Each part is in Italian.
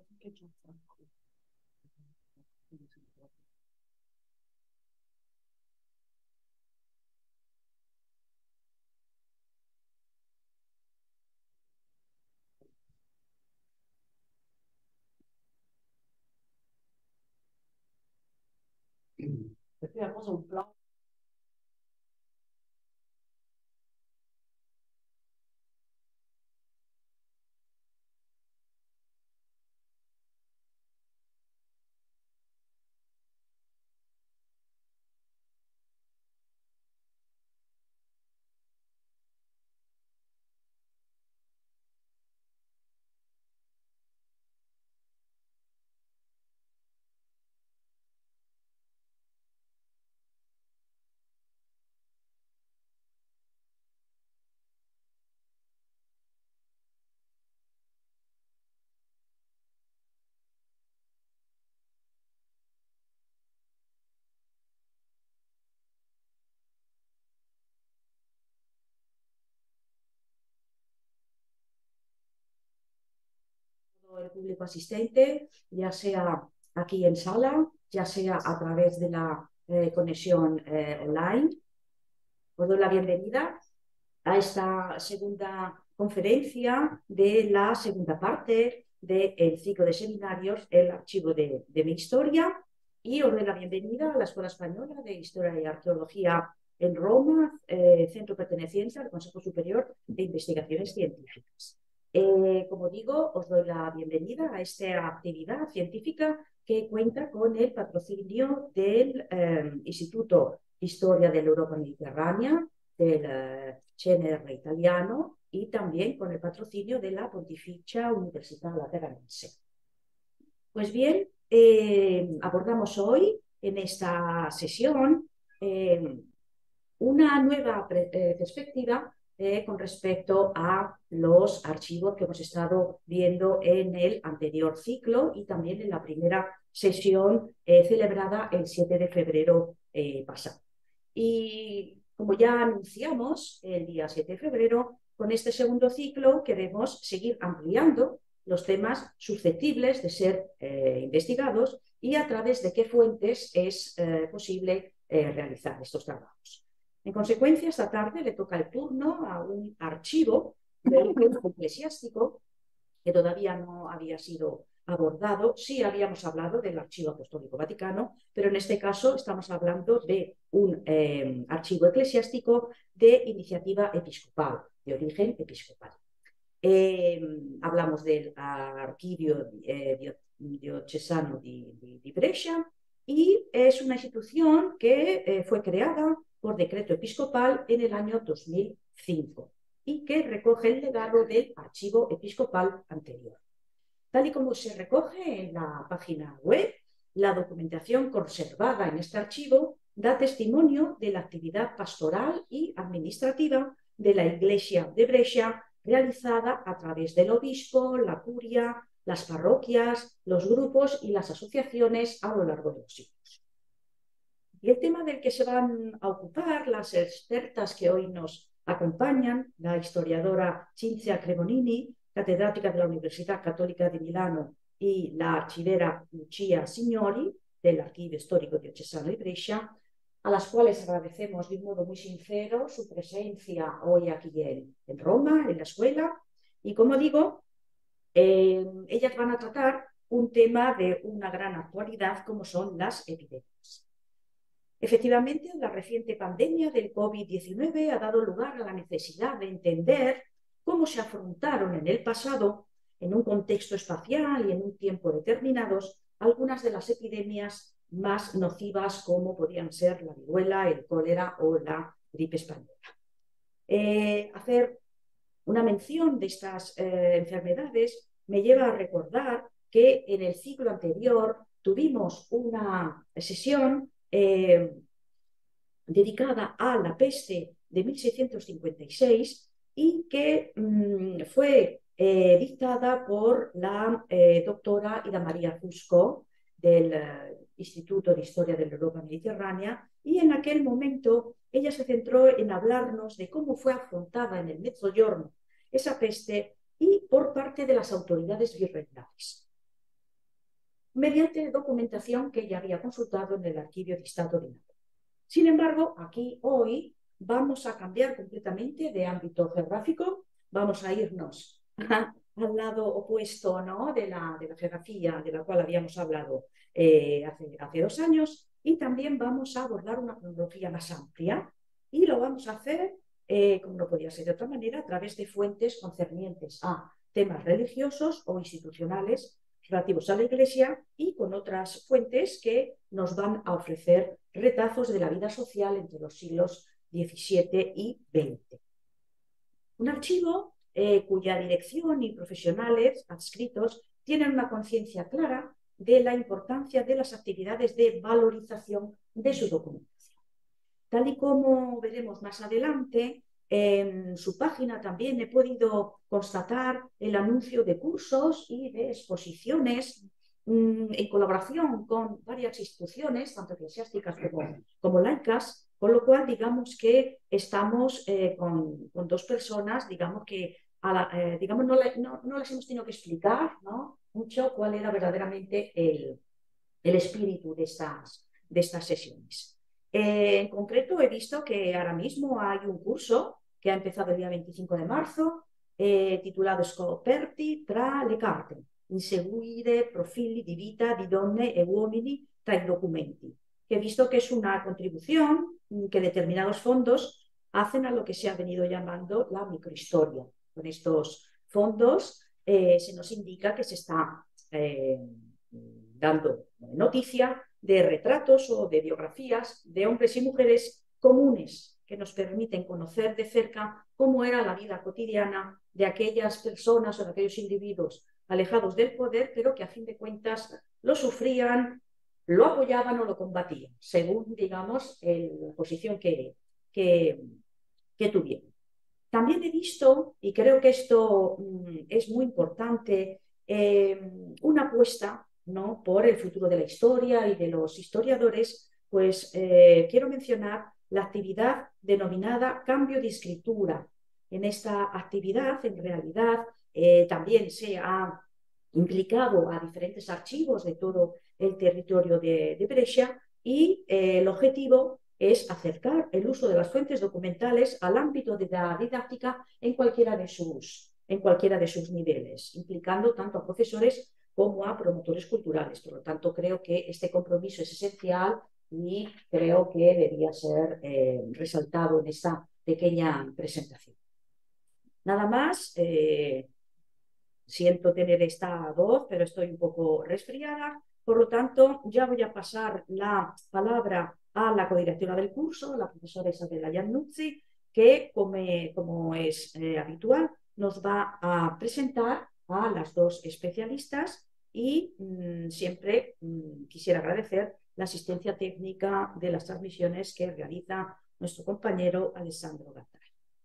Hacemos un plan. El público asistente, ya sea aquí en sala, ya sea a través de la conexión online. Os doy la bienvenida a esta segunda conferencia de la segunda parte del ciclo de seminarios, el archivo de mi historia, y os doy la bienvenida a la Escuela Española de Historia y Arqueología en Roma, centro perteneciente al Consejo Superior de Investigaciones Científicas. Como digo, os doy la bienvenida a esta actividad científica que cuenta con el patrocinio del Instituto Historia de la Europa Mediterránea, del CNR italiano, y también con el patrocinio de la Pontificia Università Lateranense. Pues bien, abordamos hoy en esta sesión una nueva perspectiva con respecto a los archivos que hemos estado viendo en el anterior ciclo y también en la primera sesión celebrada el 7 de febrero pasado. Y como ya anunciamos el día 7 de febrero, con este segundo ciclo queremos seguir ampliando los temas susceptibles de ser investigados y a través de qué fuentes es posible realizar estos trabajos. En consecuencia, esta tarde le toca el turno a un archivo del cuerpo eclesiástico que todavía no había sido abordado. Sí habíamos hablado del Archivo Apostólico Vaticano, pero en este caso estamos hablando de un archivo eclesiástico de iniciativa episcopal, de origen episcopal. Hablamos del Archivio Diocesano di Brescia, y es una institución que fue creada por decreto episcopal en el año 2005 y que recoge el legado del archivo episcopal anterior. Tal y como se recoge en la página web, la documentación conservada en este archivo da testimonio de la actividad pastoral y administrativa de la Iglesia de Brescia realizada a través del obispo, la curia, las parroquias, los grupos y las asociaciones a lo largo de los siglos. Y el tema del que se van a ocupar las expertas que hoy nos acompañan, la historiadora Cinzia Cremonini, catedrática de la Universidad Católica de Milano, y la archivera Lucia Signori, del Archivio Histórico Diocesano di Brescia, a las cuales agradecemos de un modo muy sincero su presencia hoy aquí en Roma, en la escuela. Y como digo, ellas van a tratar un tema de una gran actualidad como son las epidemias. Efectivamente, la reciente pandemia del COVID-19 ha dado lugar a la necesidad de entender cómo se afrontaron en el pasado, en un contexto espacial y en un tiempo determinados, algunas de las epidemias más nocivas como podían ser la viruela, el cólera o la gripe española. Hacer una mención de estas enfermedades me lleva a recordar que en el ciclo anterior tuvimos una sesión dedicada a la peste de 1656 y que fue dictada por la doctora Ida María Fusco del Instituto de Historia de la Europa Mediterránea, y en aquel momento ella se centró en hablarnos de cómo fue afrontada en el Mezzogiorno esa peste y por parte de las autoridades virreinales. mediante documentación que ya había consultado en el Archivio di Stato di Nápoles. Sin embargo, aquí hoy vamos a cambiar completamente de ámbito geográfico, vamos a irnos al lado opuesto, ¿no?, de la geografía de la cual habíamos hablado hace 2 años, y también vamos a abordar una cronología más amplia, y lo vamos a hacer, como no podía ser de otra manera, a través de fuentes concernientes a temas religiosos o institucionales relativos a la Iglesia, y con otras fuentes que nos van a ofrecer retazos de la vida social entre los siglos XVII y XX. Un archivo cuya dirección y profesionales adscritos tienen una conciencia clara de la importancia de las actividades de valorización de su documentación. Tal y como veremos más adelante, en su página también he podido constatar el anuncio de cursos y de exposiciones en colaboración con varias instituciones, tanto eclesiásticas como laicas, con lo cual digamos que estamos con dos personas, digamos que digamos, no les hemos tenido que explicar, ¿no?, mucho cuál era verdaderamente el espíritu de estas sesiones. En concreto, he visto que ahora mismo hay un curso que ha empezado el día 25 de marzo, titulado Scoperti tra le carte, inseguire profili di vita di donne e uomini tra i documenti, que he visto que es una contribución que determinados fondos hacen a lo que se ha venido llamando la microhistoria. Con estos fondos se nos indica que se está dando noticia de retratos o de biografías de hombres y mujeres comunes que nos permiten conocer de cerca cómo era la vida cotidiana de aquellas personas o de aquellos individuos alejados del poder, pero que a fin de cuentas lo sufrían, lo apoyaban o lo combatían, según, digamos, la posición que tuvieron. También he visto, y creo que esto es muy importante, una apuesta, ¿no?, por el futuro de la historia y de los historiadores. Pues quiero mencionar la actividad denominada cambio de escritura. En esta actividad, en realidad, también se ha implicado a diferentes archivos de todo el territorio de Brescia, y el objetivo es acercar el uso de las fuentes documentales al ámbito de la didáctica en cualquiera de sus niveles, implicando tanto a profesores como a promotores culturales. Por lo tanto, creo que este compromiso es esencial y creo que debería ser resaltado en esta pequeña presentación. Nada más, siento tener esta voz, pero estoy un poco resfriada. Por lo tanto, ya voy a pasar la palabra a la codirectora del curso, la profesora Isabella Iannuzzi, que, como es habitual, nos va a presentar a las dos especialistas, y siempre quisiera agradecer la asistencia técnica de las transmisiones que realiza nuestro compañero Alessandro Gattari.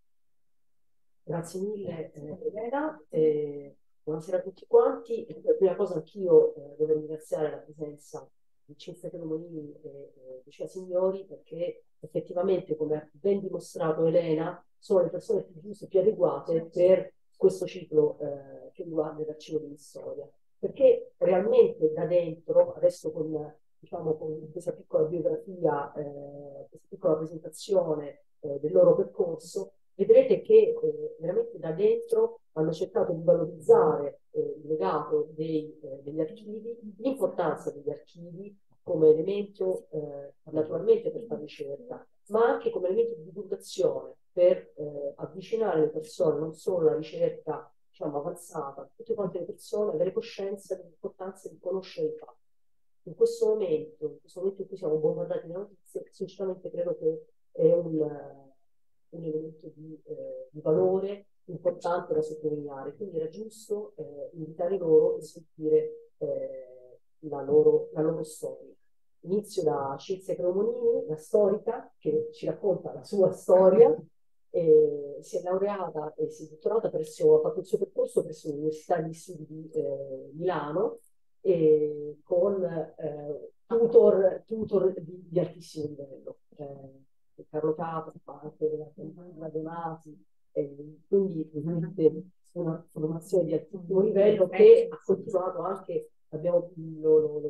Grazie mille Elena, buonasera a tutti quanti. Per prima cosa anch'io devo ringraziare la presenza di Cinzia Cremonini e Lucia Signori, perché effettivamente, come ha ben dimostrato Elena, sono le persone più giuste e più adeguate per questo ciclo che riguarda l'Archivio di Storia. Perché realmente da dentro, adesso diciamo, con questa piccola biografia, questa piccola presentazione del loro percorso, vedrete che veramente da dentro hanno cercato di valorizzare il legato degli archivi, l'importanza degli archivi come elemento naturalmente per fare ricerca, ma anche come elemento di divulgazione per avvicinare le persone non solo alla ricerca, diciamo, avanzata, tutte quante le persone avere coscienza dell'importanza di conoscere i fatti. In questo momento in cui siamo bombardati da notizie, sinceramente credo che è un elemento di valore importante da sottolineare. Quindi era giusto invitare loro e sentire la loro storia. Inizio da Cinzia Cremonini, la storica, che ci racconta la sua storia. Si è laureata e si è dottorata ha fatto il suo percorso presso l'Università degli Studi di Milano, con tutor di altissimo livello. Carlo Capo, anche la Donati, quindi veramente una formazione di altissimo livello che ha continuato anche, lo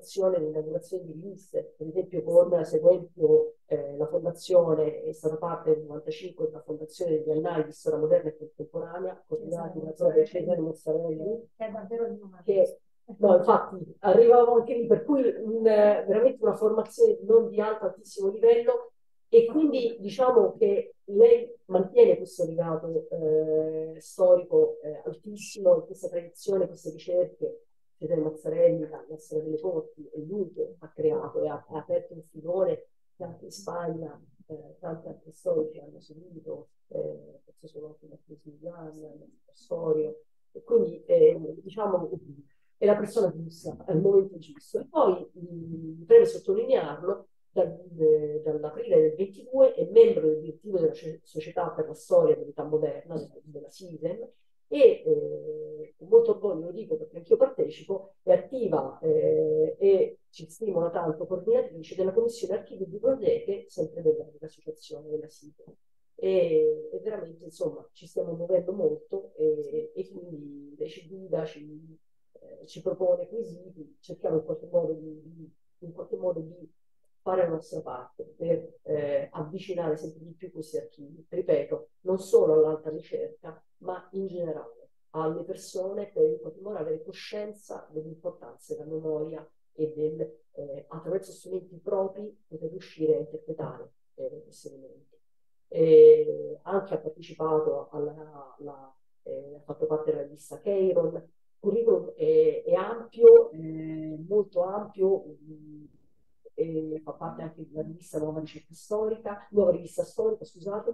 partecipazione nell'inaugurazione di riviste, per esempio con seguendo la fondazione, è stata parte del 95 della fondazione degli annali di storia moderna e contemporanea, coordinati da Cesare Mozzarelli, È davvero di una che no, infatti arrivavamo anche lì, per cui veramente una formazione non di alto, altissimo livello, e quindi diciamo che lei mantiene questo legato storico altissimo, questa tradizione, queste ricerche. Cesare Mozzarelli, la storia delle corti, è lui che ha creato e ha aperto un filone che anche in Spagna tanti altri storici hanno seguito, forse sono anche Martino Simigliani, Storio, e quindi diciamo è la persona giusta al momento giusto. E poi mi preme sottolinearlo, dall'aprile del 22 è membro del direttivo della Società per la Storia dell'Età Moderna, della SISEM, e con molto orgoglio lo dico perché anch'io partecipo, è attiva e ci stimola tanto coordinatrice della Commissione Archivi e Biblioteche, sempre dell'associazione della SISEM. E veramente insomma ci stiamo muovendo molto e quindi lei ci guida, ci propone quesiti, cerchiamo in qualche modo di fare la nostra parte per avvicinare sempre di più questi archivi, ripeto, non solo all'alta ricerca, ma in generale alle persone per in qualche modo avere coscienza dell'importanza della memoria e attraverso strumenti propri poter riuscire a interpretare questi elementi. Anche ha partecipato ha fatto parte della lista Keiron. Il curriculum è ampio, molto ampio, fa parte anche della rivista Nuova Rivista Storica, scusate,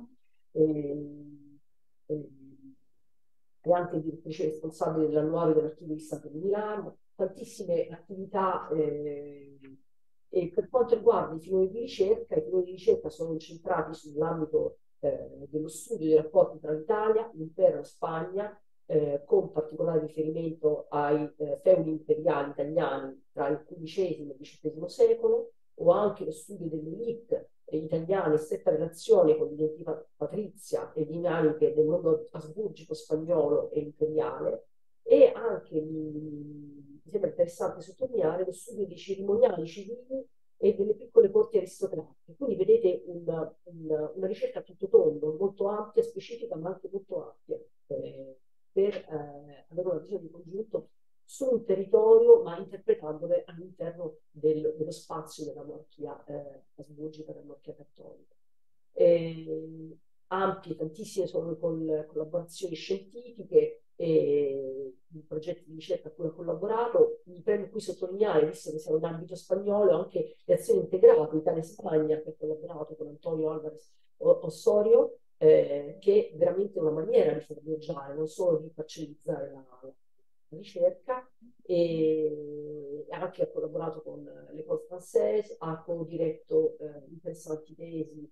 e, è anche direttrice responsabile dell'annuario dell'Archivio di Stato di Milano, tantissime attività. E per quanto riguarda i filoni di ricerca sono incentrati sull'ambito dello studio dei rapporti tra l'Italia, l'impero e la Spagna, con particolare riferimento ai feudi imperiali italiani tra il XV e il XVII secolo, o anche lo studio delle elite italiane in stretta relazione con l'identità patrizia e dinamiche del mondo asburgico spagnolo e imperiale, e anche mi sembra interessante sottolineare lo studio dei cerimoniali civili e delle piccole corti aristocratiche. Quindi vedete una ricerca a tutto tondo, molto ampia, specifica, ma anche molto ampia, per avere una visione di congiunto su un territorio, ma interpretandole all'interno dello spazio della monarchia asburgica, della monarchia cattolica. Ampie, tantissime sono le collaborazioni scientifiche e i progetti di ricerca a cui ho collaborato. Mi preme qui sottolineare, visto che siamo in ambito spagnolo, anche le azioni integrate Italia-Spagna, che ho collaborato con Antonio Alvarez Osorio, che è veramente una maniera di far viaggiare, non solo di parcellizzare la ricerca, e anche ha collaborato con l'École Française, ha co-diretto interessanti tesi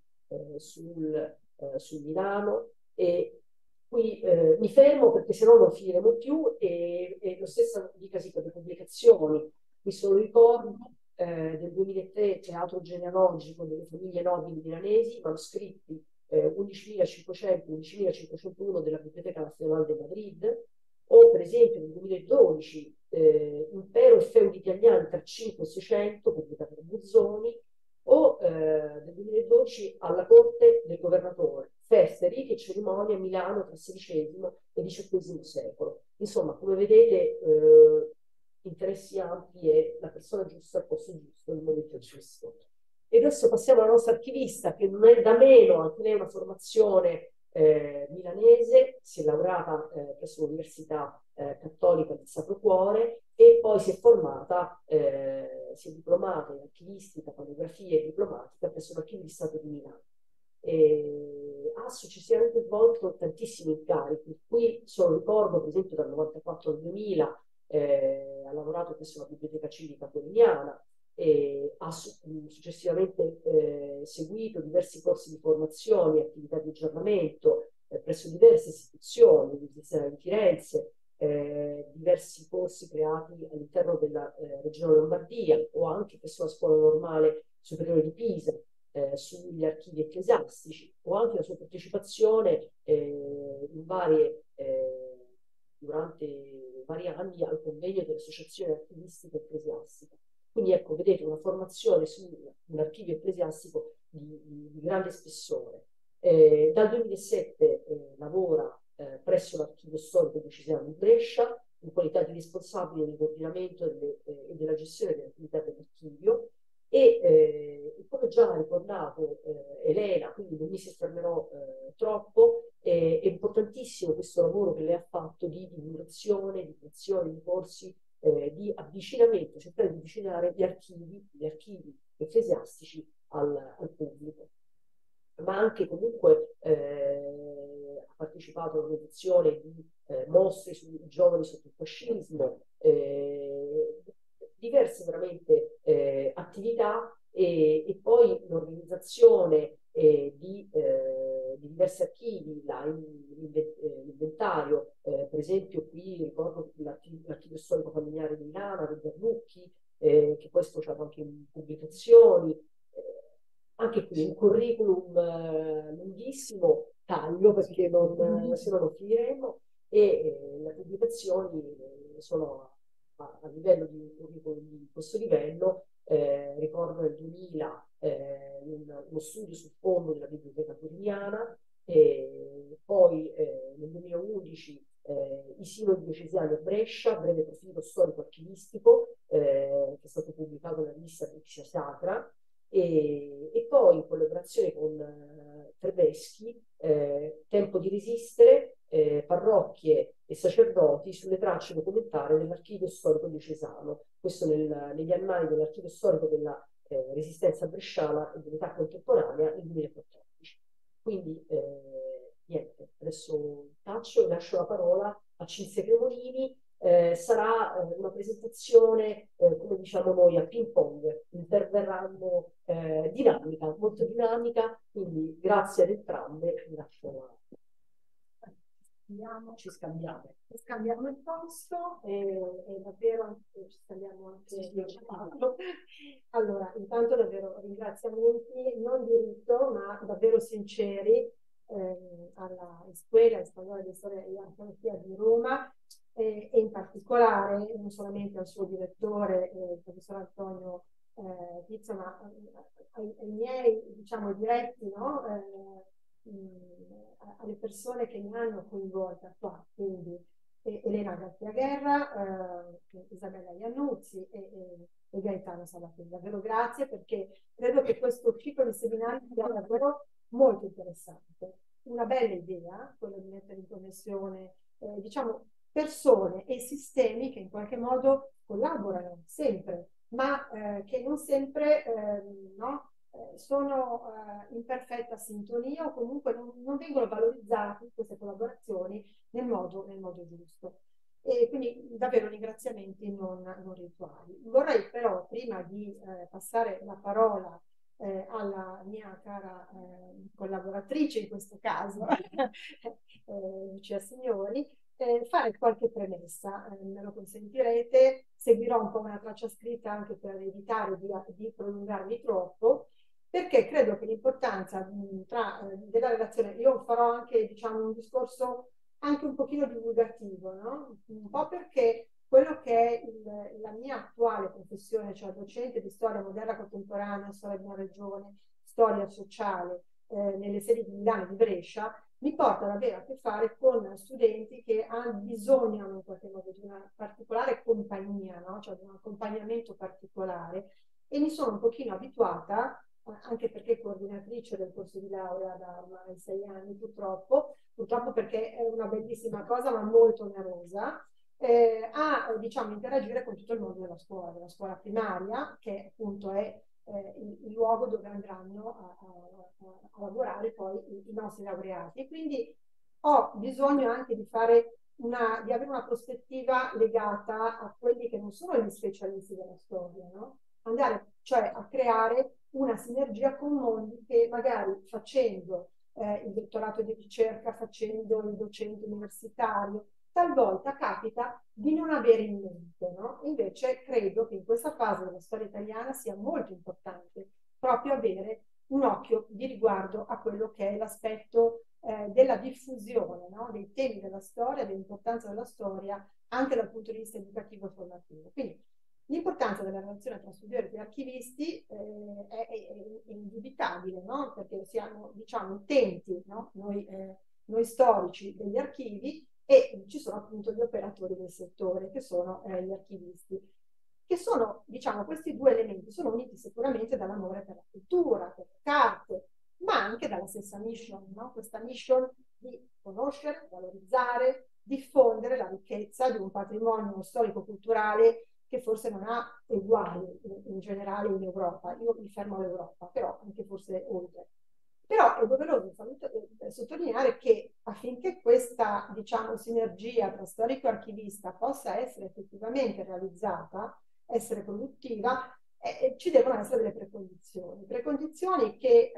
sul Milano, e qui mi fermo perché sennò non finiremo più, e lo stesso dicasi per le pubblicazioni. Mi sono ricordo del 2003 Teatro genealogico delle famiglie nobili milanesi, manoscritti 11.500, 11.501 della Biblioteca Nazionale di Madrid, o per esempio nel 2012 Impero e feudi italiani tra 5 e 600, pubblicata da Buzzoni, o nel 2012 Alla corte del governatore, feste, riti e cerimonie a Milano tra XVI e XVIII secolo. Insomma, come vedete, interessi ampi e la persona giusta al posto giusto nel momento giusto. E adesso passiamo alla nostra archivista, che non è da meno, anche lei ha una formazione milanese, si è laureata presso l'Università Cattolica del Sacro Cuore, e poi si è formata, si è diplomata in archivistica, paleografia e diplomatica presso l'Archivio di Stato di Milano. Ha successivamente svolto tantissimi incarichi. Qui solo ricordo, per esempio, dal 94 al 2000 ha lavorato presso la Biblioteca Civica Toriniana, e ha successivamente seguito diversi corsi di formazione e attività di aggiornamento presso diverse istituzioni, l'Università di Firenze, diversi corsi creati all'interno della Regione Lombardia, o anche presso la Scuola Normale Superiore di Pisa, sugli archivi ecclesiastici, o anche la sua partecipazione durante vari anni al convegno dell'Associazione Archivistica Ecclesiastica. Quindi ecco, vedete una formazione su un archivio ecclesiastico di grande spessore. Dal 2007 lavora presso l'Archivio Storico Diocesano di Brescia in qualità di responsabile del coordinamento e della gestione dell'attività dell'archivio e come già ha ricordato Elena, quindi non mi soffermerò troppo, è importantissimo questo lavoro che lei ha fatto di divulgazione, di creazione di corsi, di avvicinamento, cercare di avvicinare gli archivi ecclesiastici al pubblico. Ma anche comunque ha partecipato all'organizzazione di mostre sui giovani sotto il fascismo, diverse veramente attività e poi l'organizzazione di diversi archivi, l'inventario, per esempio qui ricordo l'archivio storico familiare di Milano, del Bernucchi, che poi è sfociato anche in pubblicazioni. Anche qui un curriculum lunghissimo, taglio perché se no non finiremo, e le pubblicazioni sono a livello di un curriculum di questo livello. Ricordo nel 2000 uno studio sul fondo della Biblioteca Toriniana, e poi nel 2011 i sinodi diocesani a Brescia, breve profilo storico-archivistico, che è stato pubblicato nella rivista Brixia Sacra, e poi in collaborazione con Trebeschi, Tempo di resistere, parrocchie e sacerdoti sulle tracce documentarie dell'archivio storico diocesano, questo negli annali dell'archivio storico della resistenza bresciana e dell'età contemporanea nel 2014. Quindi niente, adesso taccio e lascio la parola a Cinzia Cremonini. Sarà una presentazione, come diciamo noi, a ping pong, interverranno dinamica, molto dinamica, quindi grazie ad entrambe, ci scambiamo. Scambiamo il posto e davvero ci scambiamo anche il parlo. Allora, intanto davvero ringraziamenti non di rito, ma davvero sinceri alla Escuela Spagnola di Storia e Archeologia di Roma e in particolare non solamente al suo direttore, il professor Antonio Pizzo, ma ai miei, diciamo, diretti, no? Alle persone che mi hanno coinvolta qua, quindi Elena Garzia Guerra, Isabella Iannuzzi e Gaetano Sabatini. Davvero grazie, perché credo che questo ciclo di seminari sia davvero molto interessante. Una bella idea, quella di mettere in connessione diciamo, persone e sistemi che in qualche modo collaborano sempre, ma che non sempre no, sono in perfetta sintonia o comunque non vengono valorizzate queste collaborazioni nel modo giusto. E quindi davvero ringraziamenti non rituali. Vorrei però, prima di passare la parola alla mia cara collaboratrice, in questo caso, Lucia Signori, fare qualche premessa, me lo consentirete, seguirò un po' una traccia scritta anche per evitare di prolungarmi troppo, perché credo che l'importanza della relazione, io farò anche diciamo, un discorso anche un pochino divulgativo, no? Un po' perché quello che è la mia attuale professione, cioè docente di storia moderna contemporanea, storia di una regione, storia sociale, nelle sedi di Milano e di Brescia, mi porta ad avere a che fare con studenti che hanno bisogno in qualche modo di una particolare compagnia, no? Cioè di un accompagnamento particolare, e mi sono un pochino abituata, anche perché coordinatrice del corso di laurea da ormai 6 anni, purtroppo perché è una bellissima cosa ma molto onerosa, a diciamo interagire con tutto il mondo della scuola primaria, che appunto è il luogo dove andranno a lavorare poi i nostri laureati. E quindi ho bisogno anche di avere una prospettiva legata a quelli che non sono gli specialisti della storia, no? Andare cioè a creare una sinergia con mondi che magari facendo il dottorato di ricerca, facendo il docente universitario, talvolta capita di non avere in mente, no? Invece credo che in questa fase della storia italiana sia molto importante proprio avere un occhio di riguardo a quello che è l'aspetto della diffusione, no? Dei temi della storia, dell'importanza della storia anche dal punto di vista educativo e formativo. Quindi L'importanza della relazione tra studiosi e archivisti è indubitabile, no? Perché siamo, diciamo, utenti, no? Noi storici degli archivi, e ci sono appunto gli operatori del settore, che sono gli archivisti, che sono, diciamo, questi due elementi sono uniti sicuramente dall'amore per la cultura, per le carte, ma anche dalla stessa mission, no? Questa mission di conoscere, valorizzare, diffondere la ricchezza di un patrimonio storico-culturale che forse non ha uguali in generale in Europa. Io mi fermo all'Europa, però anche forse oltre. Però è doveroso sottolineare che affinché questa, diciamo, sinergia tra storico e archivista possa essere effettivamente realizzata, essere produttiva, ci devono essere delle precondizioni che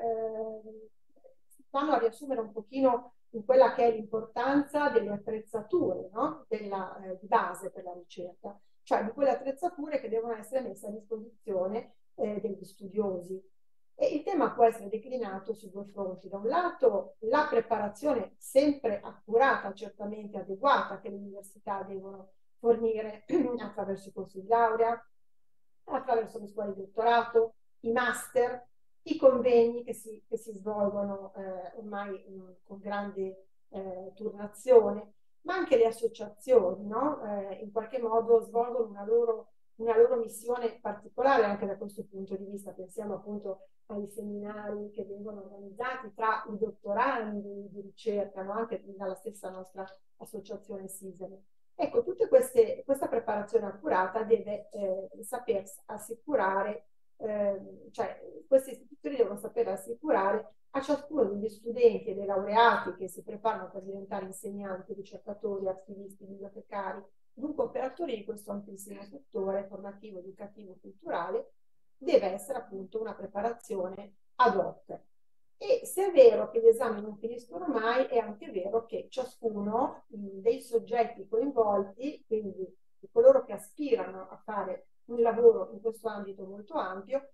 vanno a riassumere un pochino in quella che è l'importanza delle attrezzature, no? Di base per la ricerca, cioè di quelle attrezzature che devono essere messe a disposizione degli studiosi. E il tema può essere declinato su due fronti. Da un lato la preparazione sempre accurata, certamente adeguata, che le università devono fornire attraverso i corsi di laurea, attraverso le scuole di dottorato, i master, i convegni che si svolgono ormai con grande turnazione, ma anche le associazioni, no? In qualche modo svolgono una loro missione particolare anche da questo punto di vista. Pensiamo appunto ai seminari che vengono organizzati tra i dottorandi di ricerca, no? Anche dalla stessa nostra associazione SISEME. Ecco, questa preparazione accurata deve saper assicurare, cioè queste istituzioni devono saper assicurare a ciascuno degli studenti e dei laureati che si preparano per diventare insegnanti, ricercatori, archivisti, bibliotecari, dunque operatori di questo amplissimo settore formativo, educativo, culturale, deve essere appunto una preparazione ad hoc. E se è vero che gli esami non finiscono mai, è anche vero che ciascuno dei soggetti coinvolti, quindi di coloro che aspirano a fare un lavoro in questo ambito molto ampio,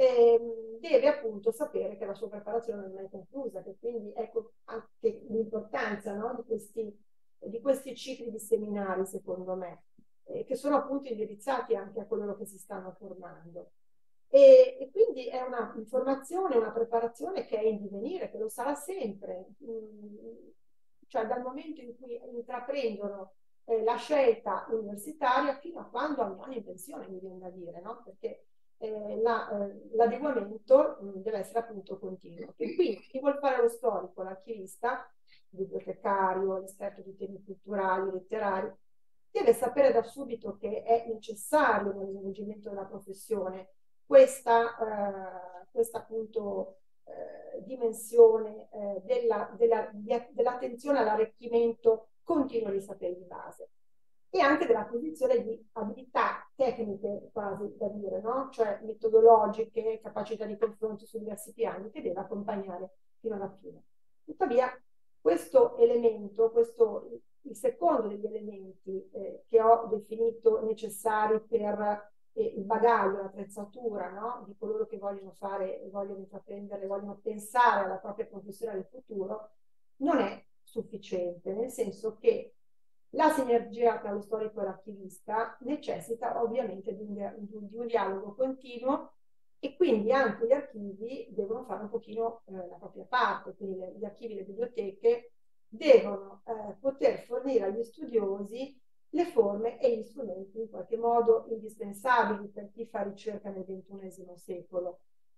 deve appunto sapere che la sua preparazione non è conclusa, che quindi ecco anche l'importanza, no, di questi cicli di seminari, secondo me, che sono appunto indirizzati anche a coloro che si stanno formando. E quindi è una informazione, una preparazione che è in divenire, che lo sarà sempre, cioè dal momento in cui intraprendono la scelta universitaria fino a quando andranno in pensione, mi viene da dire, no? Perché l'adeguamento deve essere appunto continuo. E quindi chi vuol fare lo storico, l'archivista, il bibliotecario, l'esperto di temi culturali, letterari, deve sapere da subito che è necessario nello svolgimento della professione questa appunto dimensione dell'attenzione all'arricchimento continuo dei saperi di base e anche dell'acquisizione di abilità tecniche, quasi da dire, no? Cioè metodologiche, capacità di confronto su diversi piani che deve accompagnare fino alla fine. Tuttavia, questo elemento, il secondo degli elementi che ho definito necessari per il bagaglio, l'attrezzatura, no? Di coloro che vogliono fare, vogliono intraprendere, vogliono pensare alla propria professione del futuro, non è sufficiente, nel senso che la sinergia tra lo storico e l'archivista necessita ovviamente di un dialogo continuo e quindi anche gli archivi devono fare un pochino la propria parte, quindi gli archivi e le biblioteche devono poter fornire agli studiosi le forme e gli strumenti in qualche modo indispensabili per chi fa ricerca nel XXI secolo,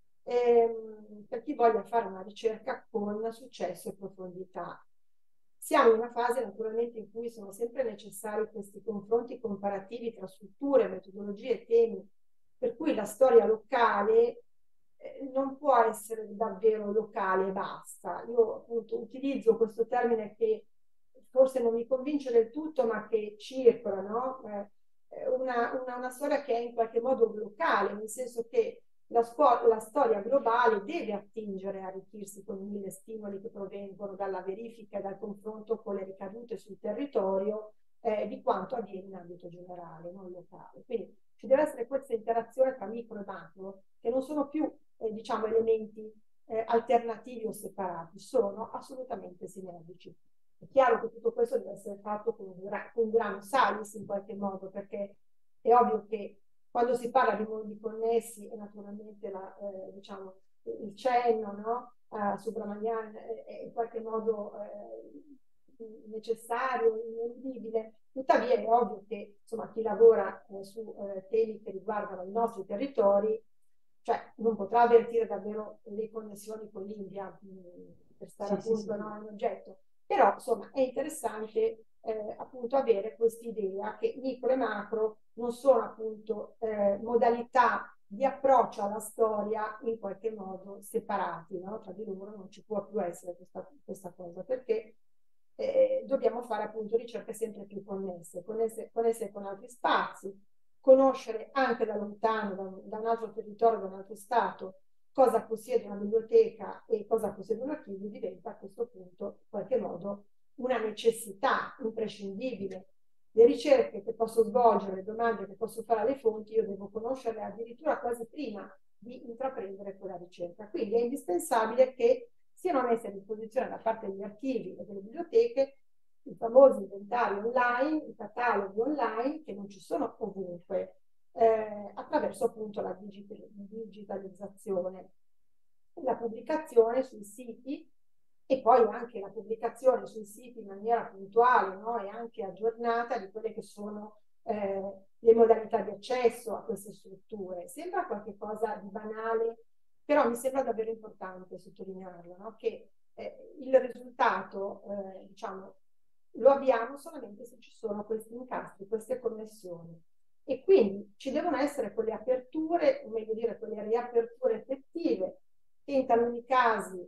per chi voglia fare una ricerca con successo e profondità. Siamo in una fase naturalmente in cui sono sempre necessari questi confronti comparativi tra strutture, metodologie e temi, per cui la storia locale non può essere davvero locale e basta. Io appunto utilizzo questo termine che forse non mi convince del tutto, ma che circola, no? Una storia che è in qualche modo locale, nel senso che la storia globale deve attingere a arricchirsi con 1000 stimoli che provengono dalla verifica e dal confronto con le ricadute sul territorio di quanto avviene in ambito generale, non locale. Quindi ci deve essere questa interazione tra micro e macro, che non sono più diciamo, elementi alternativi o separati, sono assolutamente sinergici. È chiaro che tutto questo deve essere fatto con grano salis in qualche modo, perché è ovvio che quando si parla di mondi connessi è naturalmente diciamo, il cenno, no? A Subramanian è in qualche modo necessario, ineludibile. Tuttavia è ovvio che insomma, chi lavora su temi che riguardano i nostri territori, cioè non potrà avvertire davvero le connessioni con l'India per stare appunto no, all'oggetto. Però insomma è interessante appunto avere quest'idea che micro e macro non sono appunto modalità di approccio alla storia in qualche modo separati, no? Tra di loro non ci può più essere questa cosa, perché dobbiamo fare appunto ricerche sempre più connesse con altri spazi, conoscere anche da lontano, da un altro territorio, da un altro stato, cosa possiede una biblioteca e cosa possiede un archivio, diventa a questo punto in qualche modo una necessità imprescindibile. Le ricerche che posso svolgere, le domande che posso fare alle fonti, io devo conoscerle addirittura quasi prima di intraprendere quella ricerca. Quindi è indispensabile che siano messe a disposizione da parte degli archivi e delle biblioteche i famosi inventari online, i cataloghi online, che non ci sono ovunque, attraverso appunto la digitalizzazione, la pubblicazione sui siti e poi anche la pubblicazione sui siti in maniera puntuale, no? E anche aggiornata di quelle che sono le modalità di accesso a queste strutture. Sembra qualcosa di banale, però mi sembra davvero importante sottolinearlo, no? Che il risultato, diciamo, lo abbiamo solamente se ci sono questi incastri, queste connessioni. E quindi ci devono essere quelle aperture, o meglio dire, quelle riaperture effettive, che in taluni casi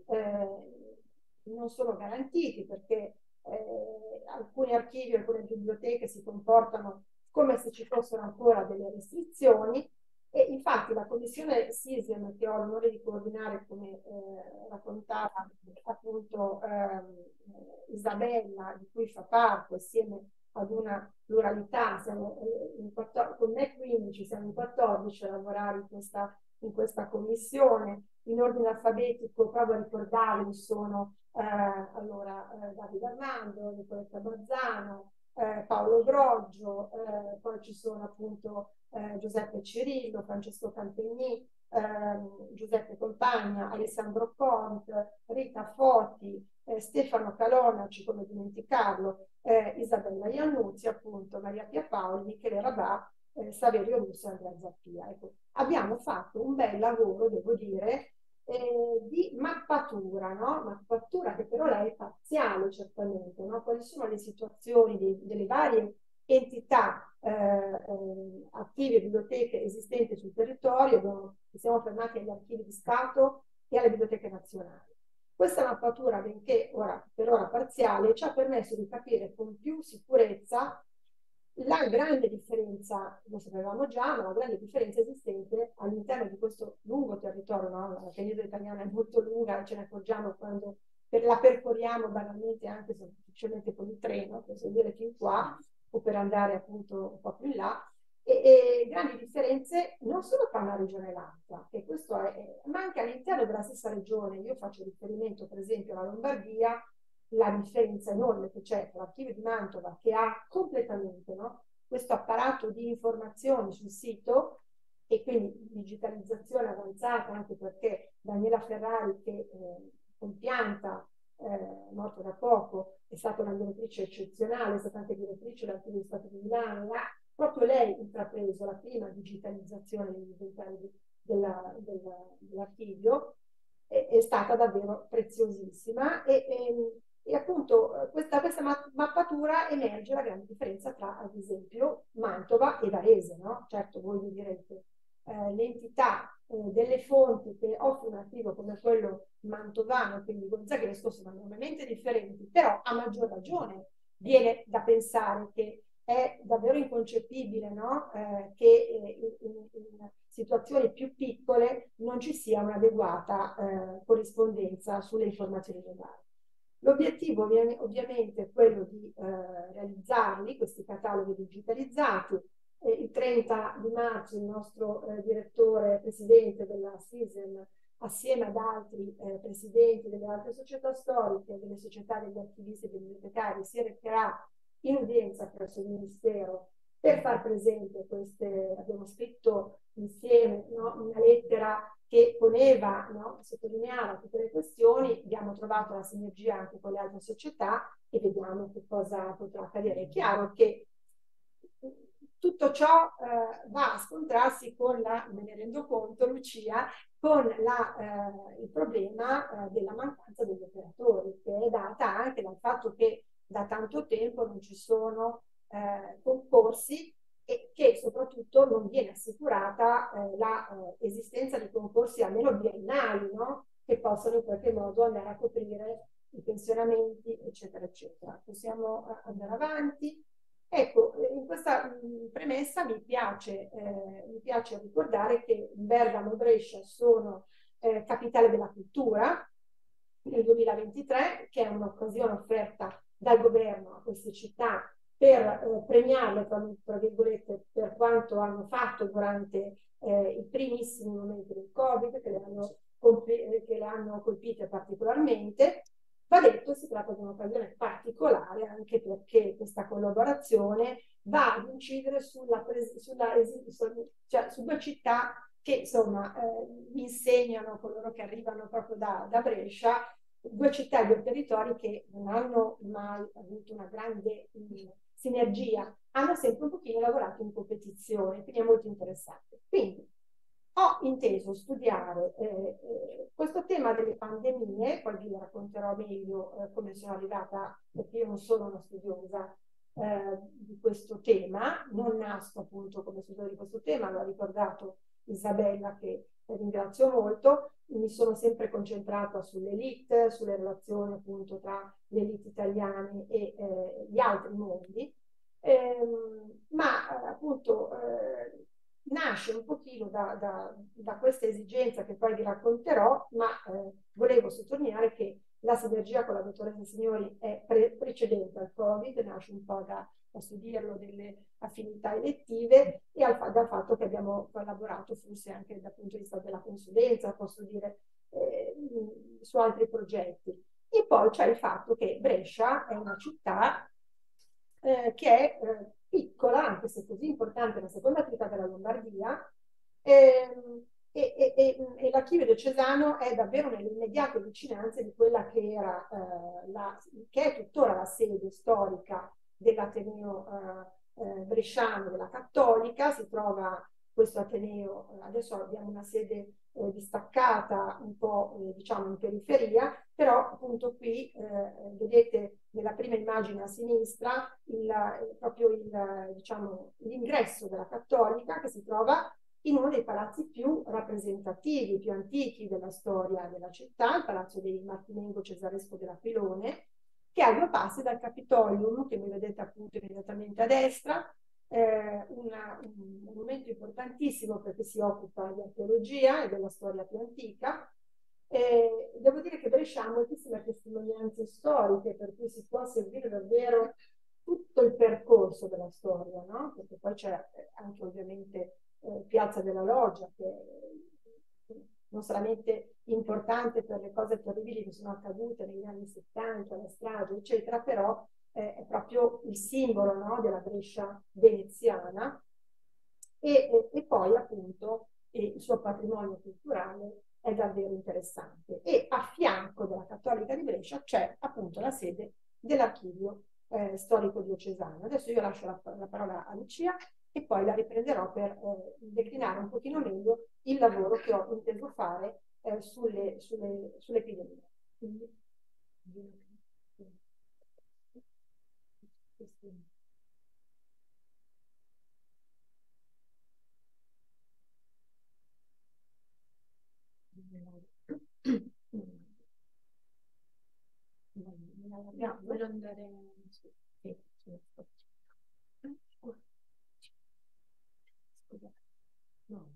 non sono garantiti perché alcuni archivi, alcune biblioteche si comportano come se ci fossero ancora delle restrizioni e infatti la commissione SISEM che ho l'onore di coordinare come raccontava appunto Isabella di cui fa parte assieme ad una pluralità, siamo con me 15, siamo in 14 a lavorare in questa commissione. In ordine alfabetico, provo a ricordarvi, sono allora Davide Armando, Nicoletta Bazzano, Paolo Broggio, poi ci sono appunto Giuseppe Cirillo, Francesco Campegni, Giuseppe Compagna, Alessandro Pont, Rita Foti, Stefano Calonaci, come dimenticarlo, Isabella Iannuzzi, appunto, Maria Pia Paoli, Michele Rabà, Saverio Russo e Andrea Zappia. Ecco, abbiamo fatto un bel lavoro, devo dire, di mappatura, no? Mappatura che però è parziale certamente, no? Quali sono le situazioni delle varie entità archivi e biblioteche esistenti sul territorio, siamo fermati agli archivi di Stato e alle biblioteche nazionali. Questa mappatura, benché per ora parziale, ci ha permesso di capire con più sicurezza la grande differenza, lo sapevamo già, ma la grande differenza esistente all'interno di questo lungo territorio, no? La penisola italiana è molto lunga, ce ne accorgiamo quando la percorriamo banalmente anche semplicemente con il treno, per sedere fin qua, o per andare appunto un po' più in là, e grandi differenze non solo tra una regione e l'altra, che questo ma anche all'interno della stessa regione. Io faccio riferimento per esempio alla Lombardia, la differenza enorme che c'è tra l'archivio di Mantova, che ha completamente questo apparato di informazioni sul sito e quindi digitalizzazione avanzata, anche perché Daniela Ferrari, che compianta, morta da poco, è stata una direttrice eccezionale, è stata anche direttrice dell'Archivio di Stato di Milano, ha proprio lei intrapreso la prima digitalizzazione degli inventari dell'archivio, è stata davvero preziosissima e appunto questa mappatura emerge la grande differenza tra, ad esempio, Mantova e Varese, no? Certo, voi mi direte, l'entità delle fonti che offre un archivio come quello mantovano, quindi gonzaghesco, sono enormemente differenti, però a maggior ragione viene da pensare che è davvero inconcepibile, no? Che in situazioni più piccole non ci sia un'adeguata corrispondenza sulle informazioni legali. L'obiettivo ovviamente è quello di realizzarli, questi cataloghi digitalizzati. Il 30 di marzo il nostro direttore presidente della SISEM, assieme ad altri presidenti delle altre società storiche, delle società degli archivisti e dei bibliotecari, si recherà in udienza presso il Ministero per far presente queste, abbiamo scritto insieme, no, una lettera che poneva, no, sottolineava tutte le questioni, abbiamo trovato la sinergia anche con le altre società e vediamo che cosa potrà accadere. È chiaro che tutto ciò va a scontrarsi con me ne rendo conto, Lucia, con il problema della mancanza degli operatori, che è data anche dal fatto che da tanto tempo non ci sono concorsi e che soprattutto non viene assicurata l'esistenza di concorsi almeno biennali, no? Che possano in qualche modo andare a coprire i pensionamenti, eccetera, eccetera. Possiamo andare avanti. Ecco, in questa premessa mi piace ricordare che Bergamo e Brescia sono capitale della cultura nel 2023, che è un'occasione offerta dal governo a queste città per premiarle, tra virgolette, per quanto hanno fatto durante i primissimi momenti del Covid, che le hanno colpite particolarmente. Va detto, si tratta di un'occasione particolare anche perché questa collaborazione va ad incidere su due città che insomma insegnano coloro che arrivano proprio da Brescia, due città e due territori che non hanno mai avuto una grande sinergia, hanno sempre un pochino lavorato in competizione, quindi è molto interessante. Quindi ho inteso studiare questo tema delle pandemie, poi vi racconterò meglio come sono arrivata, perché io non sono una studiosa di questo tema, non nasco appunto come studiosa di questo tema, l'ha ricordato Isabella che ringrazio molto, mi sono sempre concentrata sull'elite, sulle relazioni appunto tra le elite italiane e gli altri mondi, ma appunto nasce un pochino da questa esigenza che poi vi racconterò, ma volevo sottolineare che la sinergia con la dottoressa Signori è precedente al Covid, nasce un po' posso dirlo, delle affinità elettive e dal fatto che abbiamo collaborato forse anche dal punto di vista della consulenza, posso dire, su altri progetti. E poi c'è il fatto che Brescia è una città che è piccola, anche se così importante, la seconda città della Lombardia, e l'Archivio diocesano è davvero nelle immediate vicinanze di quella che era che è tuttora la sede storica dell'Ateneo bresciano della Cattolica. Si trova questo Ateneo, adesso abbiamo una sede distaccata un po' diciamo in periferia, però appunto qui vedete nella prima immagine a sinistra proprio diciamo, l'ingresso della Cattolica, che si trova in uno dei palazzi più rappresentativi, più antichi della storia della città, il palazzo dei Martinengo Cesaresco dell'Aquilone, che ha due passi dal Capitolium, che voi vedete appunto immediatamente a destra, un monumento importantissimo perché si occupa di archeologia e della storia più antica. Devo dire che Brescia ha moltissime testimonianze storiche, per cui si può seguire davvero tutto il percorso della storia, no? Perché poi c'è anche ovviamente Piazza della Loggia, che è non solamente importante per le cose terribili che sono accadute negli anni 70, la strage, eccetera, però è proprio il simbolo, no, della Brescia veneziana e poi appunto il suo patrimonio culturale è davvero interessante. E a fianco della Cattolica di Brescia c'è appunto la sede dell'Archivio storico diocesano. Adesso io lascio la parola a Lucia e poi la riprenderò per declinare un pochino meglio il lavoro che ho inteso fare sull'epidemia. Quindi, no, voglio andare su. Scusa. No.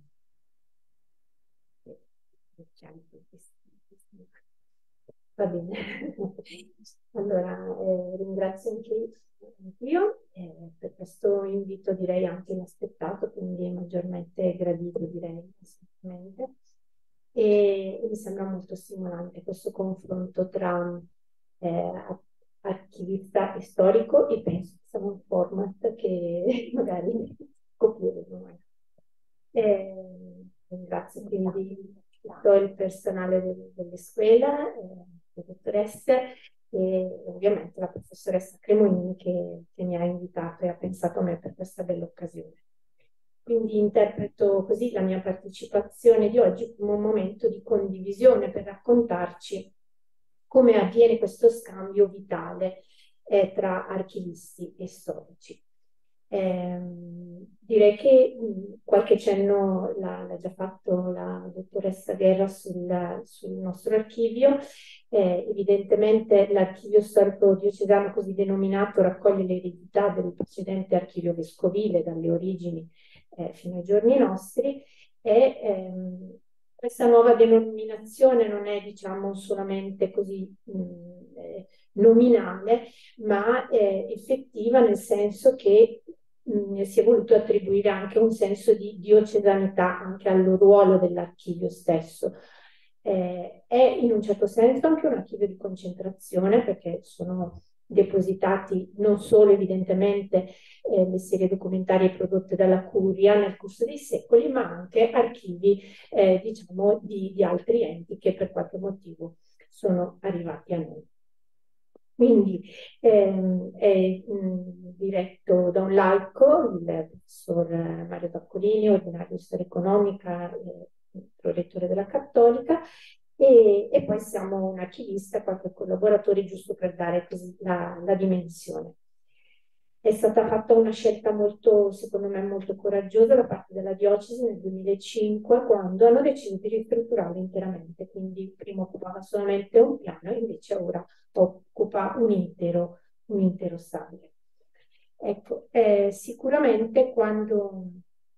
Va bene. Allora, ringrazio anch'io per questo invito, direi anche inaspettato, quindi maggiormente gradito, direi, assolutamente. E mi sembra molto stimolante questo confronto tra archivista e storico e penso che sia un format che magari copieremo. Ringrazio quindi tutto il personale delle scuole, le dottoresse e ovviamente la professoressa Cremonini che mi ha invitato e ha pensato a me per questa bella occasione. Quindi interpreto così la mia partecipazione di oggi come un momento di condivisione per raccontarci come avviene questo scambio vitale tra archivisti e storici. Direi che qualche cenno l'ha già fatto la dottoressa Guerra sul nostro archivio. Evidentemente l'archivio storico diocesano così denominato raccoglie l'eredità del precedente archivio vescovile dalle origini fino ai giorni nostri e questa nuova denominazione non è diciamo solamente così nominale ma effettiva nel senso che si è voluto attribuire anche un senso di diocesanità anche al ruolo dell'archivio stesso. È in un certo senso anche un archivio di concentrazione perché sono depositati non solo evidentemente le serie documentarie prodotte dalla Curia nel corso dei secoli, ma anche archivi diciamo di altri enti che per qualche motivo sono arrivati a noi. Quindi è diretto da un laico, il professor Mario Baccolini, ordinario di storia economica, prorettore della Cattolica, e poi siamo un archivista, qualche collaboratore, giusto per dare così la dimensione. È stata fatta una scelta molto, secondo me, molto coraggiosa da parte della diocesi nel 2005, quando hanno deciso di ristrutturarlo interamente. Quindi prima occupava solamente un piano, invece ora occupa un intero stabile. Ecco, sicuramente quando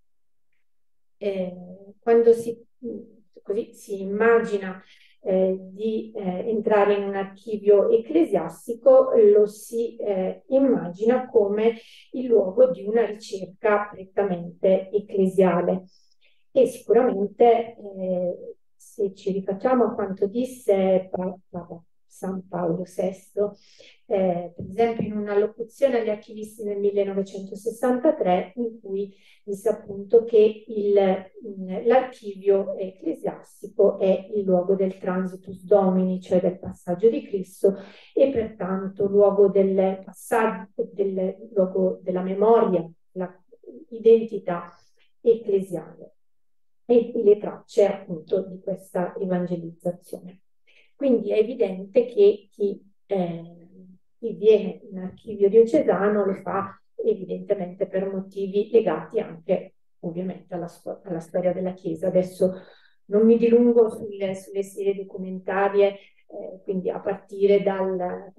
si immagina di entrare in un archivio ecclesiastico, lo si immagina come il luogo di una ricerca prettamente ecclesiale. E sicuramente se ci rifacciamo a quanto disse San Paolo VI, per esempio in una locuzione agli archivisti nel 1963, in cui disse appunto che l'archivio ecclesiastico è il luogo del transitus domini, cioè del passaggio di Cristo, e pertanto luogo del passaggio, luogo della memoria, l'identità ecclesiale e le tracce appunto di questa evangelizzazione. Quindi è evidente che chi viene in archivio diocesano lo fa evidentemente per motivi legati anche ovviamente alla storia della Chiesa. Adesso non mi dilungo sulle serie documentarie, quindi a partire dalle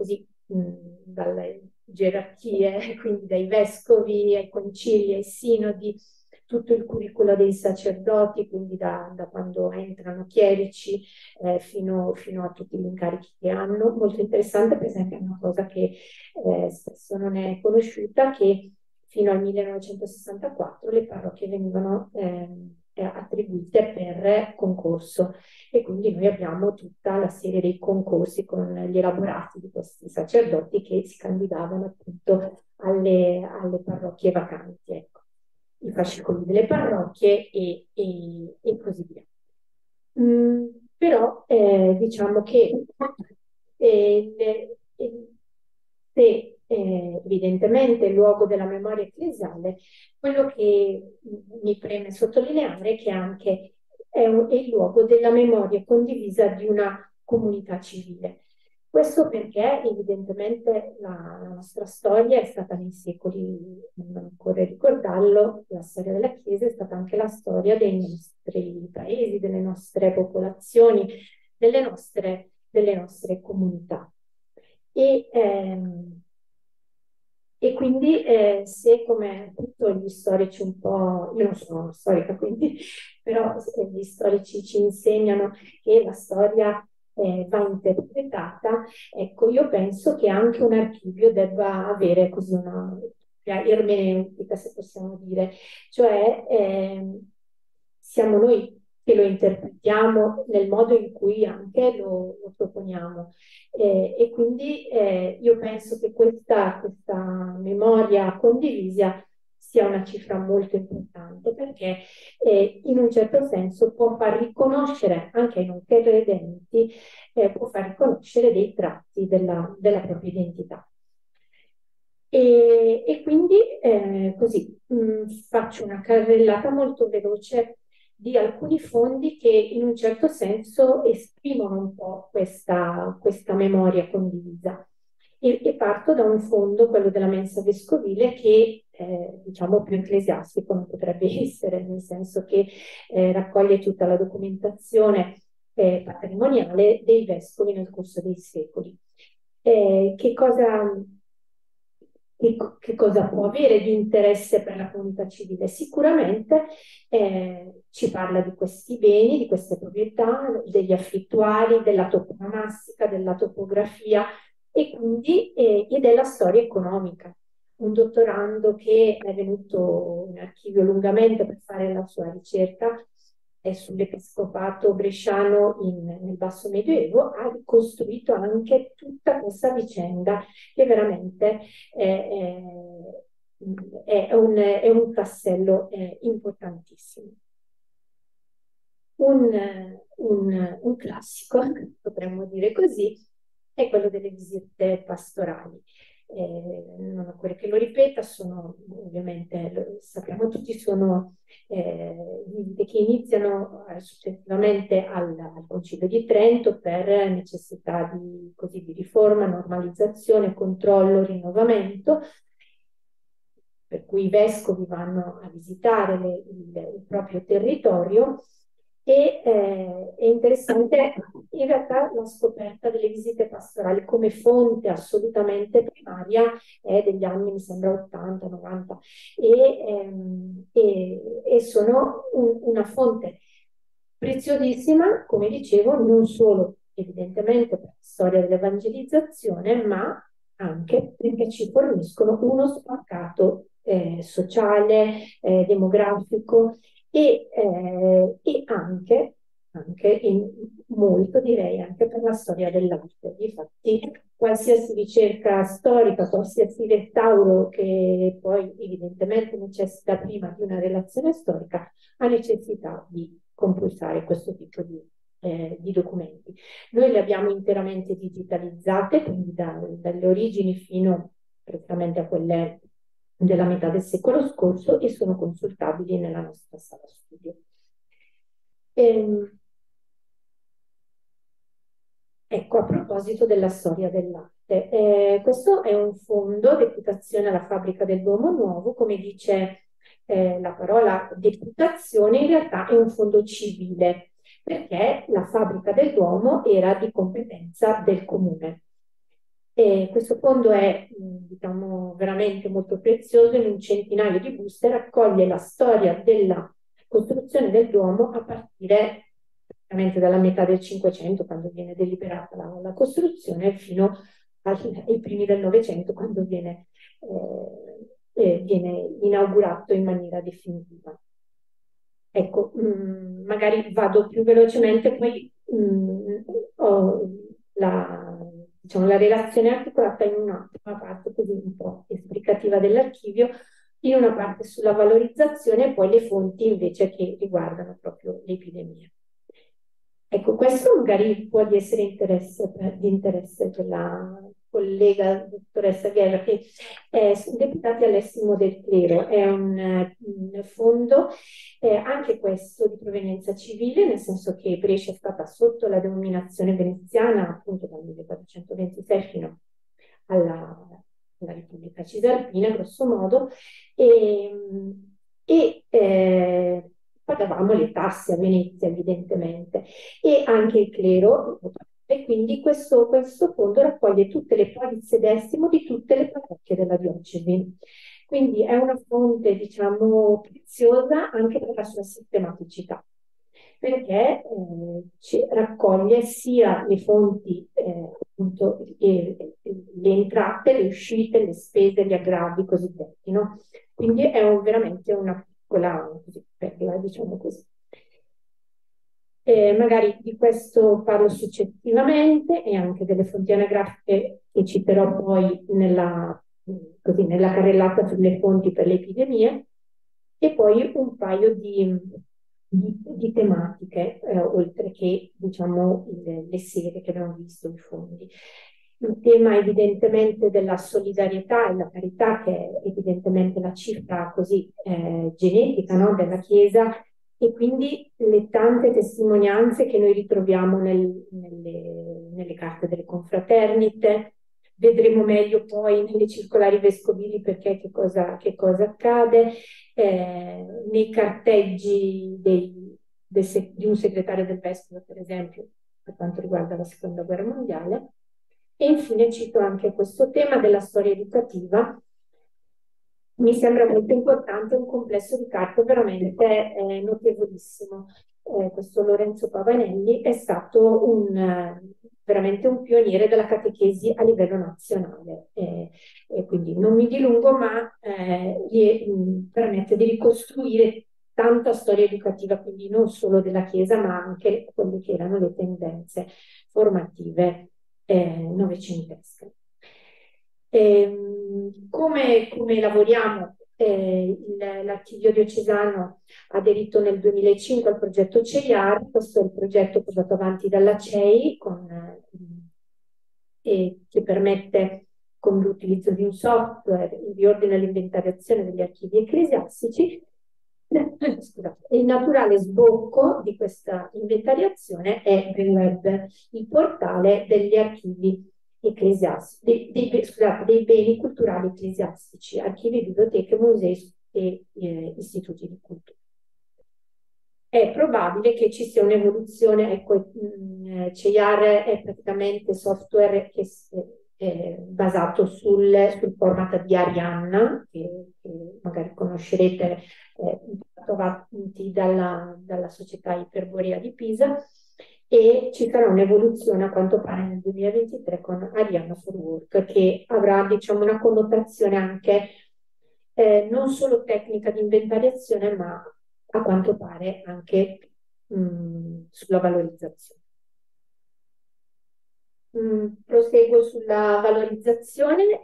gerarchie, quindi dai vescovi ai concili, ai sinodi, tutto il curriculum dei sacerdoti, quindi da quando entrano chierici fino a tutti gli incarichi che hanno. Molto interessante, per esempio, è una cosa che spesso non è conosciuta, che fino al 1964 le parrocchie venivano attribuite per concorso e quindi noi abbiamo tutta la serie dei concorsi con gli elaborati di questi sacerdoti che si candidavano appunto alle parrocchie vacanti, ecco, i fascicoli delle parrocchie e così via. Però diciamo che se evidentemente il luogo della memoria ecclesiale, quello che mi preme sottolineare è che anche è il luogo della memoria condivisa di una comunità civile. Questo perché evidentemente la nostra storia è stata nei secoli, non occorre ricordarlo, la storia della Chiesa è stata anche la storia dei nostri paesi, delle nostre popolazioni, delle nostre comunità. E quindi se come appunto gli storici un po', io non sono una storica quindi, però gli storici ci insegnano che la storia va interpretata, ecco, io penso che anche un archivio debba avere così una ermeneutica, se possiamo dire, cioè siamo noi che lo interpretiamo nel modo in cui anche lo proponiamo. E quindi io penso che questa memoria condivisa sia una cifra molto importante, perché in un certo senso può far riconoscere anche ai non credenti, può far riconoscere dei tratti della propria identità. E quindi così faccio una carrellata molto veloce di alcuni fondi che in un certo senso esprimono un po' questa memoria condivisa. E parto da un fondo, quello della mensa vescovile, che diciamo più ecclesiastico non potrebbe essere, nel senso che raccoglie tutta la documentazione patrimoniale dei vescovi nel corso dei secoli. Che cosa può avere di interesse per la comunità civile? Sicuramente ci parla di questi beni, di queste proprietà, degli affittuari, della toponomastica, della topografia e quindi e della storia economica. Un dottorando che è venuto in archivio lungamente per fare la sua ricerca sull'episcopato bresciano nel Basso Medioevo, ha ricostruito anche tutta questa vicenda che veramente è un tassello importantissimo. Un classico, potremmo dire così, è quello delle visite pastorali. Non occorre che lo ripeta, sono ovviamente, sappiamo tutti, sono visite che iniziano successivamente al Concilio di Trento per necessità di riforma, normalizzazione, controllo, rinnovamento, per cui i vescovi vanno a visitare il proprio territorio. E è interessante in realtà la scoperta delle visite pastorali come fonte assolutamente primaria degli anni, mi sembra, 80, 90, e sono una fonte preziosissima, come dicevo, non solo evidentemente per la storia dell'evangelizzazione, ma anche perché ci forniscono uno spaccato sociale, demografico e anche molto, direi, anche per la storia dell'arte. Infatti, qualsiasi ricerca storica, qualsiasi restauro che poi evidentemente necessita prima di una relazione storica, ha necessità di compulsare questo tipo di documenti. Noi le abbiamo interamente digitalizzate, quindi dalle origini fino praticamente a quelle della metà del secolo scorso, e sono consultabili nella nostra sala studio. Ecco, a proposito della storia dell'arte, questo è un fondo, Deputazione alla Fabbrica del Duomo Nuovo. Come dice la parola deputazione, in realtà è un fondo civile, perché la Fabbrica del Duomo era di competenza del comune. Questo fondo è, diciamo, veramente molto prezioso. In un centinaio di buste raccoglie la storia della costruzione del Duomo a partire praticamente dalla metà del Cinquecento, quando viene deliberata la costruzione, fino ai primi del Novecento, quando viene inaugurato in maniera definitiva. Ecco, magari vado più velocemente, poi ho la relazione articolata in una parte così un po' esplicativa dell'archivio, in una parte sulla valorizzazione e poi le fonti invece che riguardano proprio l'epidemia. Ecco, questo magari può di essere di interesse della collega dottoressa Guerra, che è Deputati all'estimo del clero. È un fondo, anche questo di provenienza civile, nel senso che Brescia è stata sotto la denominazione veneziana appunto dal 1426 fino alla Repubblica Cisalpina, grosso modo, pagavamo le tasse a Venezia, evidentemente, e anche il clero, e quindi questo fondo raccoglie tutte le polizze d'estimo di tutte le parrocchie della diocesi. Quindi è una fonte, diciamo, preziosa anche per la sua sistematicità, perché raccoglie sia le fonti, appunto, le entrate, le uscite, le spese, gli aggravi cosiddetti, no? Quindi è veramente una piccola perla, diciamo così. Magari di questo parlo successivamente e anche delle fonti anagrafiche che citerò poi nella carrellata sulle fonti per le epidemie e poi un paio di tematiche, oltre che diciamo le serie che abbiamo visto, i fondi. Il tema evidentemente della solidarietà e la carità, che è evidentemente la cifra così genetica, no, della Chiesa, e quindi le tante testimonianze che noi ritroviamo nelle carte delle confraternite. Vedremo meglio poi nelle circolari vescovili perché che cosa accade, nei carteggi di un segretario del vescovo, per esempio, per quanto riguarda la Seconda Guerra Mondiale. E infine cito anche questo tema della storia educativa. Mi sembra molto importante, un complesso di carte veramente notevolissimo. Questo Lorenzo Pavanelli è stato veramente un pioniere della catechesi a livello nazionale. E quindi non mi dilungo, ma gli permette di ricostruire tanta storia educativa, quindi non solo della Chiesa, ma anche quelle che erano le tendenze formative novecentesche. Come lavoriamo? L'Archivio Diocesano ha aderito nel 2005 al progetto CEIAR. Questo è il progetto portato avanti dalla CEI che permette, con l'utilizzo di un software, il riordino e l'inventariazione degli archivi ecclesiastici. Scusate. Il naturale sbocco di questa inventariazione è il web, il portale degli archivi ecclesiastici, dei beni culturali ecclesiastici, archivi, biblioteche, musei e istituti di cultura. È probabile che ci sia un'evoluzione, ecco, CEIAR è praticamente software che è basato sul format di Arianna, che magari conoscerete, trovati dalla società Iperborea di Pisa, e ci sarà un'evoluzione a quanto pare nel 2023 con Arianna for Work, che avrà, diciamo, una connotazione anche non solo tecnica di inventariazione, ma a quanto pare anche sulla valorizzazione. Proseguo sulla valorizzazione.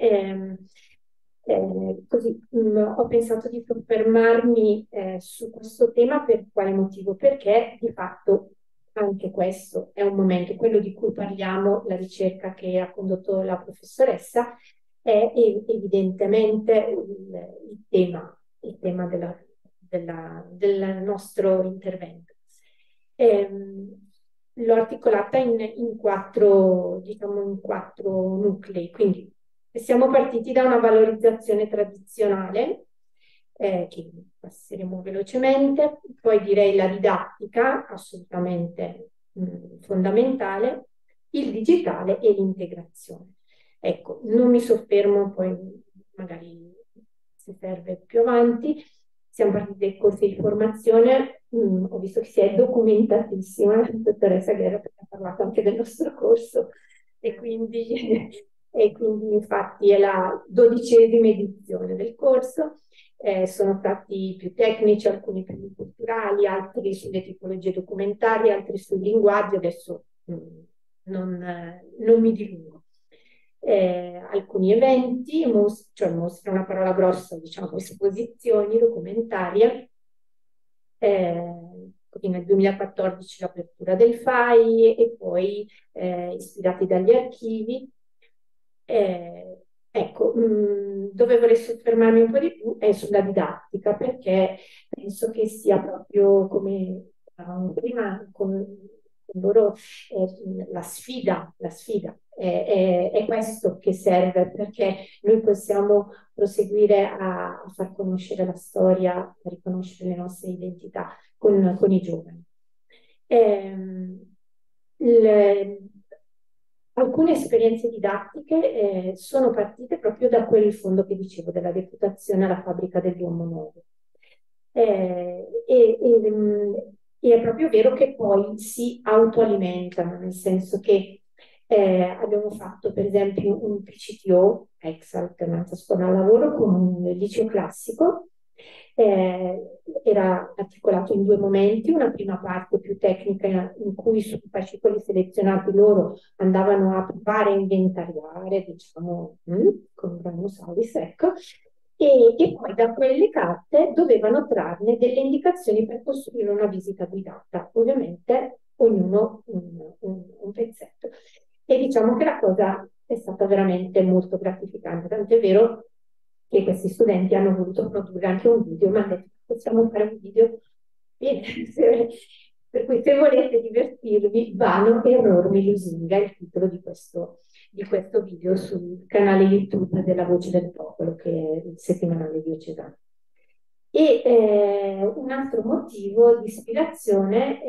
Così ho pensato di soffermarmi su questo tema. Per quale motivo? Perché di fatto anche questo è un momento, quello di cui parliamo, la ricerca che ha condotto la professoressa, è evidentemente il tema del nostro intervento. L'ho articolata in quattro nuclei, quindi siamo partiti da una valorizzazione tradizionale, che passeremo velocemente, poi direi la didattica, assolutamente fondamentale, il digitale e l'integrazione. Ecco, non mi soffermo, poi magari se serve più avanti. Siamo partiti dai corsi di formazione, ho visto che si è documentatissima la dottoressa Guerra, perché ha parlato anche del nostro corso, e quindi infatti è la 12ª edizione del corso. Sono stati più tecnici, alcuni più culturali, altri sulle tipologie documentarie, altri sui linguaggi. Adesso non mi dilungo. Alcuni eventi, cioè mostra una parola grossa, diciamo, esposizioni documentarie. Quindi nel 2014 l'apertura del FAI e poi ispirati dagli archivi. Ecco, dove vorrei soffermarmi un po' di più è sulla didattica, perché penso che sia proprio come prima con loro la sfida è questo che serve, perché noi possiamo proseguire a far conoscere la storia, a riconoscere le nostre identità con i giovani. Alcune esperienze didattiche sono partite proprio da quel fondo che dicevo, della deputazione alla fabbrica dell'uomo nuovo. E è proprio vero che poi si autoalimentano, nel senso che abbiamo fatto per esempio un PCTO, ex alternanza scuola lavoro, con un liceo classico, Era articolato in due momenti, una prima parte più tecnica in cui su fascicoli selezionati loro andavano a provare a inventariare, diciamo, con un Brammosaurus, ecco, e poi da quelle carte dovevano trarne delle indicazioni per costruire una visita guidata, ovviamente ognuno un pezzetto. E diciamo che la cosa è stata veramente molto gratificante, tanto è vero che questi studenti hanno voluto produrre anche un video, ma hanno detto possiamo fare un video? Bene, per cui se volete divertirvi, Vano Error Lusinga è il titolo di questo video sul canale YouTube della Voce del Popolo, che è il settimanale diocesano. E un altro motivo di ispirazione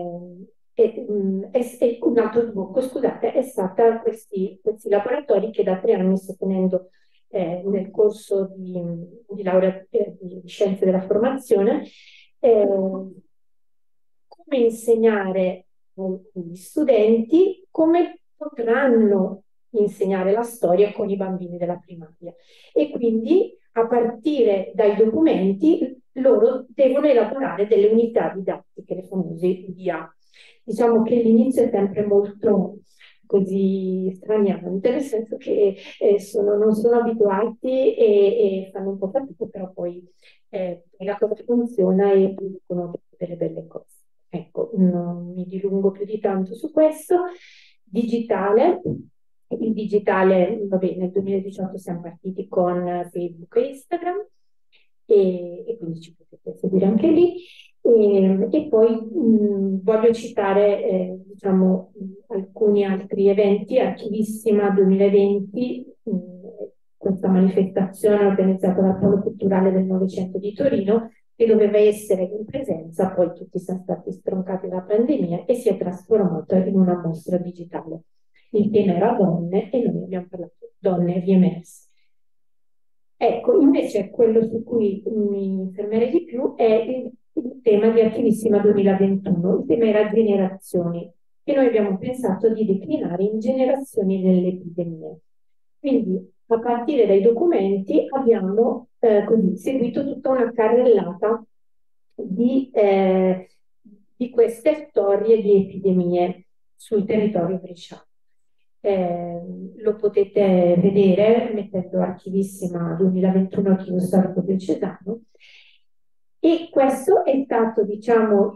un altro sbocco, scusate, è stata questi laboratori che da 3 anni sto tenendo nel corso di laurea di scienze della formazione, come insegnare agli studenti come potranno insegnare la storia con i bambini della primaria. E quindi a partire dai documenti loro devono elaborare delle unità didattiche, le famose UDA. Diciamo che l'inizio è sempre molto così straniante, nel senso che non sono abituati e fanno un po' fatica, però poi la cosa funziona e producono delle belle cose. Ecco, non mi dilungo più di tanto su questo. Digitale. Il digitale, vabbè, nel 2018 siamo partiti con Facebook e Instagram e quindi ci potete seguire anche lì. E poi voglio citare diciamo, alcuni altri eventi. Archivissima 2020, questa manifestazione organizzata dal Polo Culturale del Novecento di Torino, che doveva essere in presenza, poi tutti sono stati stroncati dalla pandemia e si è trasformata in una mostra digitale. Il tema era donne e noi abbiamo parlato donne riemerse. Ecco, invece quello su cui mi fermerei di più è il tema di Archivissima 2021. Il tema era generazioni e noi abbiamo pensato di declinare in generazioni nelle epidemie. Quindi a partire dai documenti abbiamo così, seguito tutta una carrellata di queste storie di epidemie sul territorio bresciano. Lo potete vedere mettendo Archivissima 2021 Archivio Storico Diocesano. E questo è stato, diciamo,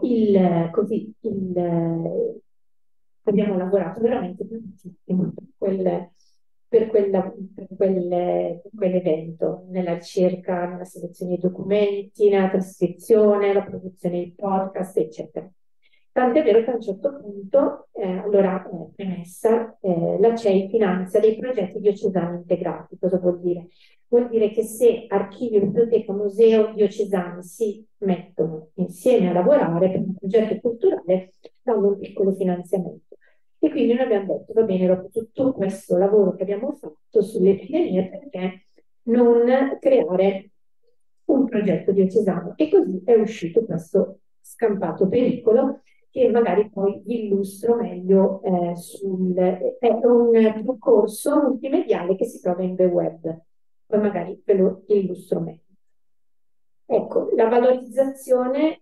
abbiamo lavorato veramente tantissimo per quell'evento, nella ricerca, nella selezione dei documenti, nella trascrizione, la produzione di podcast, eccetera. Tant'è vero che a un certo punto, premessa, la CEI finanzia dei progetti diocesani integrati. Cosa vuol dire? Vuol dire che se archivio, biblioteca, museo diocesani si mettono insieme a lavorare per un progetto culturale, danno un piccolo finanziamento. E quindi noi abbiamo detto, va bene, dopo tutto questo lavoro che abbiamo fatto sulle epidemie, perché non creare un progetto diocesano? E così è uscito questo scampato pericolo, che magari poi vi illustro meglio è un percorso multimediale che si trova in The Web, poi magari ve lo illustro meglio. Ecco, la valorizzazione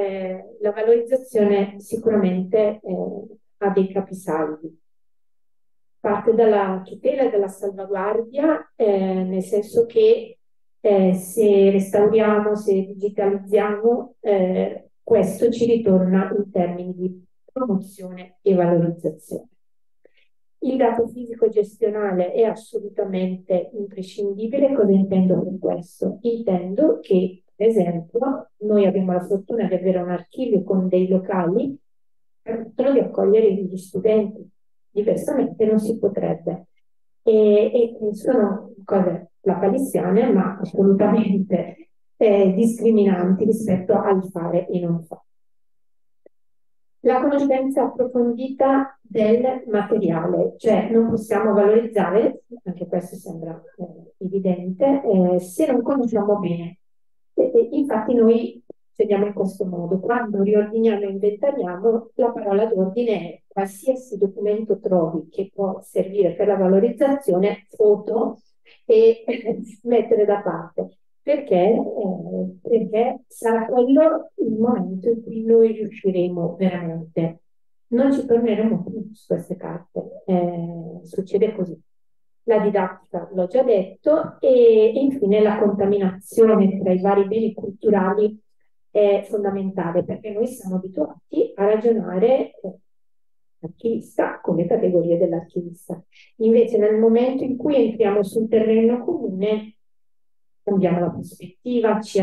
sicuramente ha dei capisaldi. Parte dalla tutela e dalla salvaguardia, nel senso che se restauriamo, se digitalizziamo, questo ci ritorna in termini di promozione e valorizzazione. Il dato fisico gestionale è assolutamente imprescindibile. Cosa intendo per questo? Intendo che, per esempio, noi abbiamo la fortuna di avere un archivio con dei locali che permettono di accogliere gli studenti, diversamente non si potrebbe. E sono cose lapalissiane, ma assolutamente discriminanti rispetto al fare e non fare. La conoscenza approfondita del materiale, cioè non possiamo valorizzare, anche questo sembra evidente, se non conosciamo bene. Infatti noi insegniamo in questo modo: quando riordiniamo e inventariamo, la parola d'ordine è qualsiasi documento trovi che può servire per la valorizzazione, foto e mettere da parte. perché sarà quello il momento in cui noi riusciremo veramente. Non ci torneremo più su queste carte, succede così. La didattica, l'ho già detto, e infine la contaminazione tra i vari beni culturali è fondamentale perché noi siamo abituati a ragionare archivista con le categorie dell'archivista. Invece nel momento in cui entriamo sul terreno comune cambiamo la prospettiva, ci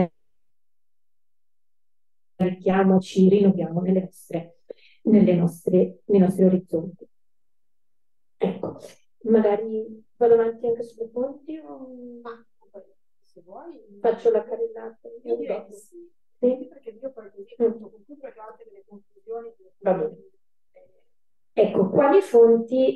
arricchiamo, ci rinnoviamo nei nostri orizzonti. Ecco, magari vado avanti anche sulle fonti o Ma se vuoi, faccio la carrellata? io direi che sì. Sì? Perché io poi così posso concludere anche delle conclusioni. Va bene. Ecco, quali fonti?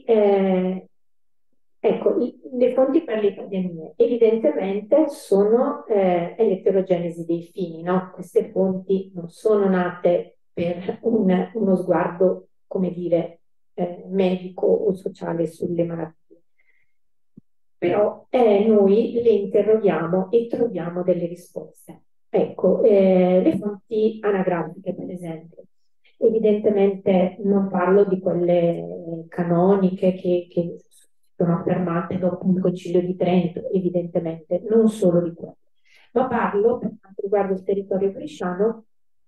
Ecco, le fonti per le epidemie evidentemente sono è l'eterogenesi dei fini, no? Queste fonti non sono nate per uno sguardo, come dire, medico o sociale sulle malattie. Però noi le interroghiamo e troviamo delle risposte. Ecco, le fonti anagrafiche, per esempio. Evidentemente non parlo di quelle canoniche che sono affermate dopo il Concilio di Trento, evidentemente, non solo di quelle, ma parlo, per quanto riguarda il territorio bresciano,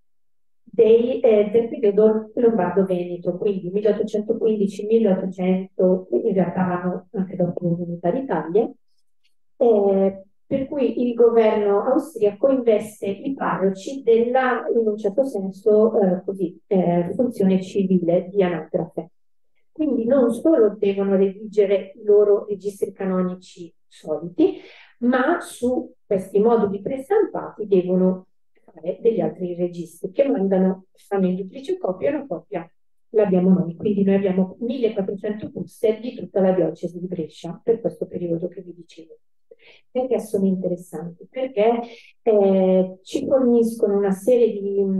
del periodo lombardo-veneto, quindi 1815-1800, in realtà vanno anche dopo l'unità d'Italia, per cui il governo austriaco investe i parroci della, in un certo senso, funzione civile di anagrafe. Quindi non solo devono redigere i loro registri canonici soliti, ma su questi moduli prestampati devono fare degli altri registri che fanno in duplice copia e una copia l'abbiamo noi. Quindi noi abbiamo 1400 buste di tutta la diocesi di Brescia per questo periodo che vi dicevo. Perché sono interessanti? Perché ci forniscono una serie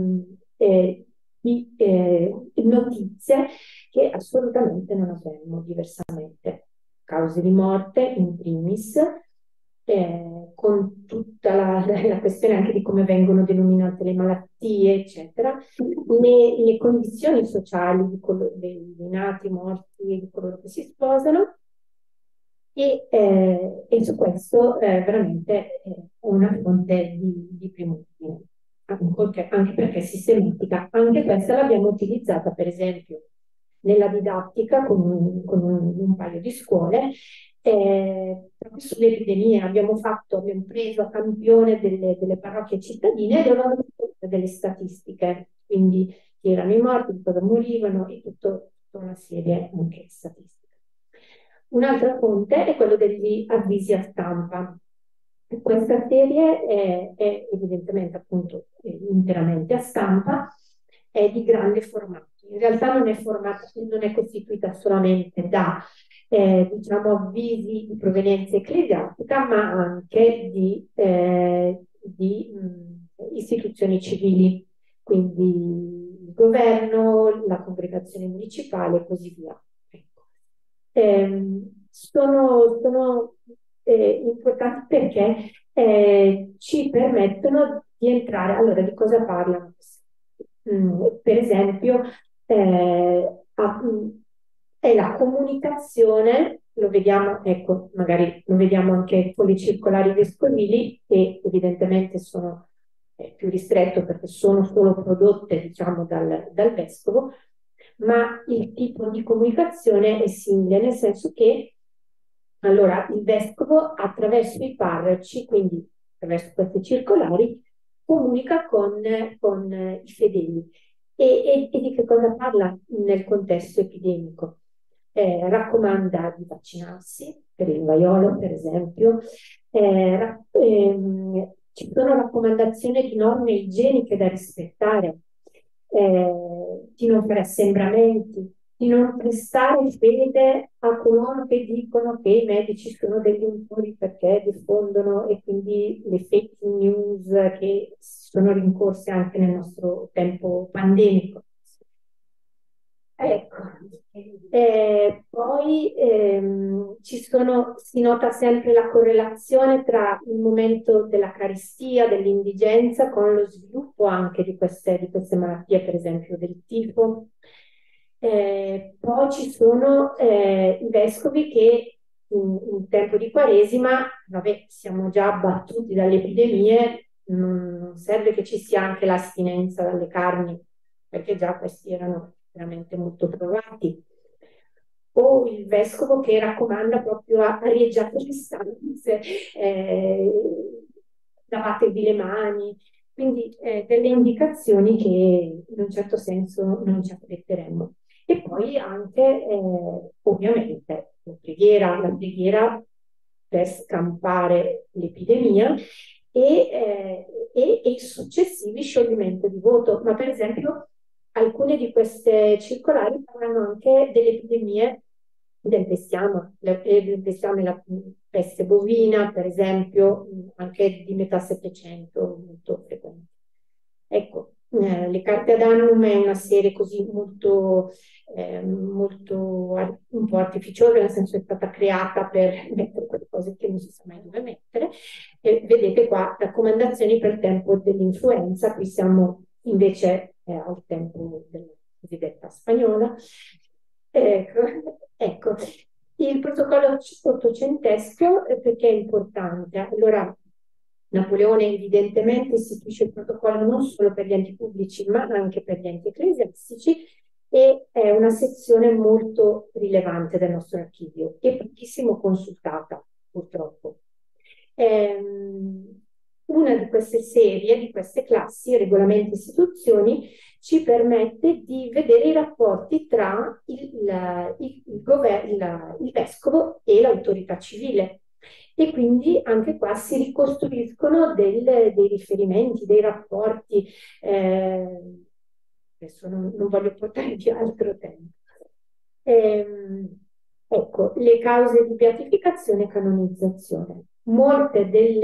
di notizie che assolutamente non avremmo diversamente. Cause di morte in primis, con tutta la questione anche di come vengono denominate le malattie, eccetera, le condizioni sociali dei nati, morti e di coloro che si sposano, e su questo veramente è una fonte di primo ordine, anche perché è sistematica. Anche questa l'abbiamo utilizzata, per esempio, nella didattica con un paio di scuole, proprio sulle epidemie. Abbiamo preso a campione delle parrocchie cittadine e avevamo fatto delle statistiche, quindi chi erano i morti, di cosa morivano e tutta una serie anche statistica. Un'altra fonte è quello degli avvisi a stampa. Questa serie è evidentemente appunto interamente a stampa, è di grande formato. In realtà non è costituita solamente da diciamo avvisi di provenienza ecclesiastica, ma anche di istituzioni civili, quindi il governo, la congregazione municipale e così via. Sono importanti perché ci permettono di entrare. Allora, di cosa parlano? Per esempio, è la comunicazione, lo vediamo, ecco, magari lo vediamo anche con le circolari vescovili, che evidentemente sono più ristretto perché sono solo prodotte, diciamo, dal vescovo, ma il tipo di comunicazione è simile, nel senso che allora il vescovo attraverso i parroci, quindi attraverso queste circolari, comunica con i fedeli. E di che cosa parla nel contesto epidemico? Raccomanda di vaccinarsi per il vaiolo, per esempio, ci sono raccomandazioni di norme igieniche da rispettare, di non fare assembramenti, di non prestare fede a coloro che dicono che i medici sono degli untori perché diffondono, e quindi le fake news che sono rincorse anche nel nostro tempo pandemico. Ecco. Poi si nota sempre la correlazione tra il momento della carestia, dell'indigenza, con lo sviluppo anche di queste malattie, per esempio del tifo. Poi ci sono i vescovi che in tempo di Quaresima, vabbè, siamo già abbattuti dalle epidemie, non serve che ci sia anche l'astinenza dalle carni, perché già questi erano veramente molto provati. O il vescovo che raccomanda proprio a arieggiare le stanze, lavatevi le mani, quindi delle indicazioni che in un certo senso non ci aspetteremmo. E poi anche, ovviamente, la preghiera per scampare l'epidemia e i successivi scioglimenti di voto. Ma per esempio alcune di queste circolari parlano anche delle epidemie del bestiame, la peste bovina, per esempio, anche di metà Settecento, molto frequente. Ecco, le carte ad annum è una serie così molto un po' artificiosa, nel senso è stata creata per mettere quelle cose che non si sa mai dove mettere. E vedete qua raccomandazioni per il tempo dell'influenza, qui siamo invece al tempo della cosiddetta spagnola. Ecco, il protocollo ottocentesco perché è importante? Allora, Napoleone evidentemente istituisce il protocollo non solo per gli enti pubblici, ma anche per gli enti ecclesiastici e è una sezione molto rilevante del nostro archivio e pochissimo consultata, purtroppo. Una di queste serie, di queste classi, regolamenti e istituzioni, ci permette di vedere i rapporti tra il vescovo e l'autorità civile. E quindi anche qua si ricostruiscono dei riferimenti, dei rapporti. Adesso non voglio portare via altro tempo. Ecco, le cause di beatificazione e canonizzazione. Molte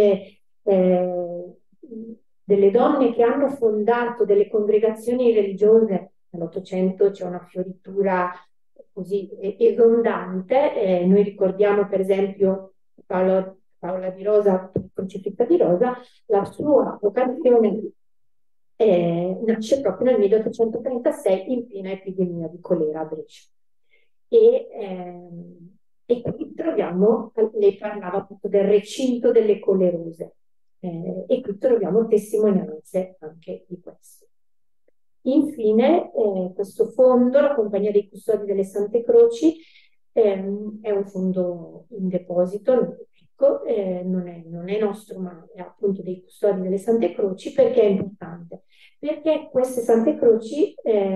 delle donne che hanno fondato delle congregazioni religiose nell'Ottocento c'è una fioritura così esondante. Noi ricordiamo per esempio Paola di Rosa, Crocifissa di Rosa, la sua vocazione nasce proprio nel 1836 in piena epidemia di colera a Brescia. E qui troviamo, lei parlava appunto del recinto delle colerose, e qui troviamo testimonianze anche di questo. Infine, questo fondo, la Compagnia dei Custodi delle Sante Croci, è un fondo in deposito, non è nostro, ma è appunto dei Custodi delle Sante Croci. Perché è importante? Perché queste Sante Croci,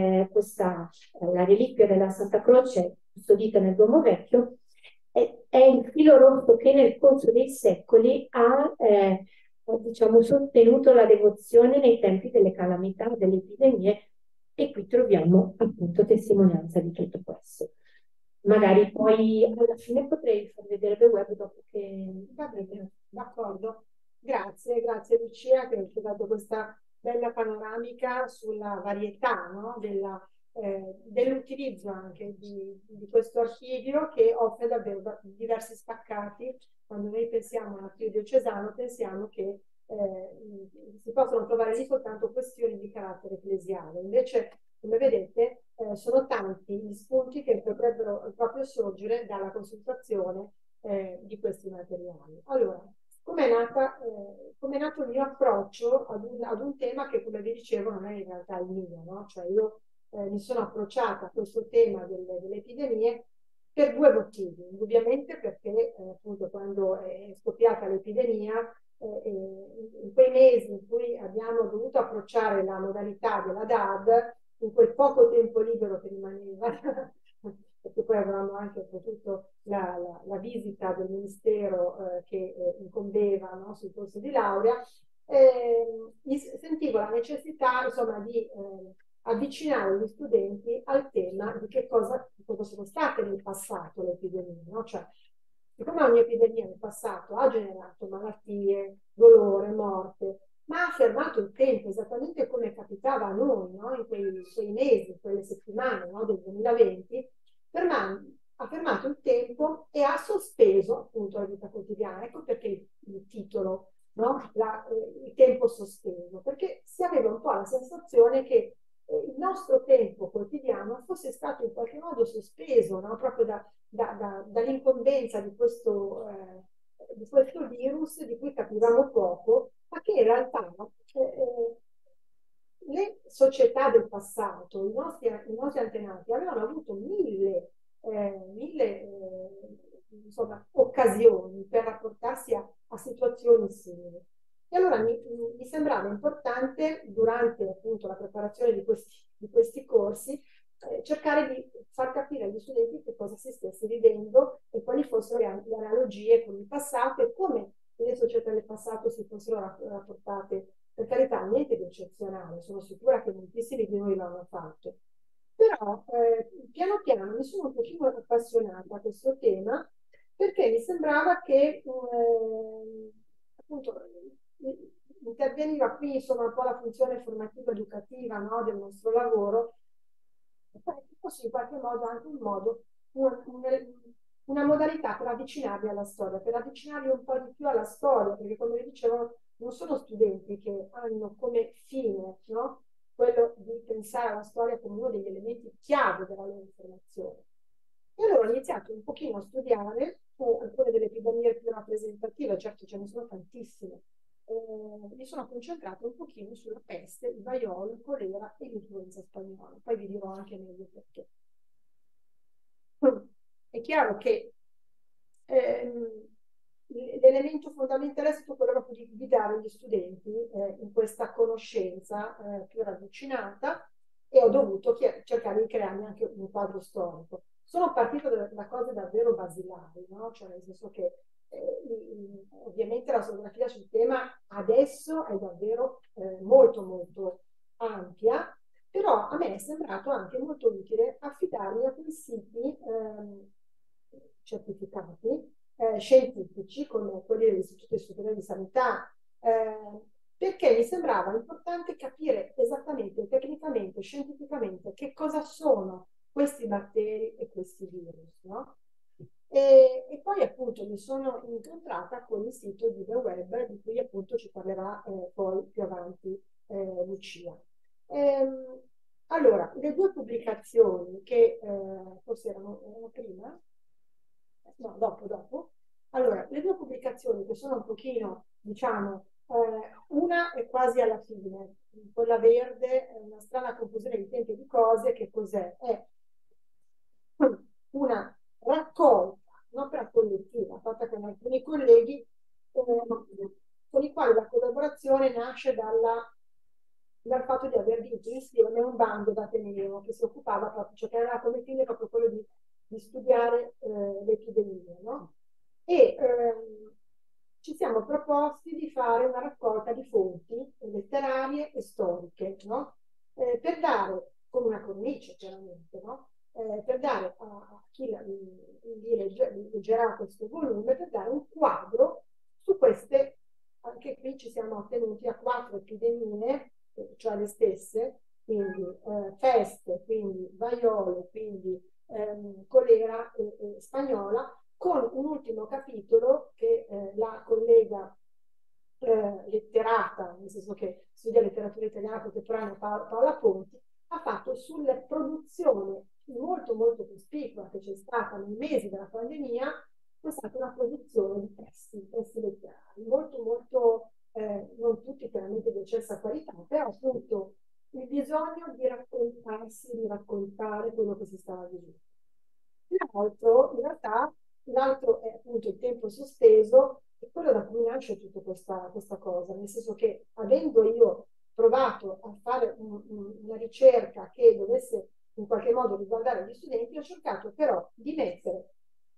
la reliquia della Santa Croce custodita nel Duomo Vecchio, è il filo rosso che nel corso dei secoli ha diciamo, sostenuto la devozione nei tempi delle calamità, delle epidemie, e qui troviamo appunto testimonianza di tutto questo. Magari poi alla fine potrei far vedere il web dopo che... Va bene, d'accordo. Grazie Lucia che ci ha dato questa bella panoramica sulla varietà, no? Dell'utilizzo anche di questo archivio che offre davvero diversi spaccati. Quando noi pensiamo all'archivio diocesano pensiamo che si possono trovare lì soltanto questioni di carattere ecclesiale. Invece, come vedete, sono tanti gli spunti che potrebbero proprio sorgere dalla consultazione di questi materiali. Allora, com'è nato il mio approccio ad un tema che, come vi dicevo, non è in realtà il mio, no? Cioè io mi sono approcciata a questo tema delle epidemie per due motivi. Indubbiamente perché appunto quando è scoppiata l'epidemia, in quei mesi in cui abbiamo dovuto approcciare la modalità della DAD, in quel poco tempo libero che rimaneva, perché poi avevamo anche potuto la visita del Ministero che incombeva, no, sul corso di laurea, sentivo la necessità, insomma, di avvicinare gli studenti al tema di che cosa sono state nel passato le epidemie, no? Cioè, siccome ogni epidemia nel passato ha generato malattie, dolore, morte, ma ha fermato il tempo, esattamente come capitava a noi, no? In quei mesi, quelle settimane, no? Del 2020, ha fermato il tempo e ha sospeso appunto la vita quotidiana. Ecco perché il titolo, no? Il tempo sospeso, perché si aveva un po' la sensazione che il nostro tempo quotidiano fosse stato in qualche modo sospeso, no? Proprio dall'incombenza di questo virus di cui capivamo poco, ma che in realtà le società del passato, i nostri antenati, avevano avuto mille insomma, occasioni per rapportarsi a situazioni simili. E allora mi sembrava importante, durante appunto la preparazione di questi corsi, cercare di far capire agli studenti che cosa si stesse vivendo e quali fossero le analogie con il passato e come le società del passato si fossero rapportate. Per carità, niente di eccezionale, sono sicura che moltissimi di noi l'hanno fatto. Però piano piano mi sono un pochino appassionata a questo tema perché mi sembrava che appunto interveniva qui insomma un po' la funzione formativa educativa, no, del nostro lavoro, fosse in qualche modo anche una modalità per avvicinarli alla storia, per avvicinarli un po' di più alla storia, perché come vi dicevo non sono studenti che hanno come fine, no, quello di pensare alla storia come uno degli elementi chiave della loro formazione. E allora ho iniziato un pochino a studiare alcune delle epidemie più rappresentative, certo ce ne sono tantissime. Mi sono concentrata un pochino sulla peste, il vaiolo, il colera e l'influenza spagnola. Poi vi dirò anche meglio perché. È chiaro che l'elemento fondamentale è stato quello di guidare gli studenti in questa conoscenza più ravvicinata e ho dovuto cercare di crearmi anche un quadro storico. Sono partita da cose davvero basilari, no? Cioè nel senso che ovviamente la storiografia sul tema adesso è davvero molto molto ampia, però a me è sembrato anche molto utile affidarmi a quei siti certificati scientifici come quelli dell'Istituto Superiore di Sanità, perché mi sembrava importante capire esattamente, tecnicamente, scientificamente che cosa sono questi batteri e questi virus, no? E poi appunto mi sono incontrata con il sito di The Web, di cui appunto ci parlerà poi più avanti Lucia. Allora, le due pubblicazioni che forse erano prima, no, dopo. Allora, le due pubblicazioni che sono un pochino, diciamo, una è quasi alla fine, quella verde, è una strana confusione di tempi e di cose, che cos'è? È una raccolta, un'opera collettiva, fatta con alcuni colleghi, con i quali la collaborazione nasce dal fatto di aver vinto insieme un bando d'Ateneo che si occupava proprio, cioè che aveva come fine proprio quello di studiare l'epidemia, no? E ci siamo proposti di fare una raccolta di fonti letterarie e storiche, no? Per dare, con una cornice chiaramente, no? Per dare a chi leggerà questo volume, per dare un quadro su queste, anche qui ci siamo attenuti a 4 epidemie, cioè le stesse, quindi peste, quindi vaiolo, quindi colera e spagnola, con un ultimo capitolo che la collega letterata, nel senso che studia letteratura italiana contemporanea Paola Ponti, ha fatto sulla produzione molto molto cospicua che c'è stata nei mesi della pandemia, è stata una produzione di testi letterari, molto molto, non tutti chiaramente di eccelsa qualità, però appunto il bisogno di raccontarsi, di raccontare quello che si stava vivendo. L'altro, in realtà, l'altro è appunto il tempo sospeso, e quello da cui nasce tutta questa cosa, nel senso che avendo io provato a fare una ricerca che dovesse in qualche modo riguardare gli studenti, ho cercato però di mettere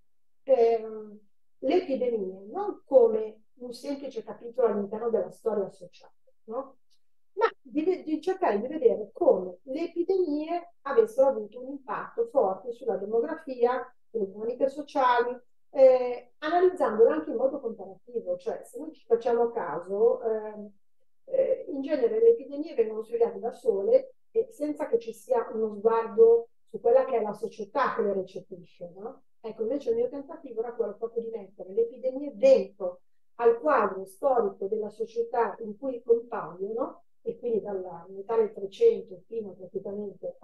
le epidemie non come un semplice capitolo all'interno della storia sociale, no? Ma di cercare di vedere come le epidemie avessero avuto un impatto forte sulla demografia, sulle dinamiche sociali, analizzandolo anche in modo comparativo, cioè se noi ci facciamo caso, in genere le epidemie vengono studiate da sole e senza che ci sia uno sguardo su quella che è la società che le recepisce, no? Ecco, invece il mio tentativo era quello proprio di mettere le epidemie dentro al quadro storico della società in cui compaiono, e quindi dalla metà del 300 fino praticamente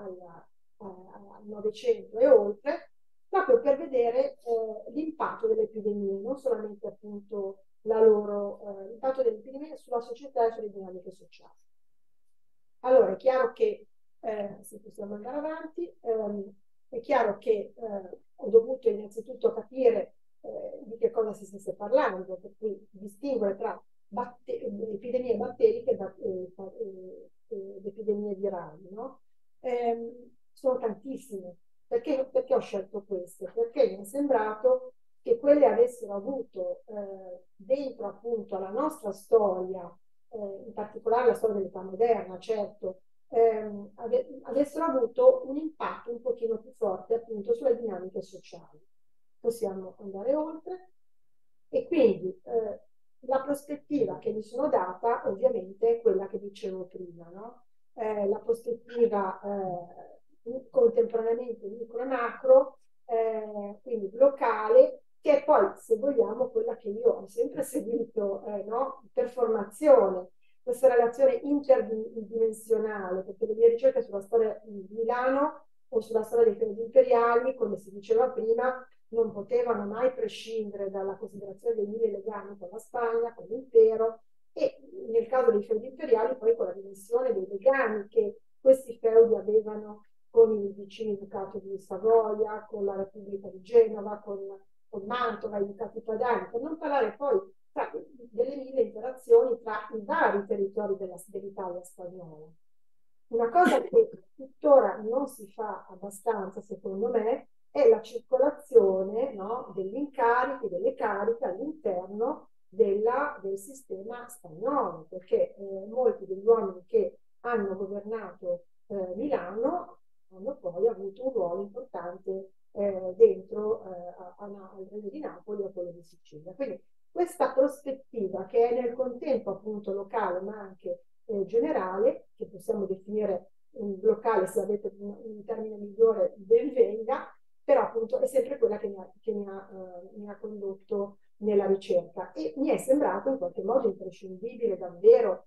al 900 e oltre, proprio per vedere l'impatto delle epidemie, non solamente appunto l'impatto delle epidemie sulla società e sulle dinamiche sociali. Allora, è chiaro che, se possiamo andare avanti, è chiaro che ho dovuto innanzitutto capire di che cosa si stesse parlando, per cui distinguere tra epidemie batteriche ed epidemie virali, no? Sono tantissime. Perché ho scelto queste? Perché mi è sembrato che quelle avessero avuto dentro appunto alla nostra storia, in particolare la storia dell'età moderna, certo, avessero avuto un impatto un pochino più forte appunto sulle dinamiche sociali. Possiamo andare oltre. E quindi la prospettiva che mi sono data ovviamente è quella che dicevo prima, no? La prospettiva contemporaneamente micro e macro, quindi locale, che è poi, se vogliamo, quella che io ho sempre seguito no? Per formazione, questa relazione interdimensionale, perché le mie ricerche sulla storia di Milano o sulla storia dei fiordi imperiali, come si diceva prima, non potevano mai prescindere dalla considerazione dei 1000 legami con la Spagna, con l'impero, e nel caso dei feudi imperiali poi con la dimensione dei legami che questi feudi avevano con i vicini ducato di Savoia, con la Repubblica di Genova, con Mantova, i ducati padani, per non parlare poi delle 1000 interazioni tra i vari territori dell'Italia spagnola. Una cosa che tuttora non si fa abbastanza, secondo me, è la circolazione, no, degli incarichi, delle cariche all'interno del sistema spagnolo, perché molti degli uomini che hanno governato Milano hanno poi avuto un ruolo importante dentro al Regno di Napoli e a quello di Sicilia. Quindi questa prospettiva, che è nel contempo appunto locale ma anche generale, che possiamo definire locale, se avete un termine migliore ben venga, però appunto è sempre quella che mi ha condotto nella ricerca, e mi è sembrato in qualche modo imprescindibile davvero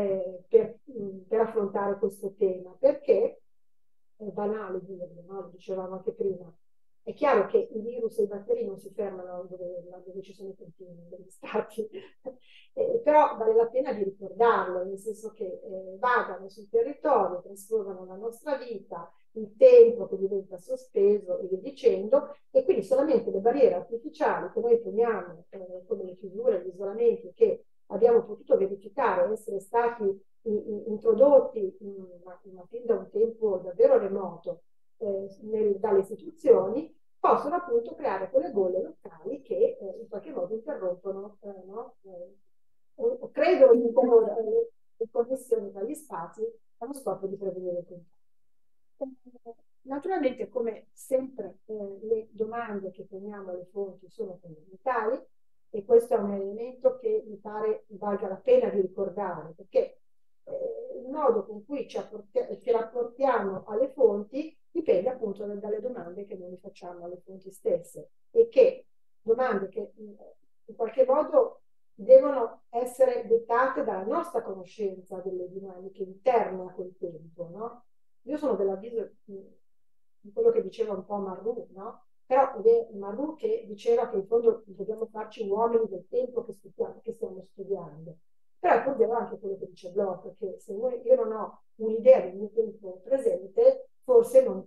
per affrontare questo tema, perché è banale dirlo, no? Lo dicevamo anche prima. È chiaro che i virus e i batteri non si fermano dove ci sono i confini degli stati, però vale la pena di ricordarlo, nel senso che vagano sul territorio, trasformano la nostra vita, il tempo che diventa sospeso e via dicendo, e quindi solamente le barriere artificiali che noi poniamo, come le chiusure, gli isolamenti, che abbiamo potuto verificare essere stati introdotti ma fin da un tempo davvero remoto dalle istituzioni, possono appunto creare quelle bolle locali che in qualche modo interrompono no? O credono di le connessioni tra gli spazi allo scopo di prevenire il contagio. Naturalmente, come sempre, le domande che poniamo alle fonti sono fondamentali, e questo è un elemento che mi pare valga la pena di ricordare, perché il modo con cui ci rapportiamo alle fonti dipende appunto dalle domande che noi facciamo alle fonti stesse, e che domande che in qualche modo devono essere dettate dalla nostra conoscenza delle dinamiche interne a quel tempo, no? Io sono dell'avviso di quello che diceva un po' Marrou, no? Però è Marrou che diceva che in fondo dobbiamo farci uomini del tempo che stiamo studiando. Però è vero anche quello che dice Bloch, che se io non ho un'idea del mio tempo presente, forse non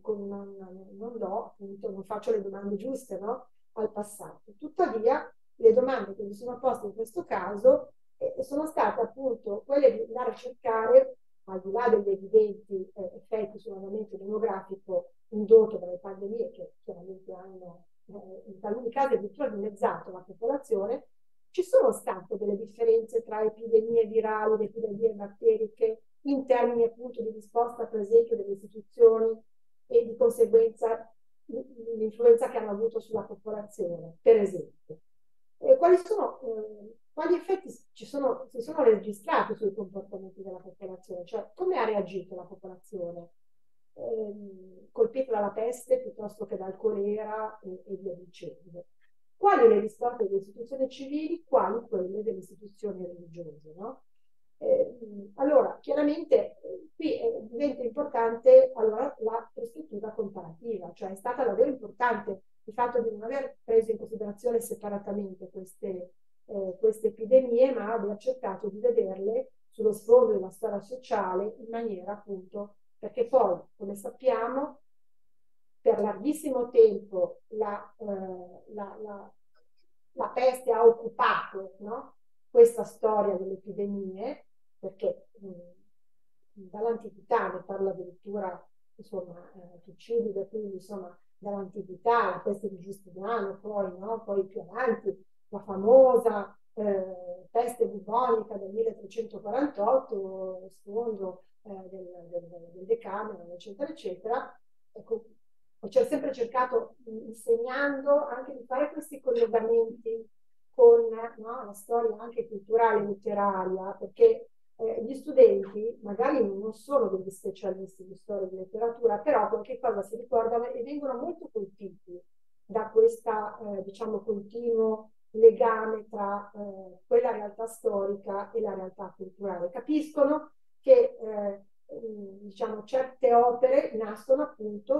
faccio le domande giuste, no? Al passato. Tuttavia, le domande che mi sono poste in questo caso sono state appunto quelle di andare a cercare, al di là degli evidenti effetti sull'andamento demografico indotto dalle pandemie, che chiaramente hanno in taluni casi addirittura dimezzato la popolazione, ci sono state delle differenze tra epidemie virali ed epidemie batteriche in termini appunto di risposta, per esempio, delle istituzioni e di conseguenza l'influenza che hanno avuto sulla popolazione, per esempio. Quali sono quali effetti si sono registrati sui comportamenti della popolazione, cioè come ha reagito la popolazione colpita dalla peste piuttosto che dal colera e via dicendo. Quali le risposte delle istituzioni civili, quali quelle delle istituzioni religiose, no? Allora, chiaramente qui diventa importante allora, la prospettiva comparativa, cioè è stata davvero importante il fatto di non aver preso in considerazione separatamente queste epidemie, ma aver cercato di vederle sullo sfondo della storia sociale in maniera appunto, perché poi, come sappiamo, per larghissimo tempo la peste ha occupato, no? Questa storia delle epidemie, perché dall'antichità ne parla addirittura, insomma, Tucidide, quindi insomma dall'antichità, la peste di Giustiniano, poi, no? Poi più avanti, la famosa peste bubonica del 1348, sfondo del Decameron, eccetera, eccetera. Ecco, ho sempre cercato, insegnando, anche di fare questi collegamenti con, no, la storia anche culturale e letteraria, perché gli studenti magari non sono degli specialisti di storia e di letteratura, però qualche cosa si ricordano e vengono molto colpiti da questa, diciamo, continuo legame tra quella realtà storica e la realtà culturale. Capiscono che diciamo, certe opere nascono appunto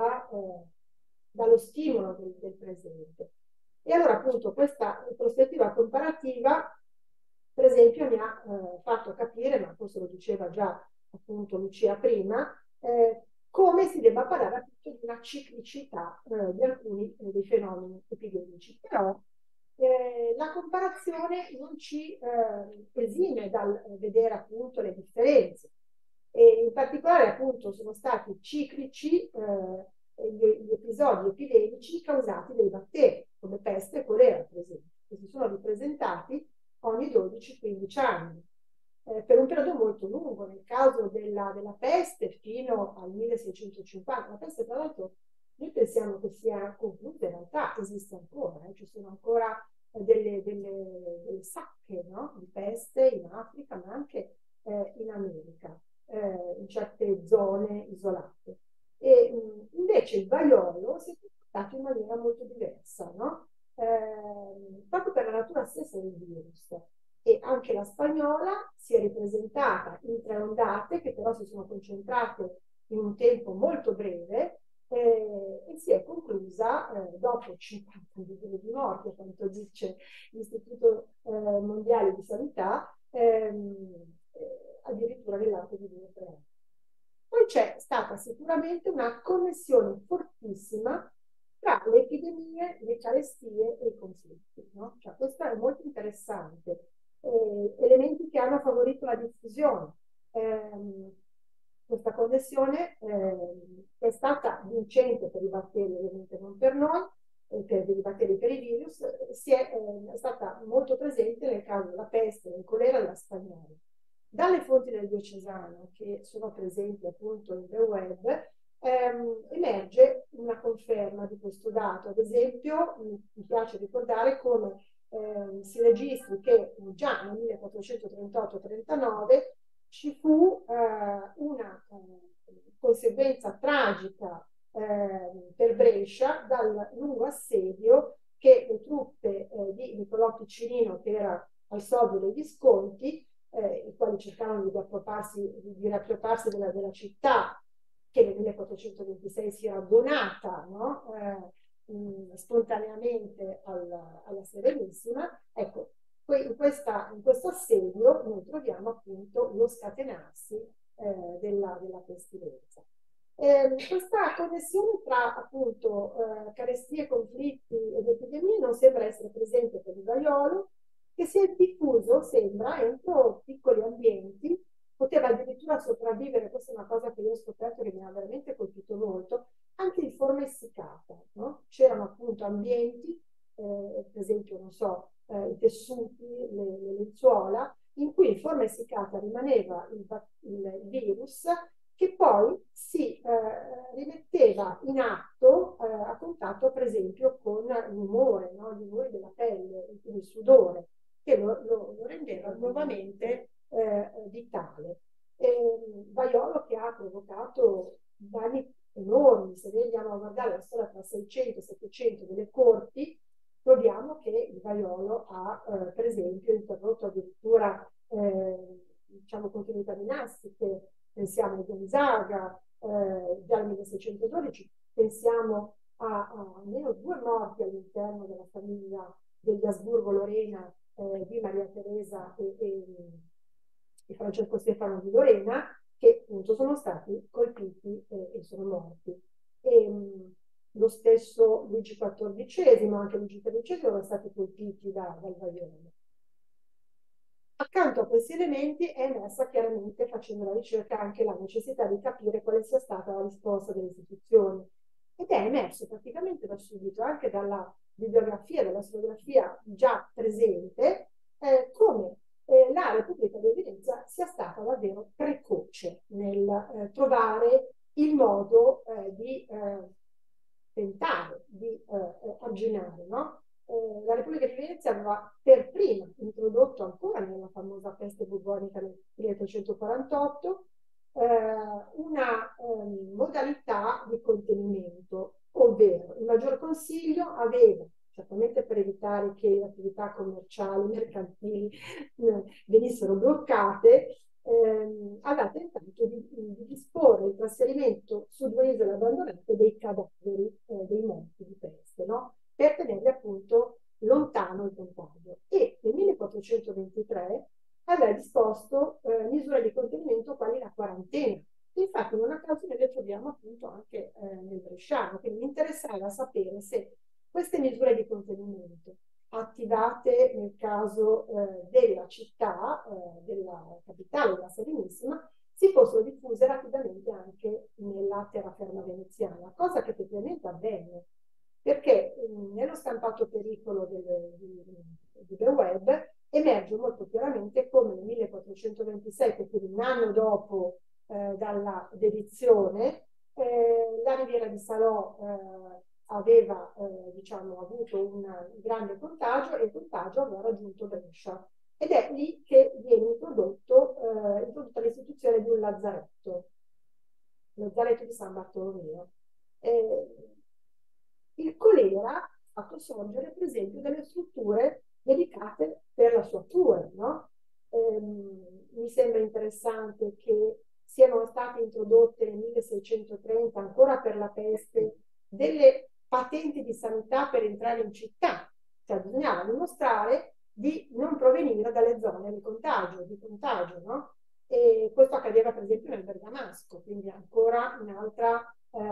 dallo stimolo del presente. E allora appunto questa prospettiva comparativa, per esempio, mi ha fatto capire, ma forse lo diceva già appunto Lucia prima, come si debba parlare appunto di una ciclicità di alcuni dei fenomeni epidemici. Però la comparazione non ci esime dal vedere appunto le differenze. E in particolare appunto sono stati ciclici gli episodi epidemici causati dai batteri, come peste e colera, per esempio, che si sono ripresentati ogni 12-15 anni, per un periodo molto lungo. Nel caso della peste fino al 1650, la peste tra l'altro noi pensiamo che sia conclusa, in realtà esiste ancora, ci sono ancora delle sacche, no? Di peste in Africa, ma anche in America, in certe zone isolate. E invece il vaiolo si è comportato in maniera molto diversa, no? Proprio per la natura stessa del virus. E anche la spagnola si è ripresentata in 3 ondate che però si sono concentrate in un tempo molto breve e si è conclusa dopo 50 anni di morte, quanto dice l'Istituto Mondiale di Sanità, addirittura nell'arco di 2 o 3 anni. Poi c'è stata sicuramente una connessione fortissima tra le epidemie, le carestie e i conflitti, no? Cioè, questo è molto interessante. Elementi che hanno favorito la diffusione. Questa connessione è stata vincente per i batteri, ovviamente non per noi, per i batteri e per i virus, è stata molto presente nel caso della peste, del colera e della spagnola. Dalle fonti del Diocesano, che sono presenti appunto in The Web, emerge una conferma di questo dato. Ad esempio, mi piace ricordare come si registri che già nel 1438-39 ci fu una conseguenza tragica per Brescia dal lungo assedio che le truppe di Niccolò Piccinino, che era al sodo dei Visconti, i quali cercavano di riappropriarsi della città che nel 1426 si era donata, no? Spontaneamente alla Serenissima. Ecco, in questo assedio noi troviamo appunto lo scatenarsi della pestilenza. Questa connessione tra appunto carestie, conflitti ed epidemie non sembra essere presente per il vaiolo, che si è diffuso, sembra, entro piccoli ambienti, poteva addirittura sopravvivere. Questa è una cosa che io ho scoperto che mi ha veramente colpito molto, anche in forma essiccata, no? C'erano appunto ambienti, per esempio, non so, i tessuti, le lenzuola, in cui in forma essiccata rimaneva il virus, che poi si rimetteva in atto a contatto, per esempio, con l'umore, no? L'umore della pelle, il sudore. che lo rendeva nuovamente vitale. Vaiolo che ha provocato danni enormi. Se noi andiamo a guardare la storia tra 600 e 700 delle corti, troviamo che il vaiolo ha, per esempio, introdotto addirittura diciamo, continuità dinastiche. Pensiamo a Gonzaga, già nel 1612, pensiamo a almeno 2 morti all'interno della famiglia degli Asburgo-Lorena, di Maria Teresa e Francesco Stefano di Lorena, che appunto sono stati colpiti e sono morti. Lo stesso Luigi XIV, anche Luigi XIII, sono stati colpiti dal vaiolo. Accanto a questi elementi è emersa chiaramente, facendo la ricerca, anche la necessità di capire quale sia stata la risposta delle istituzioni. Ed è emerso praticamente da subito, anche dalla bibliografia, dalla storiografia già presente, come la Repubblica di Venezia sia stata davvero precoce nel trovare il modo di tentare di arginare, no? La Repubblica di Venezia aveva per prima introdotto, ancora nella famosa peste bubbonica nel 1848, una modalità di contenimento, ovvero il Maggior Consiglio aveva, certamente per evitare che le attività commerciali, mercantili venissero bloccate, aveva tentato di disporre il trasferimento su 2 isole abbandonate dei cadaveri dei morti di peste, no? Per tenerli appunto lontano il contagio. E nel 1423 aveva disposto misure di contenimento quali la quarantena. Infatti non a caso noi le troviamo appunto anche nel Bresciano, quindi mi interessava sapere se queste misure di contenimento attivate nel caso della città, della capitale, della Serenissima, si fossero diffuse rapidamente anche nella terraferma veneziana, cosa che effettivamente avvenne, perché nello stampato pericolo di The Web emerge molto chiaramente come nel 1427, quindi un anno dopo dalla dedizione, la Riviera di Salò aveva diciamo, avuto un grande contagio e il contagio aveva raggiunto Brescia. Ed è lì che viene introdotta l'istituzione di un lazzaretto, il lazzaretto di San Bartolomeo. Il colera ha fatto sorgere, per esempio, delle strutture dedicate per la sua cura, no? Mi sembra interessante che siano state introdotte nel 1630, ancora per la peste, delle patenti di sanità per entrare in città. Cioè bisognava dimostrare di non provenire dalle zone di contagio, no? E questo accadeva per esempio nel Bergamasco, quindi ancora un'altra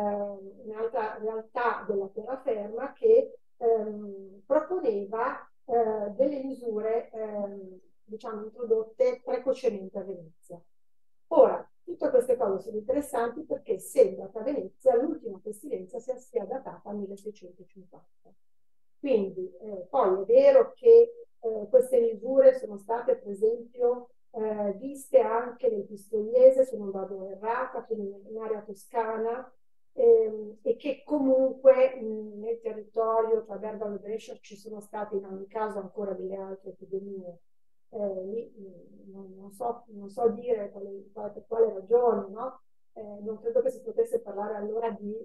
realtà della terraferma che proponeva delle misure diciamo introdotte precocemente a Venezia. Ora, tutte queste cose sono interessanti perché sembra che a Venezia l'ultima pestilenza sia datata al 1650. Quindi poi è vero che queste misure sono state per esempio viste anche nel Pistoiese, se non vado errata, quindi in area toscana, e che comunque nel territorio tra Bergamo e Brescia ci sono state in ogni caso ancora delle altre epidemie. Lì non so dire per quale ragione, no? Non credo che si potesse parlare allora di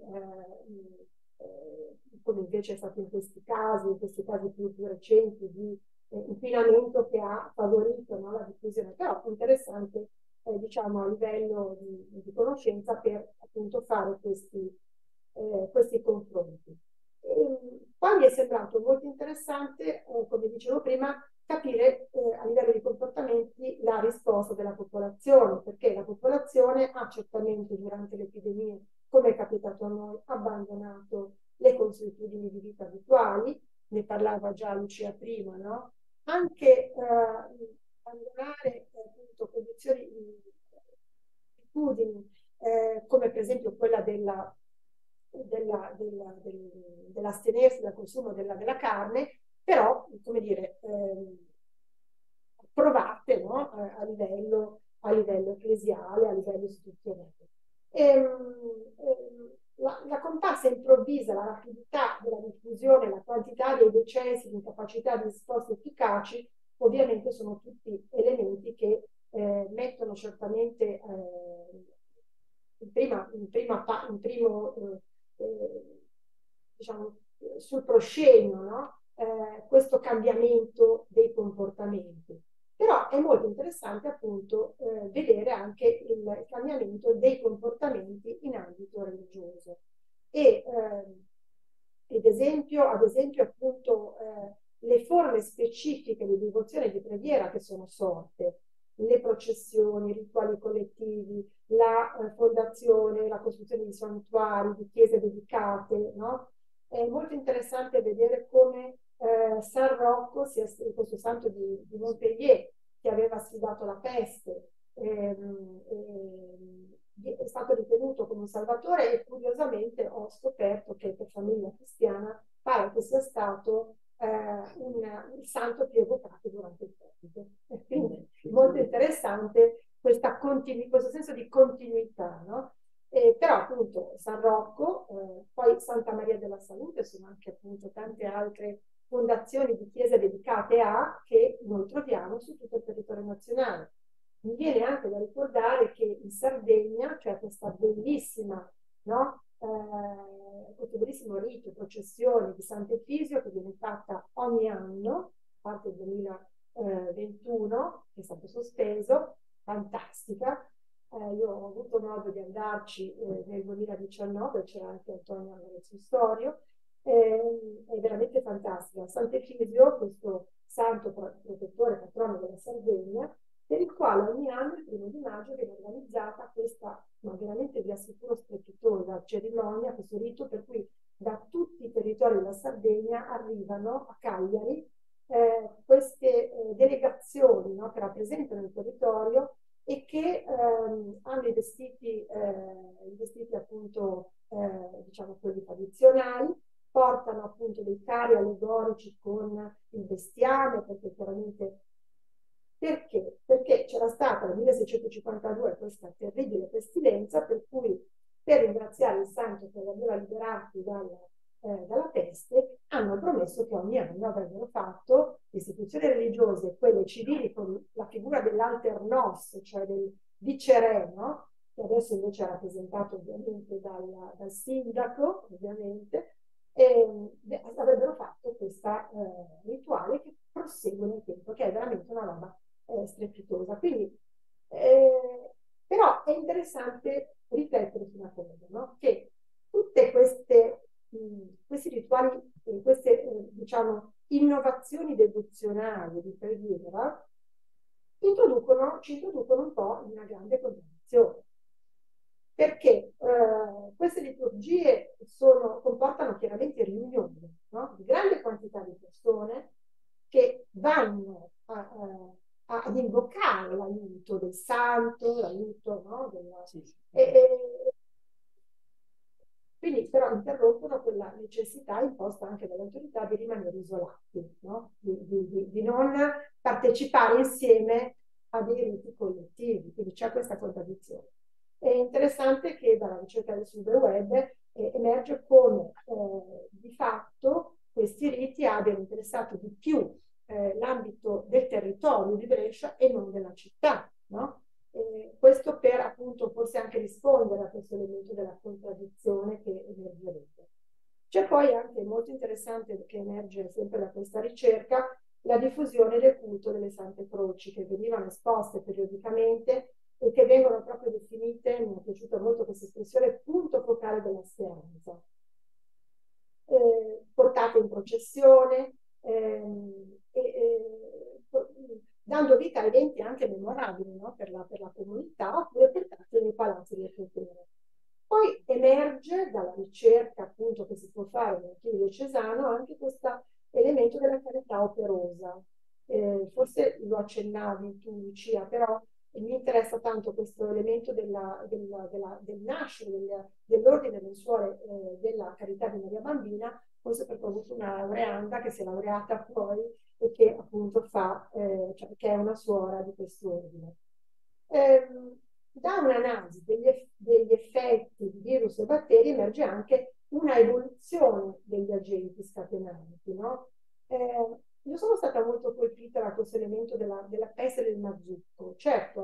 come invece è stato in questi casi più recenti, di inquinamento che ha favorito, no, la diffusione, però è interessante diciamo a livello di conoscenza per appunto fare questi confronti. Poi mi è sembrato molto interessante, come dicevo prima, capire a livello di comportamenti la risposta della popolazione, perché la popolazione ha certamente durante le epidemie, come è capitato a noi, abbandonato le consuetudini di vita abituali, ne parlava già Lucia prima, no? Anche abbandonare appunto condizioni di abitudini, come per esempio quella dell'astenersi dal consumo della carne, però, come dire, approvate, no? a livello ecclesiale, a livello istituzionale. La comparsa improvvisa, la rapidità della diffusione, la quantità dei decessi, l'incapacità di risposte efficaci ovviamente sono tutti elementi che mettono certamente diciamo, sul proscenio, no? Questo cambiamento dei comportamenti. Però è molto interessante appunto vedere anche il cambiamento dei comportamenti in ambito religioso. E ad esempio appunto le forme specifiche di devozione e di preghiera che sono sorte, le processioni, i rituali collettivi, la fondazione, la costruzione di santuari, di chiese dedicate, no? È molto interessante vedere come San Rocco, questo santo di Montpellier, che aveva sfidato la peste, è stato ritenuto come un salvatore, e curiosamente ho scoperto che per famiglia cristiana pare che sia stato il santo più evocato durante il Covid. Quindi molto interessante questo senso di continuità, no? Però appunto San Rocco, poi Santa Maria della Salute, sono anche appunto tante altre fondazioni di chiese dedicate che noi troviamo su tutto il territorio nazionale. Mi viene anche da ricordare che in Sardegna c'è questa bellissima, no? Questo bellissimo rito, processione di Sant'Efisio che viene fatta ogni anno, a parte il 2021, che è stato sospeso, fantastica. Io ho avuto modo di andarci nel 2019, c'era anche Antonio Lorenzo Storio, è veramente fantastica. Sant'Efisio, questo santo protettore patrono della Sardegna, per il quale ogni anno, il 1 maggio, viene organizzata questa, ma veramente vi assicuro strepitosa cerimonia, questo rito per cui da tutti i territori della Sardegna arrivano a Cagliari queste delegazioni, no, che rappresentano il territorio e che hanno i vestiti appunto, diciamo, quelli tradizionali, portano appunto dei carri allegorici con il bestiame, perché chiaramente... Perché? Perché c'era stata nel 1652 questa terribile pestilenza, per cui per ringraziare il santo che li aveva liberati dalla peste, hanno promesso che ogni anno avrebbero fatto istituzioni religiose, quelle civili, con la figura dell'alter nos, cioè del viceré, no? Che adesso invece è rappresentato ovviamente dal sindaco, ovviamente, avrebbero fatto questa rituale che prosegue nel tempo, che è veramente una roba strepitosa. Quindi, però è interessante riflettere su una cosa, no? Che tutte questi rituali, queste diciamo innovazioni devozionali di preghiera ci introducono un po' in una grande contraddizione, perché queste liturgie comportano chiaramente riunioni, no? Di grande quantità di persone che vanno ad invocare l'aiuto del santo, l'aiuto, no? Quindi però interrompono quella necessità imposta anche dall'autorità di rimanere isolati, no? Di non partecipare insieme a dei riti collettivi, quindi c'è questa contraddizione. È interessante che dalla ricerca del web emerge come di fatto questi riti abbiano interessato di più l'ambito del territorio di Brescia e non della città, no? Questo per appunto forse anche rispondere a questo elemento della contraddizione che emergerebbe. C'è poi anche molto interessante che emerge sempre da questa ricerca la diffusione del culto delle Sante Croci, che venivano esposte periodicamente e che vengono proprio definite, mi è piaciuta molto questa espressione, punto focale della speranza. Portate in processione, dando vita a eventi anche memorabili, no? per la comunità, oppure portate nei palazzi del potere. Poi emerge dalla ricerca appunto che si può fare nell'archivio diocesano anche questo elemento della carità operosa. Forse lo accennavi tu, Lucia, però mi interessa tanto questo elemento del nascere dell'ordine delle suore della Carità di Maria Bambina, forse perché ho avuto una laureanda che si è laureata poi e che appunto cioè, che è una suora di quest'ordine. Da un'analisi degli effetti di virus e batteri emerge anche una evoluzione degli agenti scatenanti, no? io sono stata molto colpita da questo elemento della peste del mazzucco. Certo,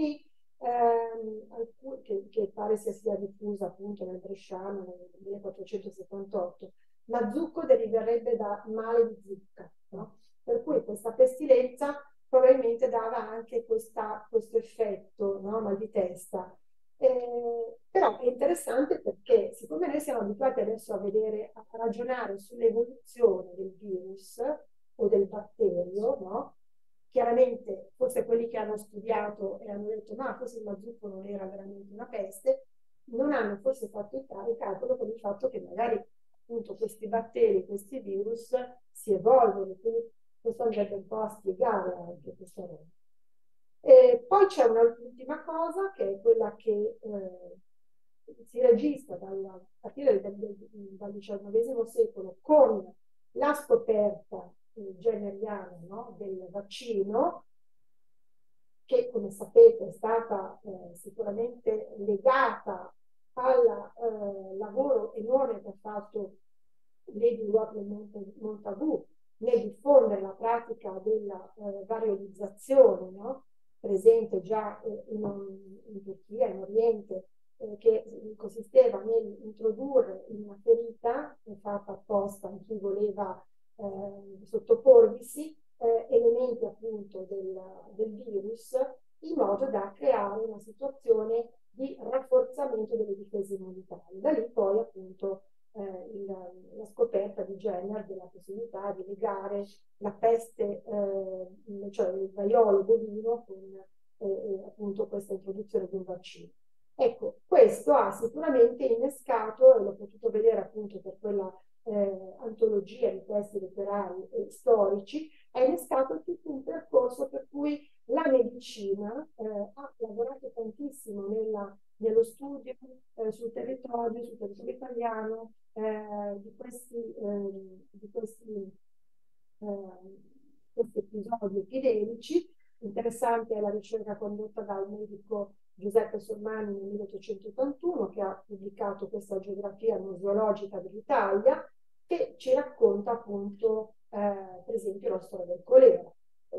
che pare sia diffusa appunto nel Bresciano nel 1478, mazzucco deriverebbe da male di zucca, no? Per cui questa pestilenza probabilmente dava anche questo effetto, no? Mal di testa. Però è interessante perché siccome noi siamo abituati adesso a ragionare sull'evoluzione del virus o del batterio, no? Chiaramente forse quelli che hanno studiato e hanno detto ma forse il mazzucco non era veramente una peste, non hanno forse fatto il calcolo per il fatto che magari appunto questi batteri, questi virus si evolvono, quindi questo andrebbe un po' a spiegare anche questa roba. E poi c'è un'ultima cosa che è quella che si registra a partire dal XIX secolo con la scoperta jenneriana, no, del vaccino, che come sapete è stata sicuramente legata al lavoro enorme che ha fatto Lady Wortley Montagu nel diffondere la pratica della variolizzazione, no? Presente già in Turchia, in Oriente, che consisteva nell'introdurre in una ferita fatta apposta a chi voleva sottoporvisi elementi appunto del virus in modo da creare una situazione di rafforzamento delle difese immunitarie. Da lì poi appunto la scoperta di Jenner della possibilità di legare la peste, cioè il vaiolo bovino con appunto questa introduzione di un vaccino. Ecco, questo ha sicuramente innescato, e l'ho potuto vedere appunto per quella antologia di testi letterari e storici, ha innescato tutto un percorso per cui la medicina ha lavorato tantissimo nello studio sul territorio italiano di questi episodi epidemici. Interessante è la ricerca condotta dal medico Giuseppe Sormani nel 1881, che ha pubblicato questa geografia museologica dell'Italia, che ci racconta appunto, per esempio, la storia del colera.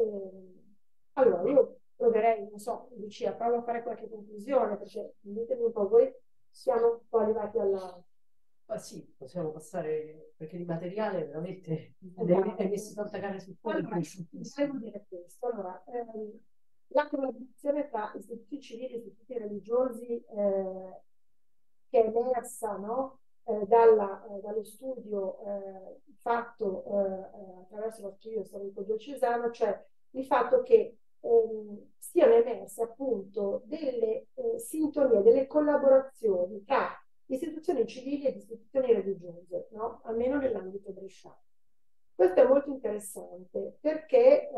Allora, io proverei, non so, Lucia, provo a fare qualche conclusione, perché ditemi un po', voi siamo un po' arrivati alla... Ma sì, possiamo passare, perché di materiale veramente hai messo tanta carne sul fuoco. Allora, devo dire questo. Allora, la collaborazione tra istituti civili e istituti religiosi che è emersa, no? Dallo studio fatto attraverso l'archivio storico diocesano, cioè il fatto che siano emerse appunto delle sintonie, delle collaborazioni tra istituzioni civili ed istituzioni religiose, no? Almeno nell'ambito bresciano. Questo è molto interessante perché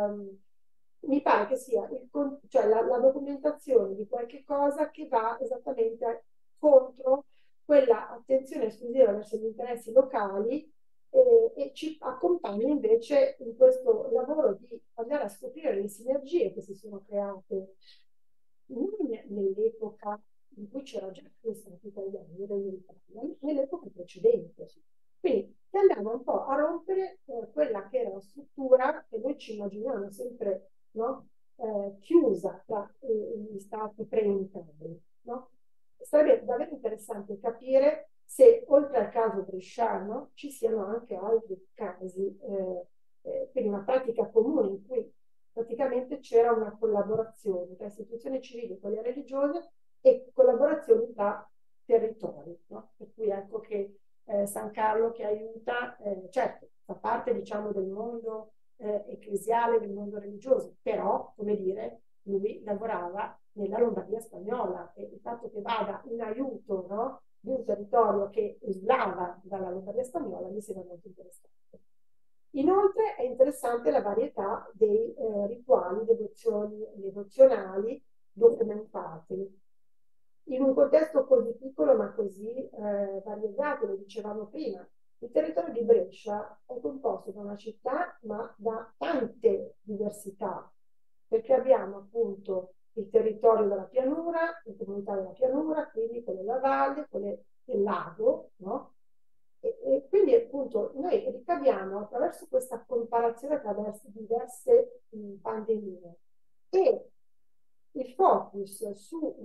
mi pare che sia cioè la documentazione di qualche cosa che va esattamente contro quella attenzione esclusiva verso gli interessi locali e ci accompagna invece in questo lavoro di andare a scoprire le sinergie che si sono create non nell'epoca in cui c'era già questa antica italiana, nell'epoca precedente. Quindi che andava un po' a rompere quella che era la struttura che noi ci immaginiamo sempre, no? Chiusa tra gli stati pre-unitari, no? Sarebbe davvero interessante capire se oltre al caso bresciano ci siano anche altri casi, quindi una pratica comune in cui praticamente c'era una collaborazione tra istituzioni civili e quelle religiose e collaborazioni tra territori, no? Per cui ecco che San Carlo che aiuta, certo, fa parte diciamo del mondo ecclesiale, del mondo religioso, però, come dire, lui lavorava nella Lombardia spagnola e il fatto che vada in aiuto, no, di un territorio che esulava dalla Lombardia spagnola mi sembra molto interessante. Inoltre è interessante la varietà dei rituali devozionali documentati. In un contesto così piccolo ma così variegato, lo dicevamo prima, il territorio di Brescia è composto da una città ma da tante diversità, perché abbiamo appunto il territorio della pianura, le comunità della pianura, quindi quelle della valle, quelle del lago, no? E quindi appunto noi ricaviamo attraverso questa comparazione attraverso diverse pandemie e il focus su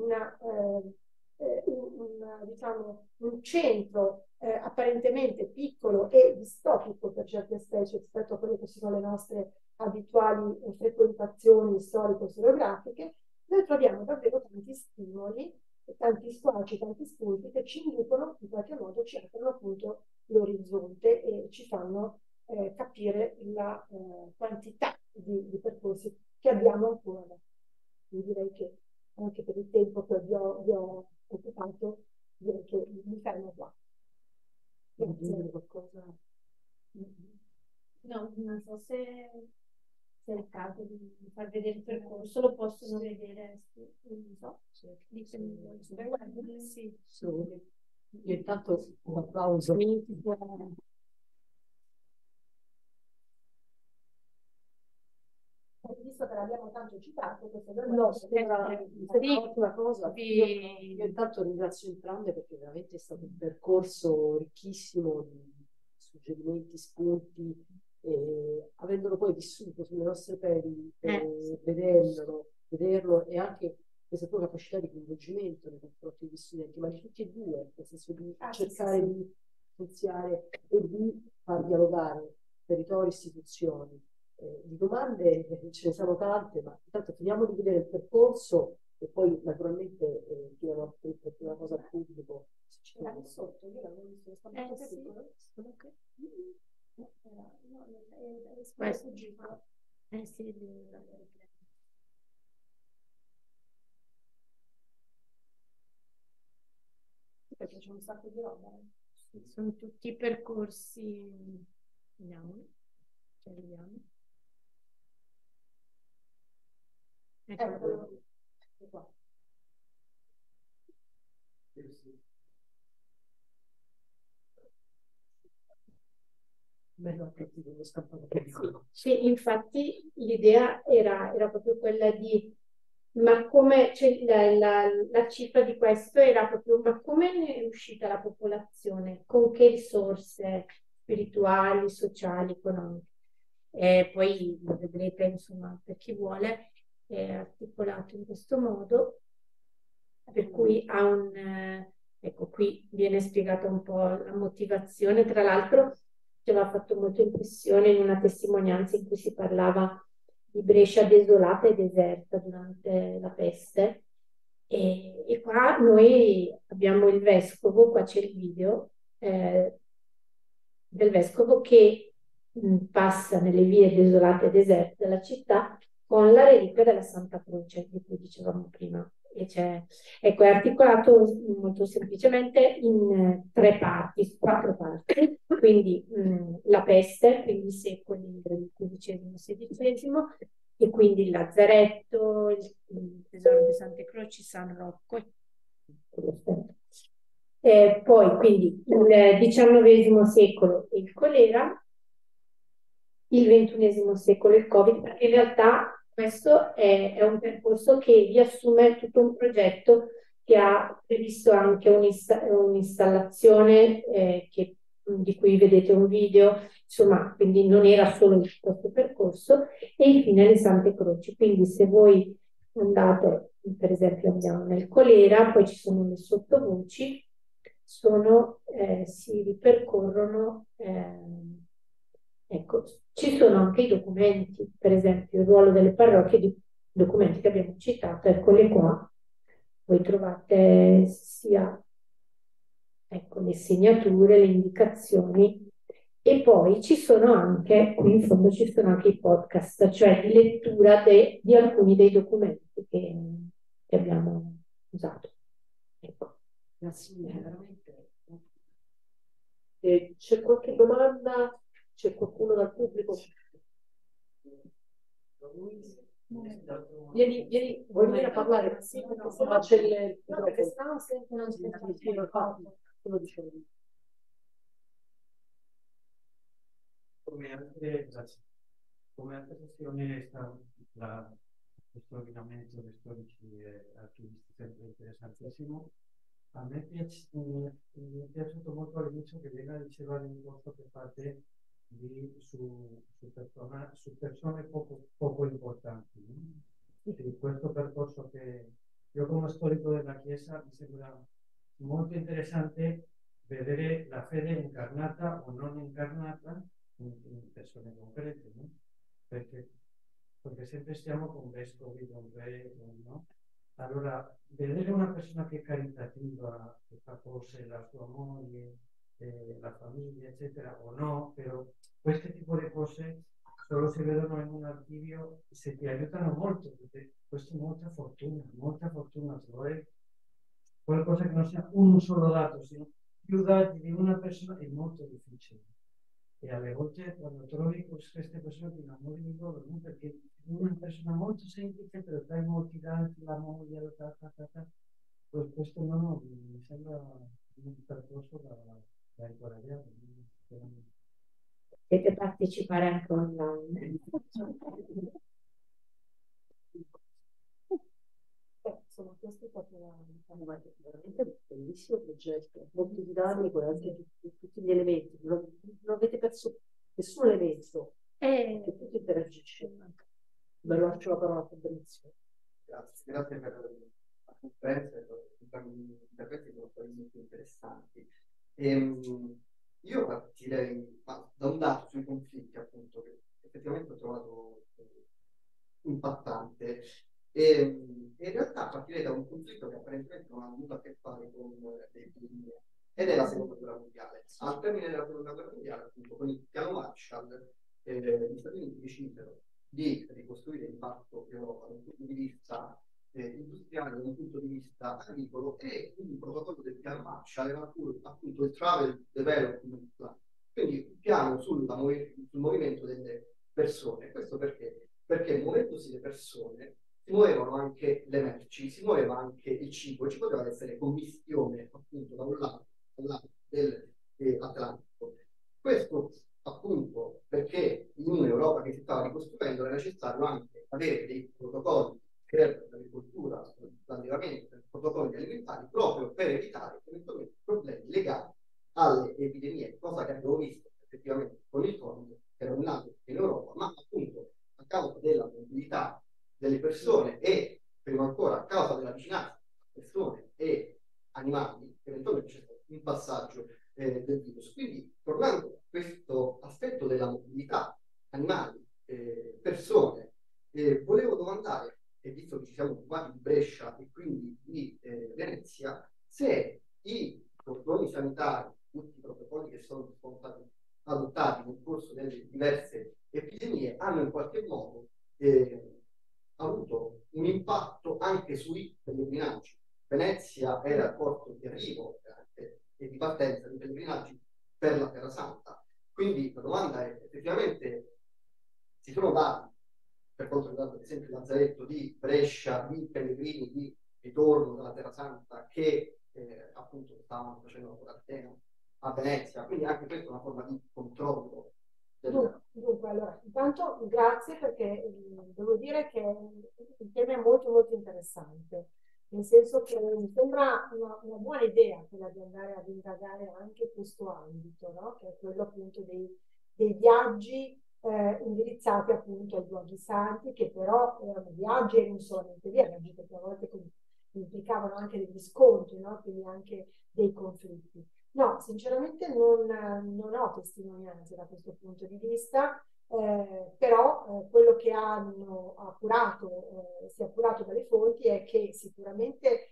diciamo, un centro apparentemente piccolo e distopico per certe specie rispetto a quelle che sono le nostre abituali frequentazioni storico-storiografiche, noi troviamo davvero tanti stimoli, tanti squarci, tanti spunti che ci inducono, in qualche modo, ci aprono appunto l'orizzonte e ci fanno capire la quantità di percorsi che abbiamo ancora. Quindi direi che anche per il tempo che vi ho occupato, direi che mi fermo qua. Grazie. No, non so se è il caso di far vedere il percorso, lo possono vedere, non so, ditemi voi. Sì. Io intanto un applauso. Visto che l'abbiamo tanto citato, questo è Un'ottima cosa. Io intanto ringrazio entrambe perché veramente è stato un percorso ricchissimo di suggerimenti, spunti, avendolo poi vissuto sulle nostre peli, vederlo e anche questa tua capacità di coinvolgimento nei confronti degli studenti, ma di tutti e due, nel senso di cercare di potenziare e di far dialogare territori e istituzioni. Di domande ce ne sono tante, ma intanto finiamo di vedere il percorso e poi naturalmente chiediamo una cosa al pubblico. Se ci sono sotto, io l'avevo visto, perché c'è un sacco di roba. Sono tutti percorsi. Vediamo. Ci arriviamo. Eccolo qua. Sì, infatti l'idea era proprio quella di, ma come, cioè, la cifra di questo era proprio, ma come ne è uscita la popolazione? Con che risorse spirituali, sociali, economiche? E poi lo vedrete, insomma, per chi vuole, è articolato in questo modo, per cui ha ecco, qui viene spiegata un po' la motivazione. Tra l'altro ci aveva fatto molto impressione in una testimonianza in cui si parlava di Brescia desolata e deserta durante la peste. E qua noi abbiamo il vescovo, qua c'è il video del vescovo che passa nelle vie desolate e deserte della città con la reliquia della Santa Croce, di cui dicevamo prima. Ecco, è articolato molto semplicemente in 4 parti, quindi la peste, quindi i secoli del XV e XVI, e quindi il Lazzaretto, il tesoro di Sante Croci, San Rocco. Poi quindi il XIX secolo il colera, il XXI secolo il Covid, perché in realtà questo è un percorso che riassume tutto un progetto che ha previsto anche un'installazione di cui vedete un video, insomma, quindi non era solo questo percorso, e infine le Sante Croci. Quindi se voi andate, per esempio andiamo nel colera, poi ci sono le sottovoci, si ripercorrono, ecco, ci sono anche i documenti, per esempio il ruolo delle parrocchie, di documenti che abbiamo citato, eccoli qua, voi trovate sia, ecco, le segnature, le indicazioni, e poi ci sono anche, qui in fondo ci sono anche i podcast, cioè di lettura di alcuni dei documenti che abbiamo usato. Ecco. Grazie mille, veramente. C'è qualche domanda? C'è qualcuno dal pubblico? Vieni, vuoi venire a parlare? Sì, perché se no c'è il come altre sessioni questo ordinamento dei storici e archivisti sempre interessantissimo. A me mi è piaciuto molto all'inizio che Elena diceva l'incontro che fate su persone poco importanti, no? Quindi questo percorso che io come storico della Chiesa mi sembra molto interessante vedere la fede incarnata o non incarnata in persone concrete, no? Perché, perché sempre stiamo con vescovi, con re, no? Allora, vedere una persona che è caritativa, che fa cose, la sua moglie, la famiglia, eccetera, o no, però questo tipo di cose solo si vedono in un archivio e se ti aiutano molto, perché questo è molta fortuna, se vuoi qualcosa che non sia un solo dato, sino più dati di una persona è molto difficile. E alle volte quando trovi queste persone ti innamori di loro, no? Perché è una persona molto semplice, però dai molti dati, la moglie, questo no, mi sembra un percorso da incoraggiare. Potete partecipare anche online. Insomma, questo è proprio veramente bellissimo progetto, molto dinamico e anche tutti gli elementi, non avete perso nessun elemento, che tutto interagisce. Ve lo lascio la parola a Fabrizio. Grazie per la conferenza e per gli interventi che sono stati molto interessanti. Io partirei da un dato sui conflitti, appunto, che effettivamente ho trovato impattante. E in realtà partirei da un conflitto che apparentemente non ha nulla a che fare con le epidemie, ed è la seconda guerra mondiale. Al termine della seconda guerra mondiale, appunto, con il piano Marshall, gli Stati Uniti decisero di ricostruire in parte l'Europa da un punto di vista industriale, da un punto di vista agricolo, e un protocollo del piano Marshall era appunto il Travel Development Plan, quindi un piano sul movimento delle persone. Questo perché? Perché muovendosi le persone si muovevano anche le merci, si muoveva anche il cibo, e ci poteva essere commistione appunto da un lato all'altro dell'Atlantico. Questo appunto perché in un'Europa che si stava ricostruendo era necessario anche avere dei protocolli per l'agricoltura, l'allevamento, protocolli alimentari, proprio per evitare eventualmente problemi legati alle epidemie, cosa che abbiamo visto effettivamente con il Covid, che era nato in Europa, ma appunto a causa della mobilità delle persone e prima ancora a causa della vicinanza tra persone e animali, eventualmente c'è stato un passaggio del virus. Quindi, tornando a questo aspetto della mobilità, animali, persone, volevo domandare, e visto che ci siamo occupati di Brescia e quindi di Venezia, se i cordoni sanitari, tutti i protocolli che sono stati adottati nel corso delle diverse epidemie, hanno in qualche modo avuto un impatto anche sui pellegrinaggi. Venezia era il porto di arrivo e di partenza dei pellegrinaggi per la Terra Santa. Quindi la domanda è: effettivamente ci sono dati, per quanto riguarda ad esempio Lazzaretto, di Brescia, di pellegrini di ritorno dalla Terra Santa che appunto stavano facendo la quarantena a Venezia, quindi anche questa è una forma di controllo. Dunque, allora, intanto grazie perché devo dire che il tema è molto molto interessante, nel senso che mi sembra una buona idea quella di andare ad indagare anche questo ambito, no? Che è quello appunto dei viaggi indirizzati appunto ai luoghi santi, che però erano viaggi e non solamente viaggi, perché a volte implicavano anche degli scontri, no? Quindi anche dei conflitti. No, sinceramente non ho testimonianze da questo punto di vista, però quello che hanno si è appurato dalle fonti è che sicuramente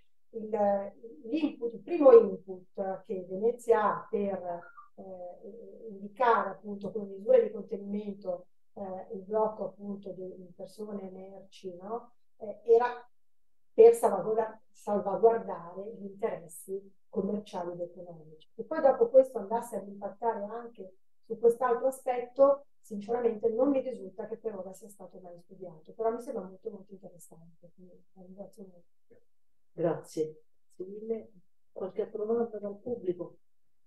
il primo input che Venezia ha per indicare appunto con misure di contenimento il blocco appunto di persone e merci, no? Era per salvaguardare gli interessi commerciali ed economici. E poi dopo questo andasse ad impattare anche su quest'altro aspetto, sinceramente non mi risulta che per ora sia stato mai studiato, però mi sembra molto molto interessante, quindi la ringrazio molto. Grazie. Qualche altra domanda dal pubblico?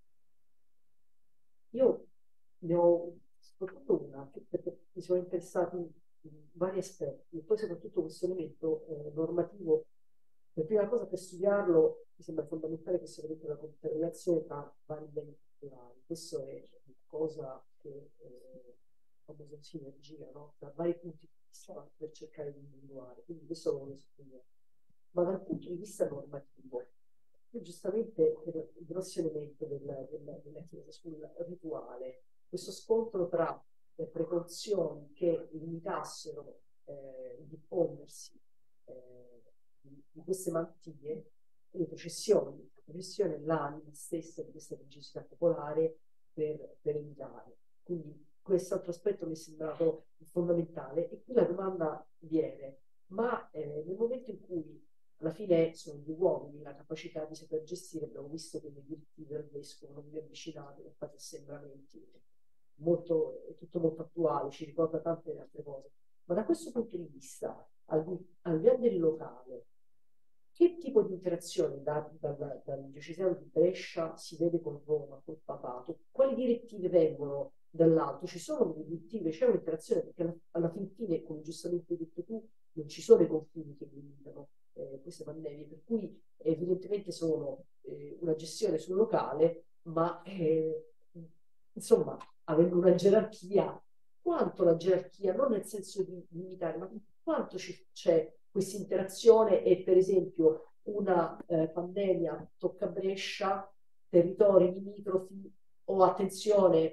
Io ne ho soprattutto una, perché mi sono interessati in vari aspetti, e poi soprattutto questo elemento normativo per prima cosa per studiarlo mi sembra fondamentale che sia vedete la correlazione tra vari beni culturali. Questo è una cosa che famosa sinergia, no? Tra vari punti di vista per cercare di individuare. Quindi questo lo voglio sottolineare. Ma dal punto di vista normativo, giustamente il grosso elemento della Chiesa sul rituale, questo scontro tra le precauzioni che limitassero il diffondersi di queste malattie, le processioni, la processione è l'anima stessa di questa religiosità popolare per evitare. Quindi questo altro aspetto mi è sembrato fondamentale. E qui la domanda viene, ma nel momento in cui alla fine sono gli uomini la capacità di saper gestire, abbiamo visto che le direttive del vescovo non vi avvicinate, non fate assembramenti, è tutto molto attuale, ci ricorda tante altre cose. Ma da questo punto di vista, al di là del locale, che tipo di interazione dal diocesano di Brescia si vede con Roma, col papato? Quali direttive vengono dall'alto? Ci sono delle direttive, c'è un'interazione, perché alla fine, come giustamente hai detto tu, non ci sono i confini che limitano queste pandemie, per cui evidentemente sono una gestione sul locale, ma insomma, avendo una gerarchia, quanto la gerarchia, non nel senso di limitare, ma quanto c'è questa interazione e per esempio una pandemia tocca Brescia, territori limitrofi o attenzione,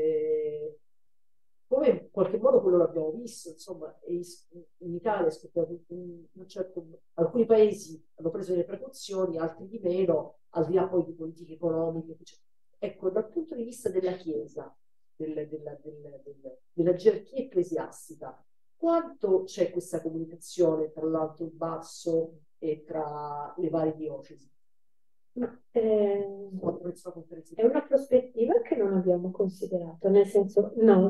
come in qualche modo quello l'abbiamo visto, insomma, in Italia è scoppiato alcuni paesi hanno preso delle precauzioni, altri di meno, al di là poi di politiche economiche. Ecco, dal punto di vista della Chiesa, della gerarchia ecclesiastica, quanto c'è questa comunicazione tra l'alto e il basso e tra le varie diocesi? È una prospettiva che non abbiamo considerato, nel senso, no,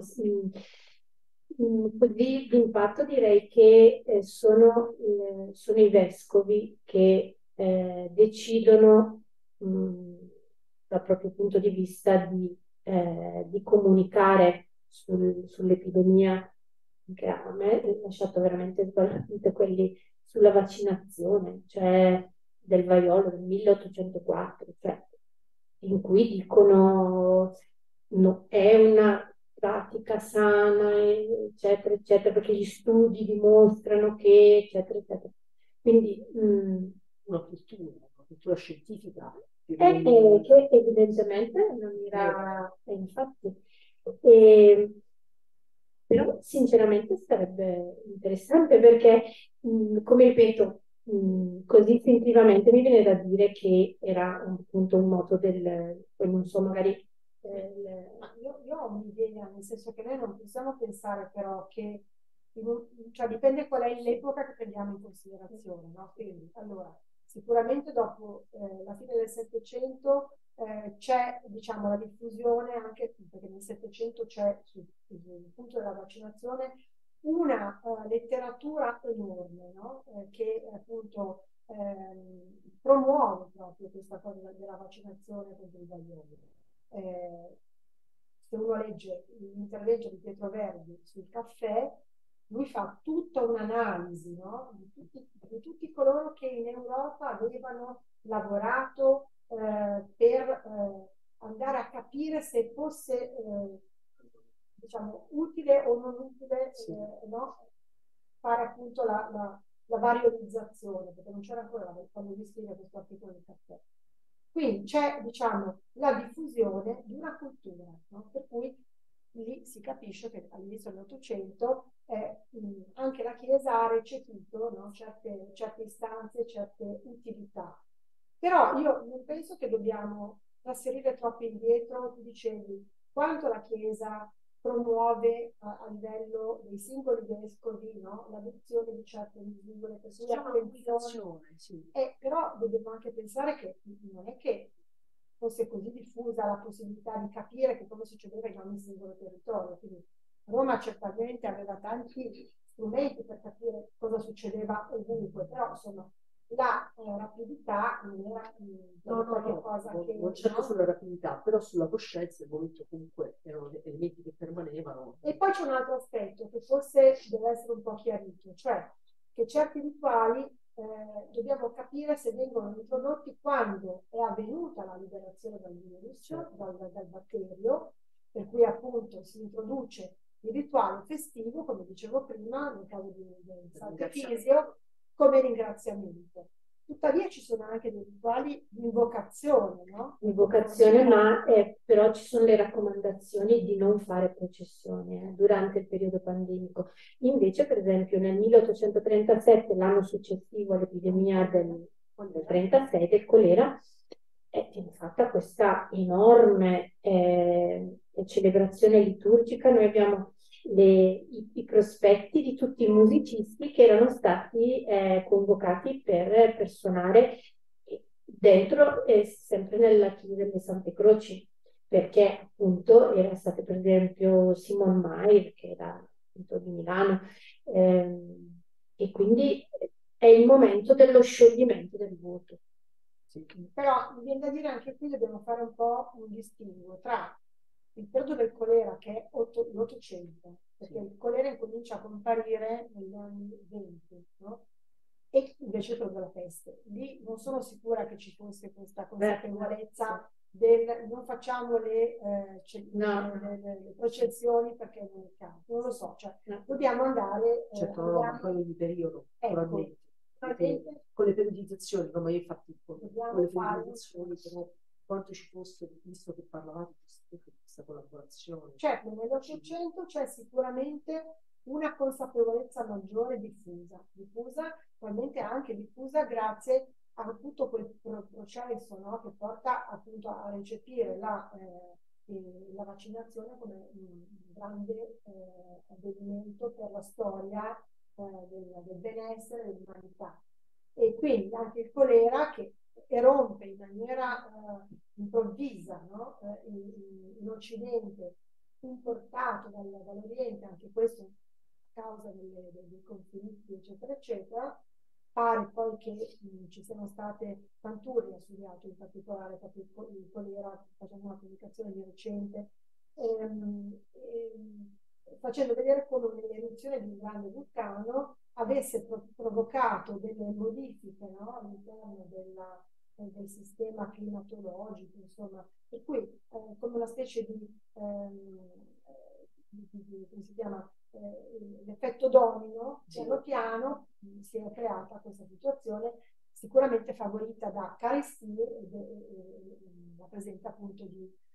così d'impatto direi che sono i vescovi che decidono dal proprio punto di vista di comunicare sull'epidemia, che a me è lasciato veramente sbalordite quelli sulla vaccinazione, cioè del vaiolo del 1804, cioè, in cui dicono no, è una pratica sana, eccetera, eccetera, perché gli studi dimostrano che, eccetera, eccetera. Quindi una cultura scientifica che evidentemente non era, infatti. Però sinceramente sarebbe interessante perché, come ripeto, così istintivamente mi viene da dire che era appunto un moto poi non so, magari io ho un'idea, nel senso che noi non possiamo pensare però che, cioè dipende qual è l'epoca che prendiamo in considerazione, no? Quindi, allora, sicuramente dopo la fine del Settecento c'è, diciamo, la diffusione anche, perché nel Settecento c'è sul punto della vaccinazione una letteratura enorme, no? Che appunto promuove proprio questa cosa della vaccinazione contro il vaiolo. Se uno legge l'intervento di Pietro Verdi sul caffè, lui fa tutta un'analisi, no? di tutti coloro che in Europa avevano lavorato per andare a capire se fosse diciamo, utile o non utile no? Fare appunto la variolizzazione, perché non c'era ancora quando lui scrive questo articolo di caffè. Quindi c'è, diciamo, la diffusione di una cultura, no? Per cui lì si capisce che all'inizio dell'Ottocento anche la Chiesa ha recepito, no? certe istanze, certe utilità. Però io non penso che dobbiamo trasferire troppo indietro. Tu dicevi quanto la Chiesa promuove a livello dei singoli vescovi, no? L'adozione di certe misure, per cui attenzione. Sì. Però dobbiamo anche pensare che non è che fosse così diffusa la possibilità di capire che cosa succedeva in ogni singolo territorio. Quindi Roma certamente aveva tanti strumenti per capire cosa succedeva ovunque, però insomma la rapidità non era cosa che... Non certo sulla rapidità, però sulla coscienza, il momento comunque erano elementi che permanevano. E poi c'è un altro aspetto che forse deve essere un po' chiarito, cioè che certi rituali dobbiamo capire se vengono introdotti quando è avvenuta la liberazione dal virus, dal batterio, per cui appunto si introduce il rituale festivo, come dicevo prima, nel caso di Sante Fisio, come ringraziamento. Tuttavia ci sono anche dei rituali di invocazione, no? Invocazione, ma però ci sono le raccomandazioni di non fare processioni durante il periodo pandemico. Invece, per esempio, nel 1837, l'anno successivo all'epidemia del 36 del colera, viene fatta questa enorme celebrazione liturgica. Noi abbiamo i prospetti di tutti i musicisti che erano stati convocati per suonare dentro sempre nella chiesa delle Sante Croci, perché appunto era stato per esempio Simon Mayer, che era appunto di Milano, e quindi è il momento dello scioglimento del voto. Però mi viene da dire anche qui dobbiamo fare un po' un distinguo tra il periodo del colera, che è l'Ottocento, perché il colera incomincia a comparire negli anni 20, no? E invece quello della peste. Lì non sono sicura che ci fosse questa consapevolezza del non facciamo le processioni perché non è caso. Non lo so, cioè, dobbiamo andare... Certo, no, ma poi di periodo, probabilmente. Con le periodizzazioni, no, ma io infatti con le periodizzazioni, però quanto ci fosse, visto che parlavate di questa collaborazione. Certo, nell'Ottocento c'è sicuramente una consapevolezza maggiore diffusa, probabilmente anche diffusa grazie a tutto quel processo, no, che porta appunto a recepire la vaccinazione come un grande avvenimento per la storia del benessere dell'umanità. E quindi anche il colera che erompe in maniera improvvisa, no, in Occidente, importato dall'Oriente, anche questo a causa dei conflitti, eccetera, eccetera. Pare poi che ci siano state, Sant'Urria ha studiato in particolare proprio il colera, facendo una pubblicazione di recente, facendo vedere come l'eruzione di un grande vulcano avesse provocato delle modifiche, no, all'interno del sistema climatologico, insomma, per cui come una specie di come si chiama, l'effetto domino, piano piano si è creata questa situazione sicuramente favorita da carestie e la presenza appunto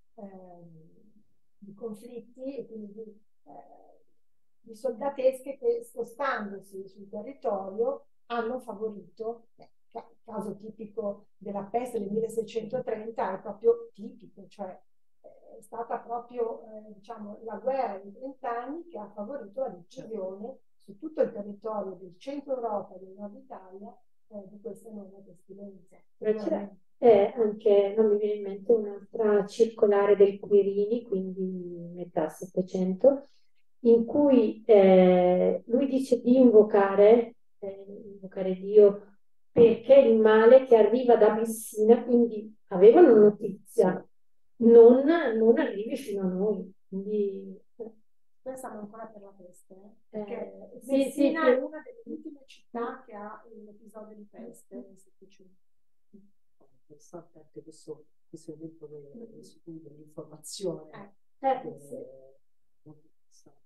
di conflitti e quindi di soldatesche che spostandosi sul territorio hanno favorito, caso tipico della peste del 1630 è proprio tipico, cioè è stata proprio diciamo, la guerra di 30 anni che ha favorito la diffusione su tutto il territorio del centro Europa e del nord Italia di questa nuova pestilenza. Però c'è anche, non mi viene in mente, un'altra circolare del Quirini, quindi metà Settecento, in cui lui dice di invocare Dio perché il male che arriva da Messina, quindi avevano notizia, non arrivi fino a noi. Quindi, questa è ancora per la peste, perché Messina è una delle ultime città che ha un episodio di peste nel Settecento. Interessante anche questo evento che studio l'informazione. Molto interessante.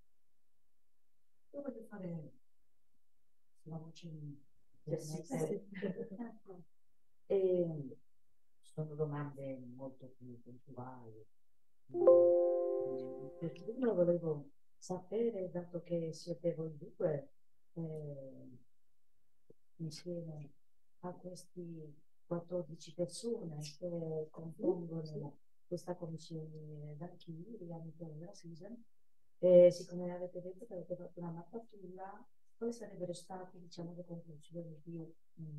Io voglio fare una voce sono domande molto più puntuali. Prima volevo sapere, dato che siete voi due insieme a questi 14 persone che compongono questa commissione d'archivi all'interno della season, siccome avete detto che avete fatto una mappatura, quali sarebbero stati, diciamo, le conclusioni più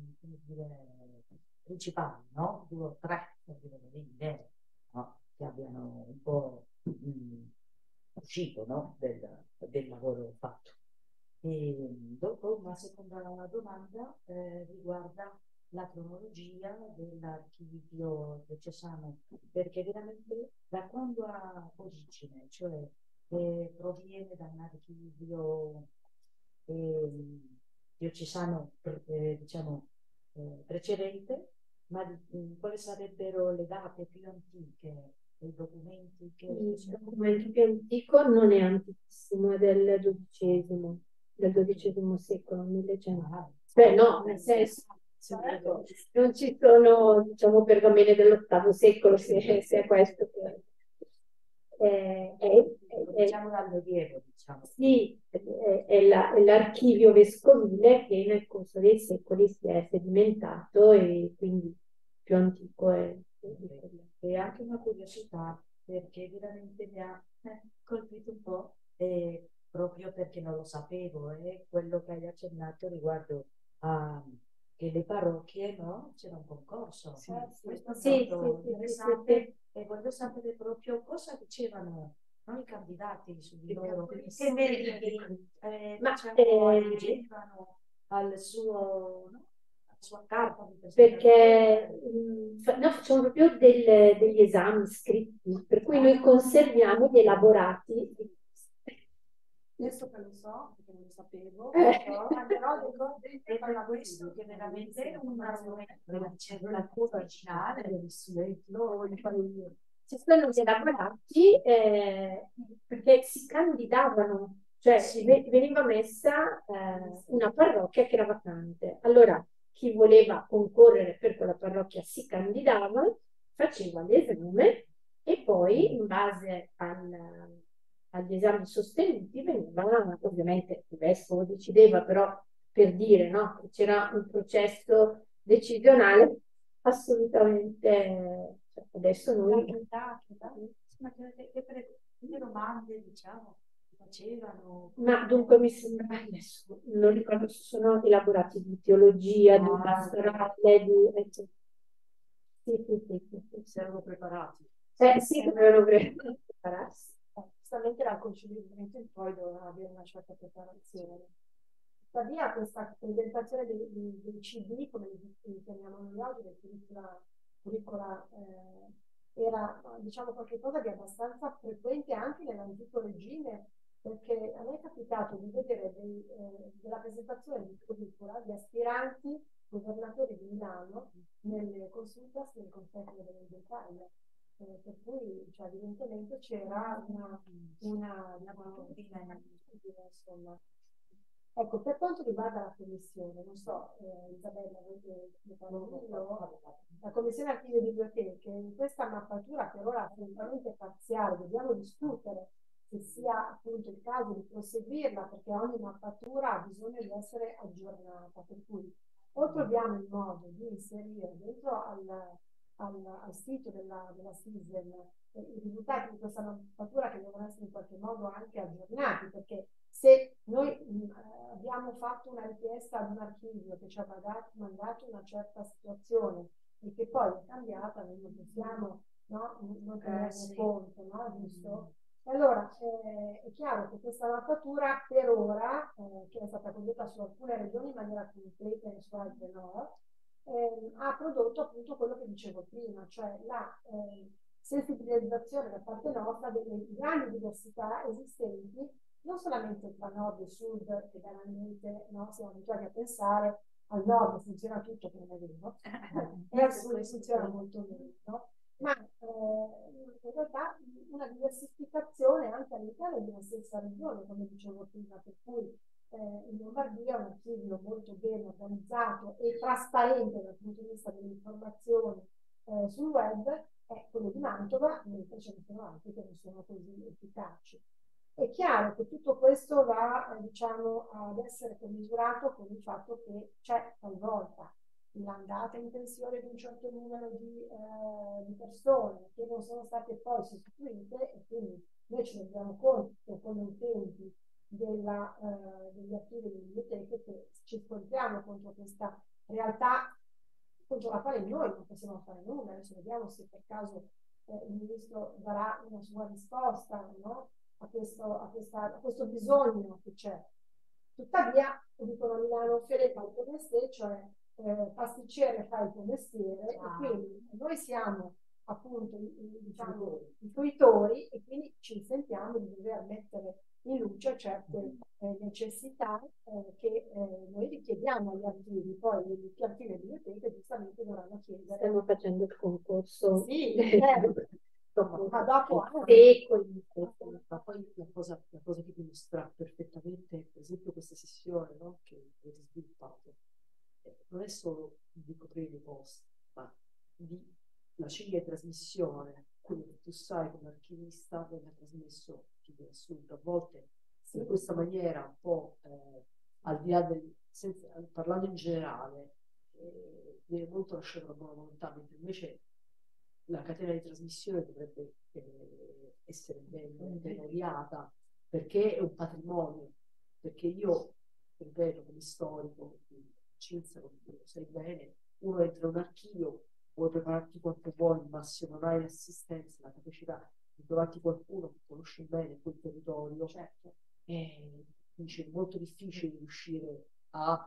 principali, no? 2 o 3, per dire bene, no? Che abbiano un po' uscito, no? del lavoro fatto. E dopo una seconda domanda riguarda la cronologia dell'archivio diocesano, perché veramente da quando ha origine, cioè proviene da un archivio che diocesano diciamo, precedente, ma quali sarebbero le date più antiche, i documenti che... Il documento più antico non è antichissimo, è del XII secolo, 1100. Beh, no, nel senso, non ci sono, diciamo, pergamene dell'8 secolo, se è questo che... diciamo dal Medioevo, diciamo. Sì, è l'archivio vescovile che nel corso dei secoli si è sedimentato e quindi più antico è. E anche una curiosità, perché veramente mi ha colpito un po', proprio perché non lo sapevo, quello che hai accennato riguardo a che le parrocchie, no? C'era un concorso. Questo è molto interessante e voglio sapere proprio cosa dicevano, no, i candidati su di loro, che meriti aggiungevano al suo, no? Sua carta di perché noi facciamo proprio degli esami scritti, per cui noi conserviamo gli elaborati. Adesso che lo so, perché non lo sapevo, però era questo che veramente è un argomento, c'è la cosa originale, ci sono gli elaborati perché si candidavano, cioè veniva messa una parrocchia che era vacante. Allora, chi voleva concorrere per quella parrocchia si candidava, faceva l'esame e poi in base agli esami sostenuti veniva, ovviamente il vescovo decideva, però per dire, no, che c'era un processo decisionale assolutamente, cioè, adesso noi... Che domande, diciamo, facevano? Ma dunque mi sembra, adesso non ricordo se sono elaborati di teologia, di pastorale, di... Sì. Si erano preparati. Sì, dovevano prepararsi. Giustamente dal Concilio di Trento in poi doveva avere una certa preparazione. Tuttavia questa presentazione dei CD, come li chiamiamo noi oggi, del curricula era diciamo qualcosa di abbastanza frequente anche nell'antico regime, perché a me è capitato di vedere della presentazione di curricula di aspiranti governatori di Milano nelle consultas del Consiglio dell'Italia. Per cui cioè, evidentemente c'era una insomma. Ecco, per quanto riguarda la commissione, non so, Isabella, ne parlo io, la commissione archivio e biblioteche, in questa mappatura per ora assolutamente parziale, dobbiamo discutere se sia appunto il caso di proseguirla, perché ogni mappatura ha bisogno di essere aggiornata, per cui o troviamo il modo di inserire dentro al sito della SISL i risultati di questa mappatura che devono essere in qualche modo anche aggiornati, perché se noi abbiamo fatto una richiesta ad un archivio che ci ha mandato una certa situazione e che poi è cambiata, noi non possiamo non tenerne conto, no? Giusto? Allora, è chiaro che questa mappatura per ora, che è stata condotta su alcune regioni in maniera completa e su altre no, ha prodotto appunto quello che dicevo prima, cioè la sensibilizzazione da parte nostra delle grandi diversità esistenti, non solamente tra nord e sud, che veramente siamo abituati a pensare al nord funziona tutto come è vero, e al sud funziona molto meno, ma in realtà una diversificazione anche all'interno di una stessa regione, come dicevo prima, per cui in Lombardia un archivio molto ben organizzato e trasparente dal punto di vista delle informazioni sul web è quello di Mantova, mentre ce ne sono altri che non sono così efficaci. È chiaro che tutto questo va diciamo, ad essere commisurato con il fatto che c'è talvolta l'andata in pensione di un certo numero di persone che non sono state poi sostituite e quindi noi ci rendiamo conto con i tempi degli archivi delle biblioteche che ci scontriamo contro questa realtà contro la quale noi non possiamo fare nulla. Adesso vediamo se per caso il ministro darà una sua risposta a questo bisogno che c'è. Tuttavia, dicono a Milano, Fede fa il tuo mestiere, cioè pasticcere fa il tuo mestiere, e quindi noi siamo appunto diciamo, i fruitori, e quindi ci sentiamo di dover mettere in luce certe necessità che noi richiediamo agli archivi. Poi gli archivi e le biblioteche giustamente dovranno chiedere. Stiamo facendo il concorso. Sì, certo. Ma dopo secoli. Ma poi la cosa che dimostra perfettamente, per esempio, questa sessione, no, che avete sviluppato, non è solo di coprire i post, ma di la ciglia di trasmissione, quello che tu sai come archivista venga trasmesso più in assoluto. A volte in questa maniera un po' al di là parlando in generale, deve molto lasciare la buona volontà, mentre invece la catena di trasmissione dovrebbe essere ben oriata, perché è un patrimonio, perché io, ripeto, come storico, Cinzia, lo sai bene, uno entra in un archivio, puoi prepararti quanto vuoi, ma se non hai l'assistenza, la capacità di trovarti qualcuno che conosce bene quel territorio, certo, dice, è molto difficile riuscire a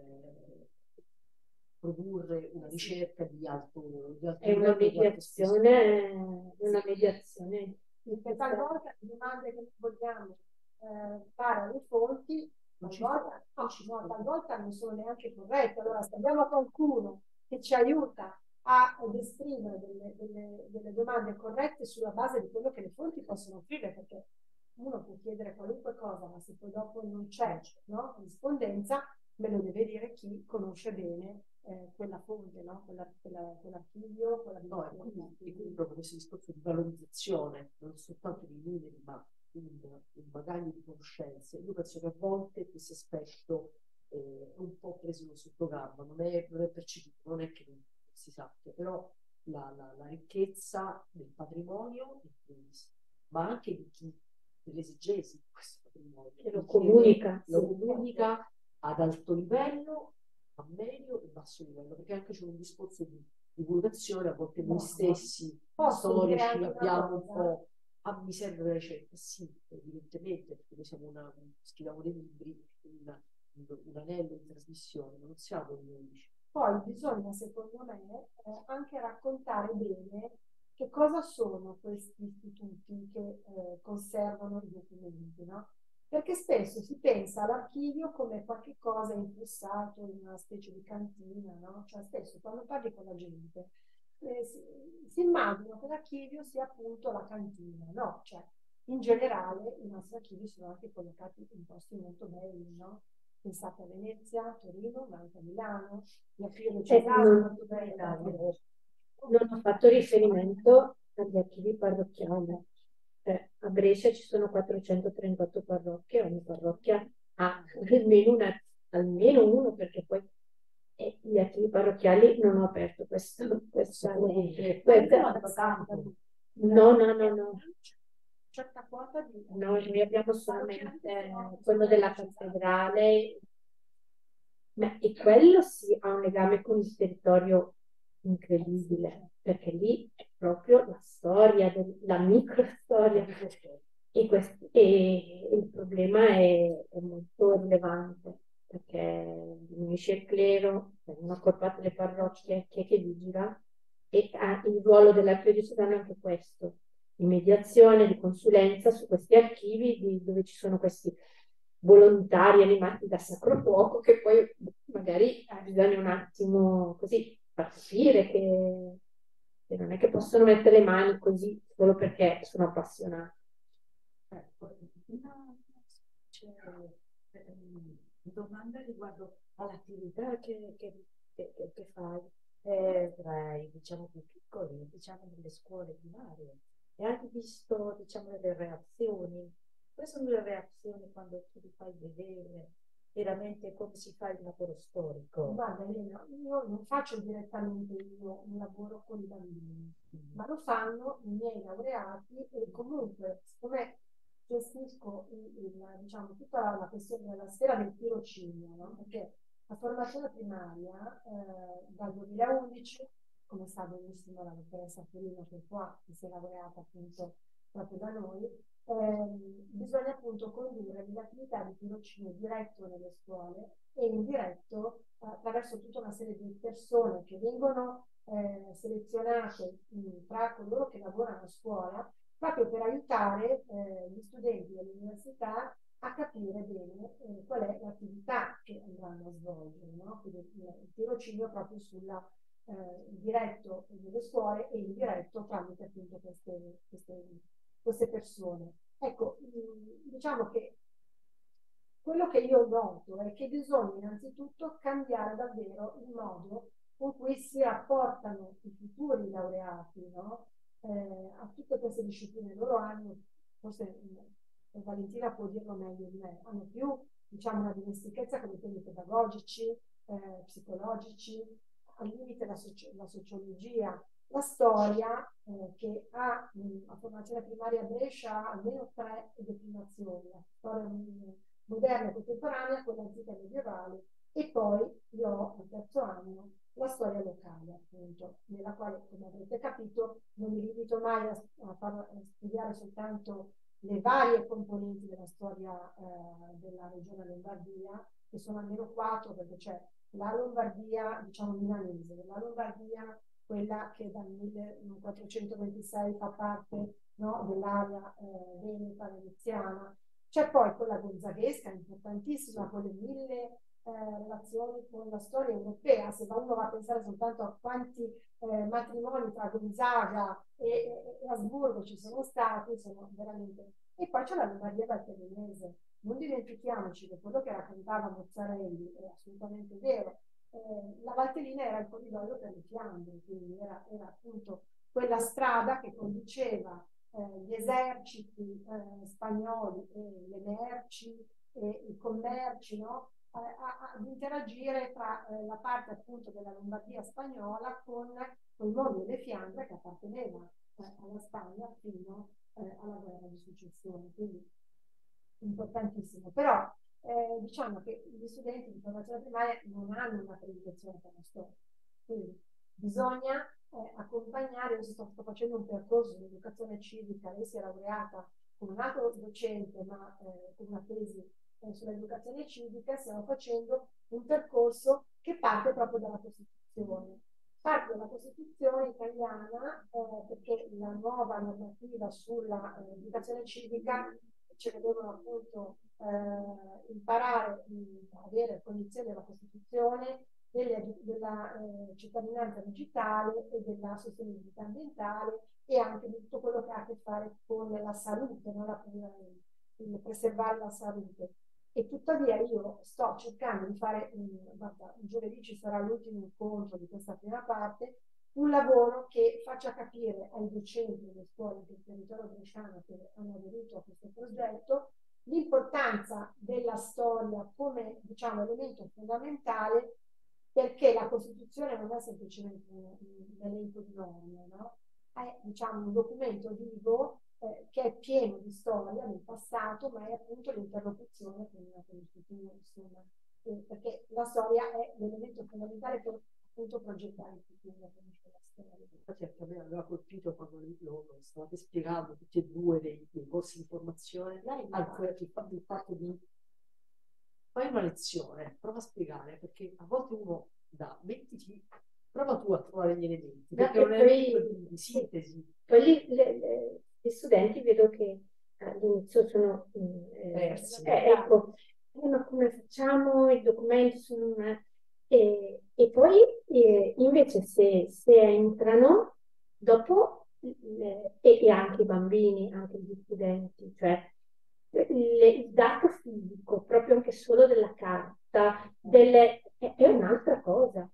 produrre una ricerca di alto È una mediazione, perché talvolta le domande che vogliamo fare alle fonti talvolta non sono neanche corrette. Allora, se abbiamo qualcuno che ci aiuta a descrivere delle domande corrette sulla base di quello che le fonti possono offrire, perché uno può chiedere qualunque cosa, ma se poi dopo non c'è, no, rispondenza, me lo deve dire chi conosce bene quella fonte, no? Quell'archivio, quella quindi proprio questo discorso di valorizzazione, non soltanto di numeri, ma un bagaglio di conoscenze. Io penso che a volte questo aspetto è un po' preso sotto gamba, non è percepito, non è che non si sappia, però la ricchezza del patrimonio, ma anche di chi dell'esegesi di questo patrimonio, che lo comunica ad alto livello, a medio e basso livello, perché anche c'è un discorso di divulgazione, a volte noi stessi storici abbiamo un po', mi serve la ricerca, sì, evidentemente, perché noi scriviamo dei libri, un anello di trasmissione, non siamo gli unici. Poi bisogna, secondo me, anche raccontare bene che cosa sono questi istituti che conservano i documenti, no? Perché spesso si pensa all'archivio come qualche cosa infissato in una specie di cantina, no? Cioè spesso quando parli con la gente si immagina che l'archivio sia appunto la cantina, no? Cioè in generale i nostri archivi sono anche collocati in posti molto belli, no? Pensate a Venezia, a Torino, ma anche a Milano, l'archivio diocesano, molto bello. Non ho fatto riferimento agli archivi parrocchiali. A Brescia ci sono 438 parrocchie, ogni parrocchia ha almeno uno, perché poi gli archivi parrocchiali non ho aperto questa no. Certa quota di... No, noi abbiamo solamente quello della cattedrale, e quello sì ha un legame con il territorio incredibile, perché lì è proprio la storia, la microstoria, e il problema è molto rilevante, perché diminuisce il clero, vengono accorpate le parrocchie, chi è che vigila? E il ruolo dell'archivio diocesano è anche questo, di mediazione, di consulenza su questi archivi dove ci sono questi volontari animati da sacro fuoco, che poi magari bisogna un attimo così far capire che non è che possono mettere le mani così solo perché sono appassionati. Domanda riguardo all'attività che fai tra i diciamo più piccoli, diciamo nelle scuole primarie, e hai visto diciamo delle reazioni. Quali sono le reazioni quando tu li fai vedere veramente come si fa il lavoro storico? Guarda, Elena, io non faccio direttamente un lavoro con i bambini, ma lo fanno i miei laureati, e comunque, siccome gestisco diciamo, tutta la questione della sfera del tirocinio, no? Perché la formazione primaria dal 2011, come sa benissimo la dottoressa Torino che è qua, che si è laureata appunto proprio da noi, bisogna appunto condurre delle attività di tirocinio diretto nelle scuole e indiretto attraverso tutta una serie di persone che vengono selezionate tra coloro che lavorano a scuola, proprio per aiutare gli studenti dell'università a capire bene qual è l'attività che andranno a svolgere, no? Quindi il tirocinio proprio sulla diretto nelle scuole e indiretto tramite appunto queste persone. Ecco, diciamo che quello che io noto è che bisogna innanzitutto cambiare davvero il modo con cui si rapportano i futuri laureati, no? A tutte queste discipline. Loro hanno, forse Valentina può dirlo meglio di me, hanno più, diciamo, una dimestichezza con i temi pedagogici, psicologici, al limite la sociologia, la storia, che ha a formazione primaria a Brescia almeno 3 declinazioni: la storia moderna e contemporanea, quella antica e medievale, e poi io ho al terzo anno la storia locale, appunto, nella quale, come avrete capito, non mi limito mai a studiare soltanto le varie componenti della storia della regione Lombardia, che sono almeno 4, perché c'è la Lombardia, diciamo, milanese, la Lombardia, quella che dal 1426 fa parte, no, dell'area veneta, veneziana. C'è poi quella gonzaghesca, importantissima, con le 1000 relazioni con la storia europea. Se uno va a pensare soltanto a quanti matrimoni tra Gonzaga e Asburgo ci sono stati, sono veramente... E poi c'è la Lombardia valtellinese. Non dimentichiamoci che quello che raccontava Mozzarelli è assolutamente vero. La Valtellina era il corridoio per le Fiandre, quindi era appunto quella strada che conduceva gli eserciti spagnoli e le merci e i commerci, no? Ad interagire tra la parte appunto della Lombardia spagnola con il mondo delle Fiandre, che apparteneva alla Spagna fino alla guerra di successione, quindi importantissimo. Però diciamo che gli studenti di formazione primaria non hanno una predilezione per la storia, quindi bisogna accompagnare. Io sto facendo un percorso di educazione civica, lei si è laureata con un altro docente, ma con una tesi sull'educazione civica. Stiamo facendo un percorso che parte proprio dalla Costituzione. Parte dalla Costituzione italiana, perché la nuova normativa sulla educazione civica ce ne devono appunto imparare a avere cognizione della Costituzione, della cittadinanza digitale e della sostenibilità ambientale, e anche di tutto quello che ha a che fare con la salute, no? Il preservare la salute. E tuttavia io sto cercando di fare, guarda, giovedì ci sarà l'ultimo incontro di questa prima parte, un lavoro che faccia capire ai docenti delle scuole del territorio bresciano che hanno aderito a questo progetto l'importanza della storia come, diciamo, elemento fondamentale, perché la Costituzione non è semplicemente un elenco di norme, no? È, diciamo, un documento vivo che è pieno di storia del passato, ma è appunto l'interlocuzione con il futuro, insomma, perché la storia è l'elemento fondamentale per appunto progettare il futuro, conoscere la storia. Infatti anche a me aveva colpito quando lo stavate spiegando tutti e due dei corsi di formazione, il fatto di fai una lezione, prova a spiegare, perché a volte uno mettiti, prova tu a trovare gli elementi, perché è un elemento di sintesi. Poi gli studenti vedo che all'inizio sono persi. Ecco, ma come facciamo? I documenti sono e poi invece se entrano dopo, e anche i bambini, anche gli studenti, cioè il dato fisico, proprio anche solo della carta, è un'altra cosa,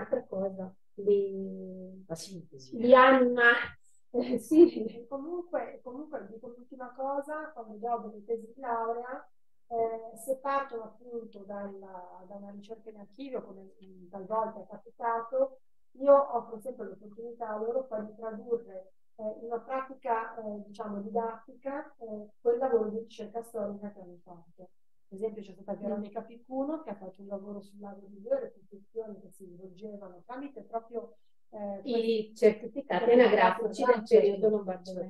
La sintesi. li anima. Sì, comunque dico l'ultima cosa: quando do delle tesi di laurea, se partono appunto da una ricerca in archivio, come talvolta è capitato, io offro sempre l'opportunità a loro poi di tradurre in una pratica diciamo didattica quel lavoro di ricerca storica che hanno fatto. Per esempio c'è stata Veronica Piccuno che ha fatto un lavoro sul lago di Dio, le costruzioni che si svolgevano tramite proprio i certificati anagrafici del periodo lombardo-veneto.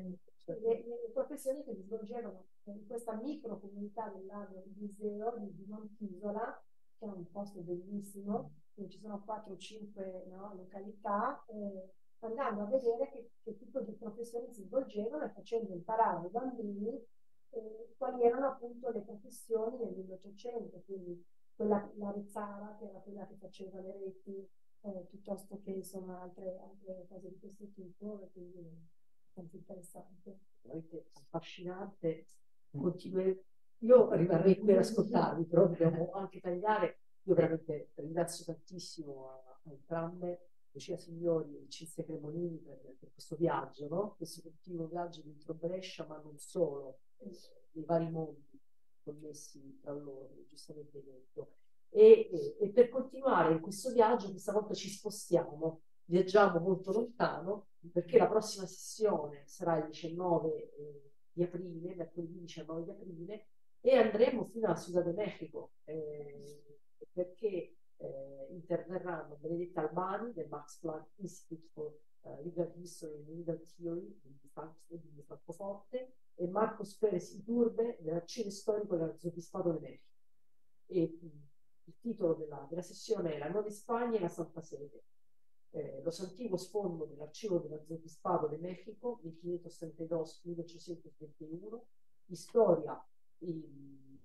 le professioni che si svolgevano in questa micro comunità del lago di Iseo, di Montisola, che è un posto bellissimo, dove ci sono 4 o 5 località, andando a vedere che tipo di professioni si svolgevano e facendo imparare ai bambini quali erano appunto le professioni nel 1800, quindi la rizzara, che era quella che faceva le reti, piuttosto che insomma altre cose di questo tipo, e quindi è molto interessante. Veramente affascinante. Io rimarrei qui ad ascoltarvi, però dobbiamo anche tagliare. Io veramente ringrazio tantissimo a entrambe, Lucia Signori e Cinzia Cremonini, per questo viaggio, no? Questo continuo viaggio dentro Brescia, ma non solo, nei vari mondi connessi tra loro, come giustamente detto. E per continuare in questo viaggio, questa volta ci spostiamo, viaggiamo molto lontano, perché la prossima sessione sarà il 19 di aprile, mercoledì 19 di aprile, e andremo fino a Ciudad de México, perché interverranno Benedetta Albani del Max Planck Institute for Legal History and Legal Theory di Francoforte e Marcos Pérez Iturbe dell'Archivio Storico dell'Arzopispato de México. E il titolo della sessione è La Nuova Spagna e la Santa Sede. Los antiguos fondos del Archivo del Arzobispado de México, 1532-1821, historia y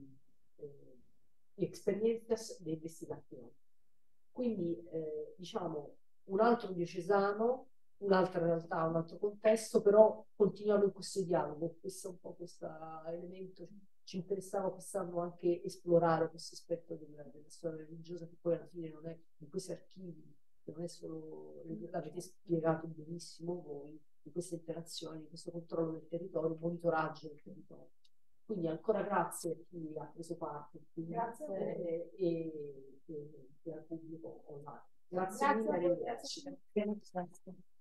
experiencias de investigazione. Quindi, diciamo, un altro diocesano, un'altra realtà, un altro contesto, però continuiamo in questo dialogo. Questo è un po' questo elemento. Ci interessava quest'anno anche esplorare questo aspetto della storia religiosa, che poi alla fine non è in questi archivi, che non è solo, l'avete spiegato benissimo voi, di queste interazioni, di questo controllo del territorio, monitoraggio del territorio. Quindi ancora grazie a chi ha preso parte Grazie e al pubblico online. Grazie mille, arrivederci.